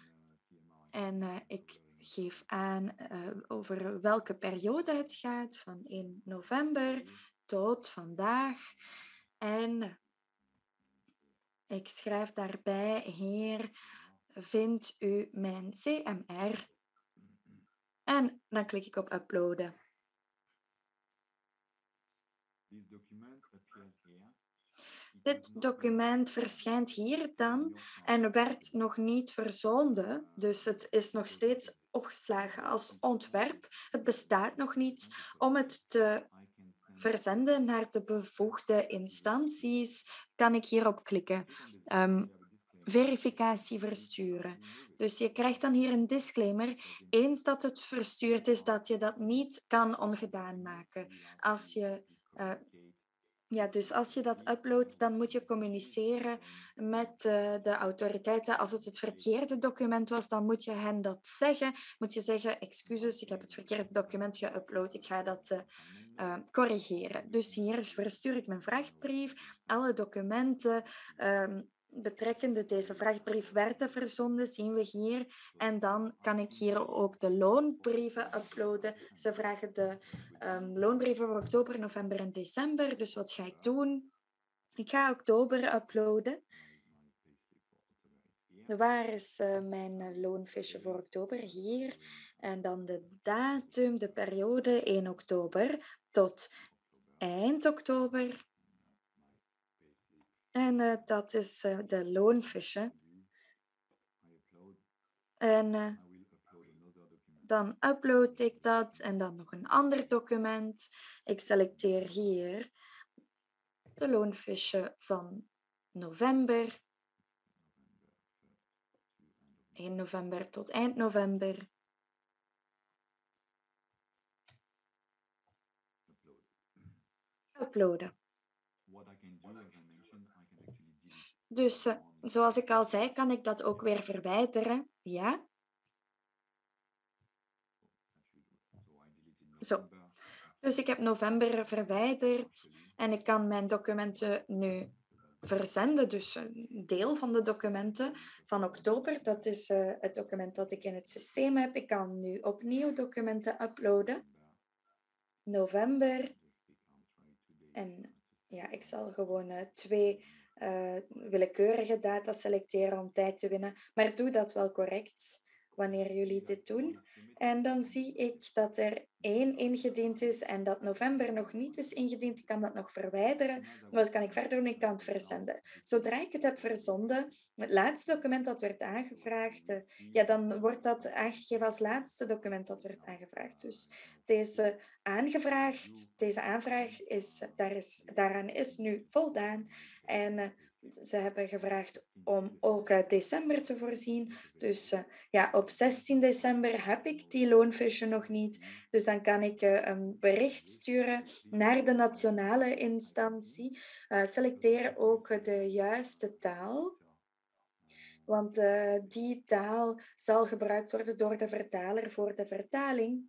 En uh, ik geef aan uh, over welke periode het gaat. Van één november tot vandaag. En Ik schrijf daarbij, heer, vindt u mijn C M R? En dan klik ik op uploaden. Dit document verschijnt hier dan en werd nog niet verzonden, dus het is nog steeds opgeslagen als ontwerp. Het bestaat nog niet. Om het te verzenden naar de bevoegde instanties kan ik hierop klikken. Um, verificatie versturen. Dus je krijgt dan hier een disclaimer. Eens dat het verstuurd is, dat je dat niet kan ongedaan maken. Als je... Uh, Ja, dus als je dat uploadt, dan moet je communiceren met uh, de autoriteiten. Als het het verkeerde document was, dan moet je hen dat zeggen. Moet je zeggen, excuses, ik heb het verkeerde document geüpload. Ik ga dat uh, uh, corrigeren. Dus hier verstuur ik mijn vrachtbrief. Alle documenten um, betrekkende deze vrachtbrief werden verzonden, zien we hier. En dan kan ik hier ook de loonbrieven uploaden. Ze vragen de um, loonbrieven voor oktober, november en december. Dus wat ga ik doen? Ik ga oktober uploaden. Waar is uh, mijn loonfiche voor oktober? Hier. En dan de datum, de periode één oktober tot eind oktober. En uh, dat is uh, de loonfiche. En uh, dan upload ik dat en dan nog een ander document. Ik selecteer hier de loonfiche van november. één november tot eind november. Uploaden. Dus uh, zoals ik al zei, kan ik dat ook weer verwijderen. Ja. Zo. Dus ik heb november verwijderd en ik kan mijn documenten nu verzenden. Dus een deel van de documenten van oktober, dat is uh, het document dat ik in het systeem heb. Ik kan nu opnieuw documenten uploaden. November. En ja, ik zal gewoon uh, twee uh, willekeurige data selecteren om tijd te winnen. Maar doe dat wel correct wanneer jullie dit doen. En dan zie ik dat er één ingediend is en dat november nog niet is ingediend. Ik kan dat nog verwijderen. Wat kan ik verder doen? Ik kan het verzenden. Zodra ik het heb verzonden, het laatste document dat werd aangevraagd, uh, ja, dan wordt dat aangegeven als laatste document dat werd aangevraagd. Dus deze aangevraagd, deze aanvraag is, daar is, daaraan is nu voldaan. En uh, ze hebben gevraagd om ook uit december te voorzien. Dus uh, ja, op zestien december heb ik die loonfiche nog niet. Dus dan kan ik uh, een bericht sturen naar de nationale instantie. Uh, selecteer ook de juiste taal. Want uh, die taal zal gebruikt worden door de vertaler voor de vertaling.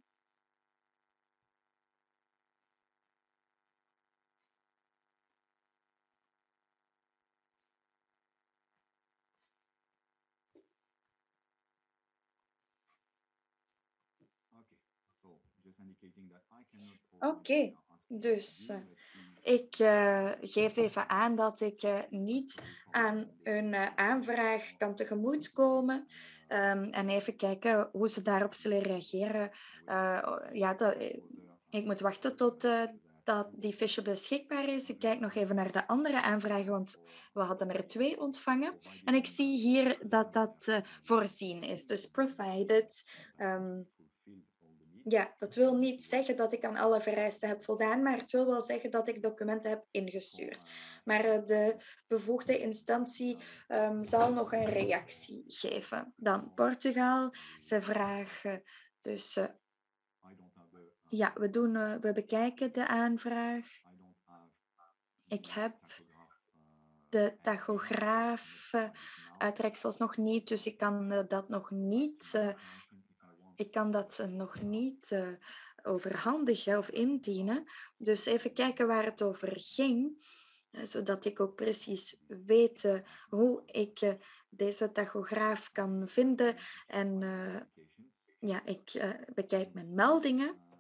Oké, okay. Dus uh, ik uh, geef even aan dat ik uh, niet aan hun uh, aanvraag kan tegemoetkomen. Um, en even kijken hoe ze daarop zullen reageren. Uh, ja, dat, ik moet wachten tot uh, dat die fiche beschikbaar is. Ik kijk nog even naar de andere aanvragen, want we hadden er twee ontvangen. En ik zie hier dat dat uh, voorzien is. Dus provided... Um, Ja, dat wil niet zeggen dat ik aan alle vereisten heb voldaan, maar het wil wel zeggen dat ik documenten heb ingestuurd. Maar de bevoegde instantie um, zal nog een reactie geven. Dan Portugal, ze vragen dus... Uh, ja, we, doen, uh, we bekijken de aanvraag. Ik heb de tachograaf uh, uittreksels nog niet, dus ik kan uh, dat nog niet... Uh, Ik kan dat nog niet uh, overhandigen of indienen. Dus even kijken waar het over ging, uh, zodat ik ook precies weet uh, hoe ik uh, deze tachograaf kan vinden. En uh, ja, ik uh, bekijk mijn meldingen.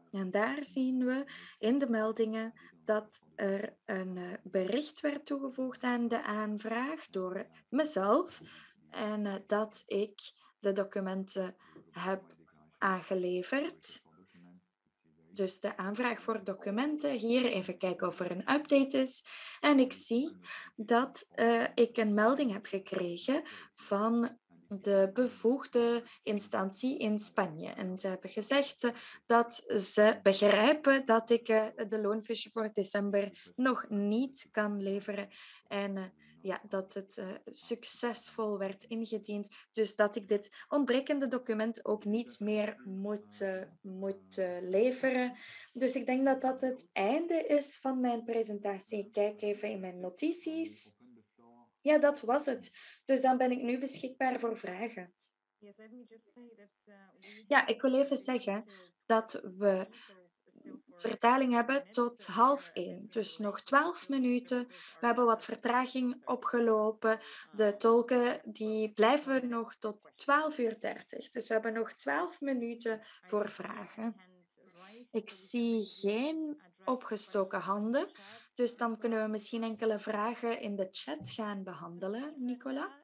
En daar zien we in de meldingen dat er een uh, bericht werd toegevoegd aan de aanvraag door mezelf en uh, dat ik de documenten heb aangeleverd. Dus de aanvraag voor documenten. Hier even kijken of er een update is. En ik zie dat uh, ik een melding heb gekregen van de bevoegde instantie in Spanje. En ze hebben gezegd uh, dat ze begrijpen dat ik uh, de loonfiche voor december nog niet kan leveren. En uh, ja, dat het uh, succesvol werd ingediend. Dus dat ik dit ontbrekende document ook niet meer moet, uh, moet uh, leveren. Dus ik denk dat dat het einde is van mijn presentatie. Ik kijk even in mijn notities. Ja, dat was het. Dus dan ben ik nu beschikbaar voor vragen. Ja, ik wil even zeggen dat we vertaling hebben tot half één. Dus nog twaalf minuten. We hebben wat vertraging opgelopen. De tolken die blijven nog tot twaalf uur dertig. Dus we hebben nog twaalf minuten voor vragen. Ik zie geen opgestoken handen. Dus dan kunnen we misschien enkele vragen in de chat gaan behandelen, Nicola.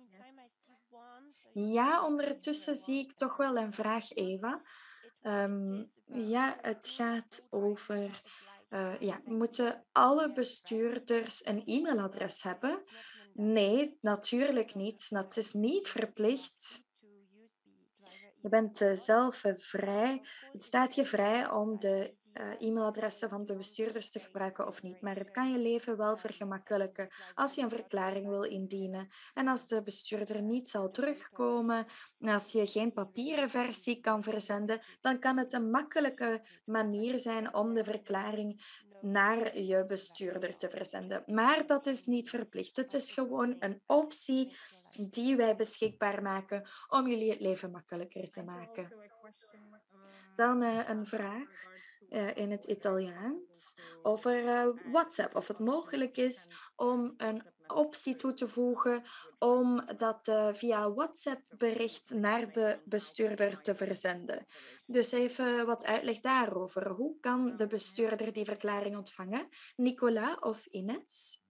Ja, ondertussen zie ik toch wel een vraag, Eva. Um, ja, het gaat over... Uh, ja, moeten alle bestuurders een e-mailadres hebben? Nee, natuurlijk niet. Dat is niet verplicht. Je bent uh, zelf uh, vrij. Het staat je vrij om de uh, e-mailadressen van de bestuurders te gebruiken of niet. Maar het kan je leven wel vergemakkelijken als je een verklaring wil indienen. En als de bestuurder niet zal terugkomen, en als je geen papieren versie kan verzenden, dan kan het een makkelijke manier zijn om de verklaring naar je bestuurder te verzenden. Maar dat is niet verplicht. Het is gewoon een optie die wij beschikbaar maken om jullie het leven makkelijker te maken. Dan uh, een vraag uh, in het Italiaans over uh, WhatsApp. Of het mogelijk is om een optie toe te voegen om dat uh, via WhatsApp bericht naar de bestuurder te verzenden. Dus even wat uitleg daarover. Hoe kan de bestuurder die verklaring ontvangen? Nicola of Ines?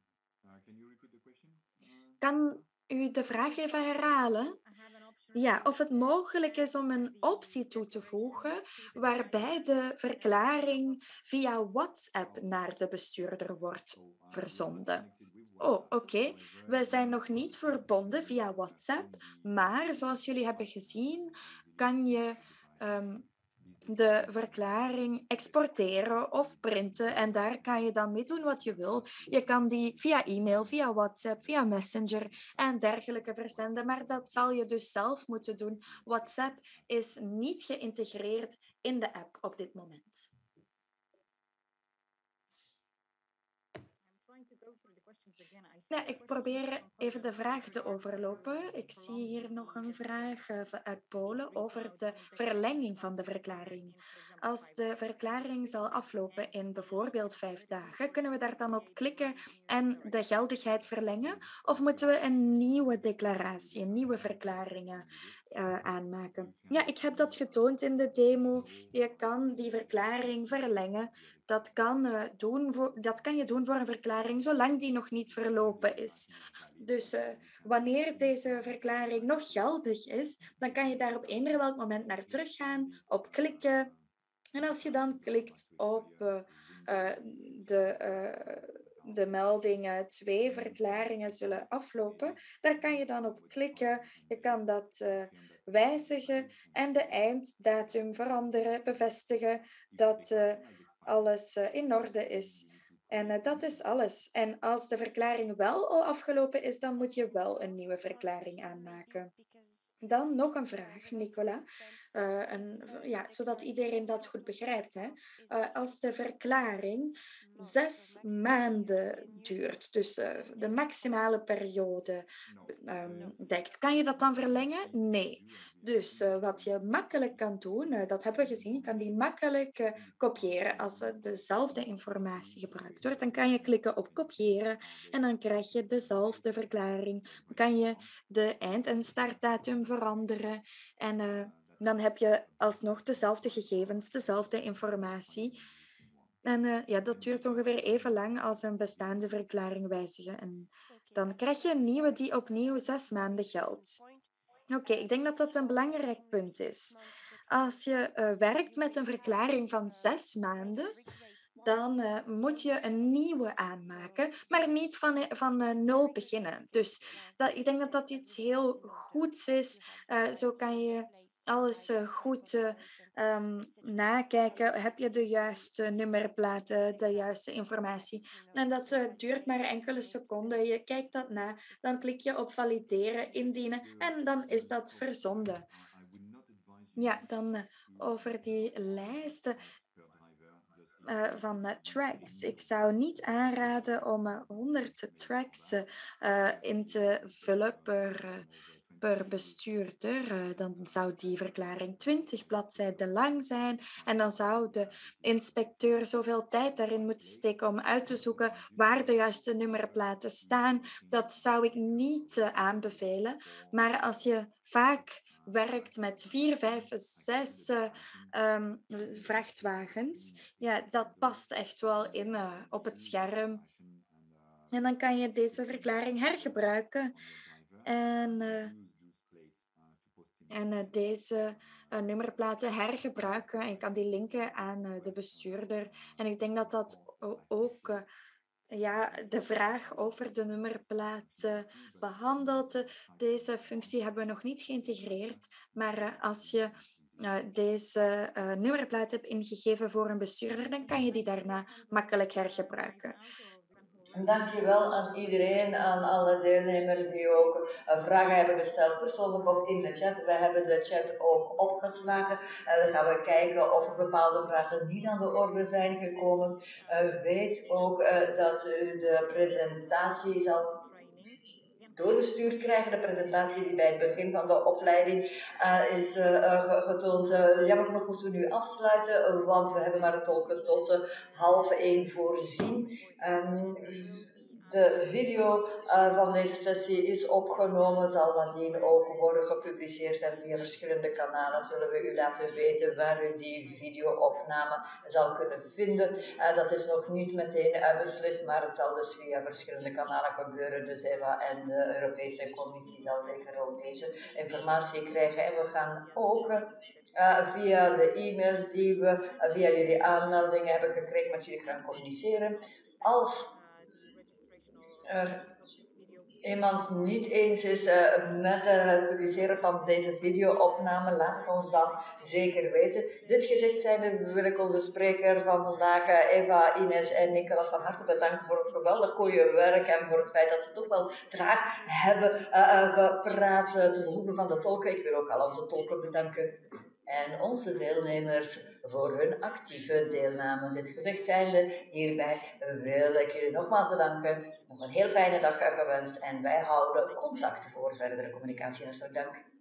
Kan u de vraag even herhalen? Ja, of het mogelijk is om een optie toe te voegen waarbij de verklaring via WhatsApp naar de bestuurder wordt verzonden. Oh, oké. Okay. We zijn nog niet verbonden via WhatsApp, maar zoals jullie hebben gezien, kan je um, de verklaring exporteren of printen en daar kan je dan mee doen wat je wil. Je kan die via e-mail, via WhatsApp, via Messenger en dergelijke verzenden, maar dat zal je dus zelf moeten doen. WhatsApp is niet geïntegreerd in de app op dit moment. Ja, ik probeer even de vragen te overlopen. Ik zie hier nog een vraag uit Polen over de verlenging van de verklaring. Als de verklaring zal aflopen in bijvoorbeeld vijf dagen, kunnen we daar dan op klikken en de geldigheid verlengen? Of moeten we een nieuwe declaratie, een nieuwe verklaringen uh, aanmaken? Ja, ik heb dat getoond in de demo. Je kan die verklaring verlengen. Dat kan, uh, doen voor, dat kan je doen voor een verklaring zolang die nog niet verlopen is. Dus uh, wanneer deze verklaring nog geldig is, dan kan je daar op eender welk moment naar teruggaan, op klikken. En als je dan klikt op uh, uh, de, uh, de melding twee verklaringen zullen aflopen, daar kan je dan op klikken. Je kan dat uh, wijzigen en de einddatum veranderen, bevestigen dat uh, alles uh, in orde is. En uh, dat is alles. En als de verklaring wel al afgelopen is, dan moet je wel een nieuwe verklaring aanmaken. Dan nog een vraag, Nicola, uh, een, ja, zodat iedereen dat goed begrijpt. Hè? Uh, als de verklaring zes maanden duurt, dus uh, de maximale periode um, dekt, kan je dat dan verlengen? Nee. Dus uh, wat je makkelijk kan doen, uh, dat hebben we gezien, je kan die makkelijk uh, kopiëren. Als uh, dezelfde informatie gebruikt wordt, dan kan je klikken op kopiëren en dan krijg je dezelfde verklaring. Dan kan je de eind- en startdatum veranderen. En uh, dan heb je alsnog dezelfde gegevens, dezelfde informatie. En uh, ja, dat duurt ongeveer even lang als een bestaande verklaring wijzigen. En dan krijg je een nieuwe die opnieuw zes maanden geldt. Oké, okay, ik denk dat dat een belangrijk punt is. Als je uh, werkt met een verklaring van zes maanden, dan uh, moet je een nieuwe aanmaken, maar niet van, van uh, nul beginnen. Dus dat, ik denk dat dat iets heel goeds is. Uh, zo kan je alles uh, goed uh, um, nakijken. Heb je de juiste nummerplaten, de juiste informatie? En dat uh, duurt maar enkele seconden. Je kijkt dat na, dan klik je op valideren, indienen en dan is dat verzonden. Ja, dan uh, over die lijsten. Uh, van uh, tracks. Ik zou niet aanraden om uh, honderd tracks uh, in te vullen per, uh, per bestuurder. Uh, dan zou die verklaring twintig bladzijden lang zijn en dan zou de inspecteur zoveel tijd daarin moeten steken om uit te zoeken waar de juiste nummerplaten staan. Dat zou ik niet uh, aanbevelen. Maar als je vaak werkt met vier, vijf, zes uh, um, vrachtwagens, ja, dat past echt wel in uh, op het scherm. En dan kan je deze verklaring hergebruiken en, uh, en uh, deze uh, nummerplaten hergebruiken en je kan die linken aan uh, de bestuurder. En ik denk dat dat ook uh, ja, de vraag over de nummerplaat uh, behandelt. Deze functie hebben we nog niet geïntegreerd, maar uh, als je uh, deze uh, nummerplaat hebt ingegeven voor een bestuurder, dan kan je die daarna makkelijk hergebruiken. Dankjewel aan iedereen, aan alle deelnemers die ook uh, vragen hebben gesteld, persoonlijk of in de chat. We hebben de chat ook opgeslagen. Uh, dan gaan we kijken of er bepaalde vragen niet aan de orde zijn gekomen. Uh, weet ook uh, dat u de presentatie zal doorgestuurd krijgen. De presentatie die bij het begin van de opleiding uh, is uh, getoond. Uh, jammer genoeg moeten we nu afsluiten, uh, want we hebben maar het tolken tot uh, half één voorzien. Um, de video uh, van deze sessie is opgenomen, zal nadien ook worden gepubliceerd en via verschillende kanalen zullen we u laten weten waar u die videoopname zal kunnen vinden. Uh, dat is nog niet meteen uh, beslist, maar het zal dus via verschillende kanalen gebeuren. Dus Eva en de Europese Commissie zal zeker ook deze informatie krijgen. En we gaan ook uh, via de e-mails die we uh, via jullie aanmeldingen hebben gekregen met jullie gaan communiceren. Als er iemand niet eens is uh, met uh, het publiceren van deze video-opname, laat het ons dan zeker weten. Dit gezegd zijnde wil ik onze spreker van vandaag, uh, Eva, Ines en Nicolas, van harte bedanken voor het geweldig goede werk en voor het feit dat ze toch wel traag hebben uh, uh, gepraat uh, ten behoeve van de tolken. Ik wil ook al onze tolken bedanken. En onze deelnemers voor hun actieve deelname. Dit gezegd zijnde, hierbij wil ik jullie nogmaals bedanken. Nog een heel fijne dag gewenst en wij houden contact voor verdere communicatie. Hartelijk dank.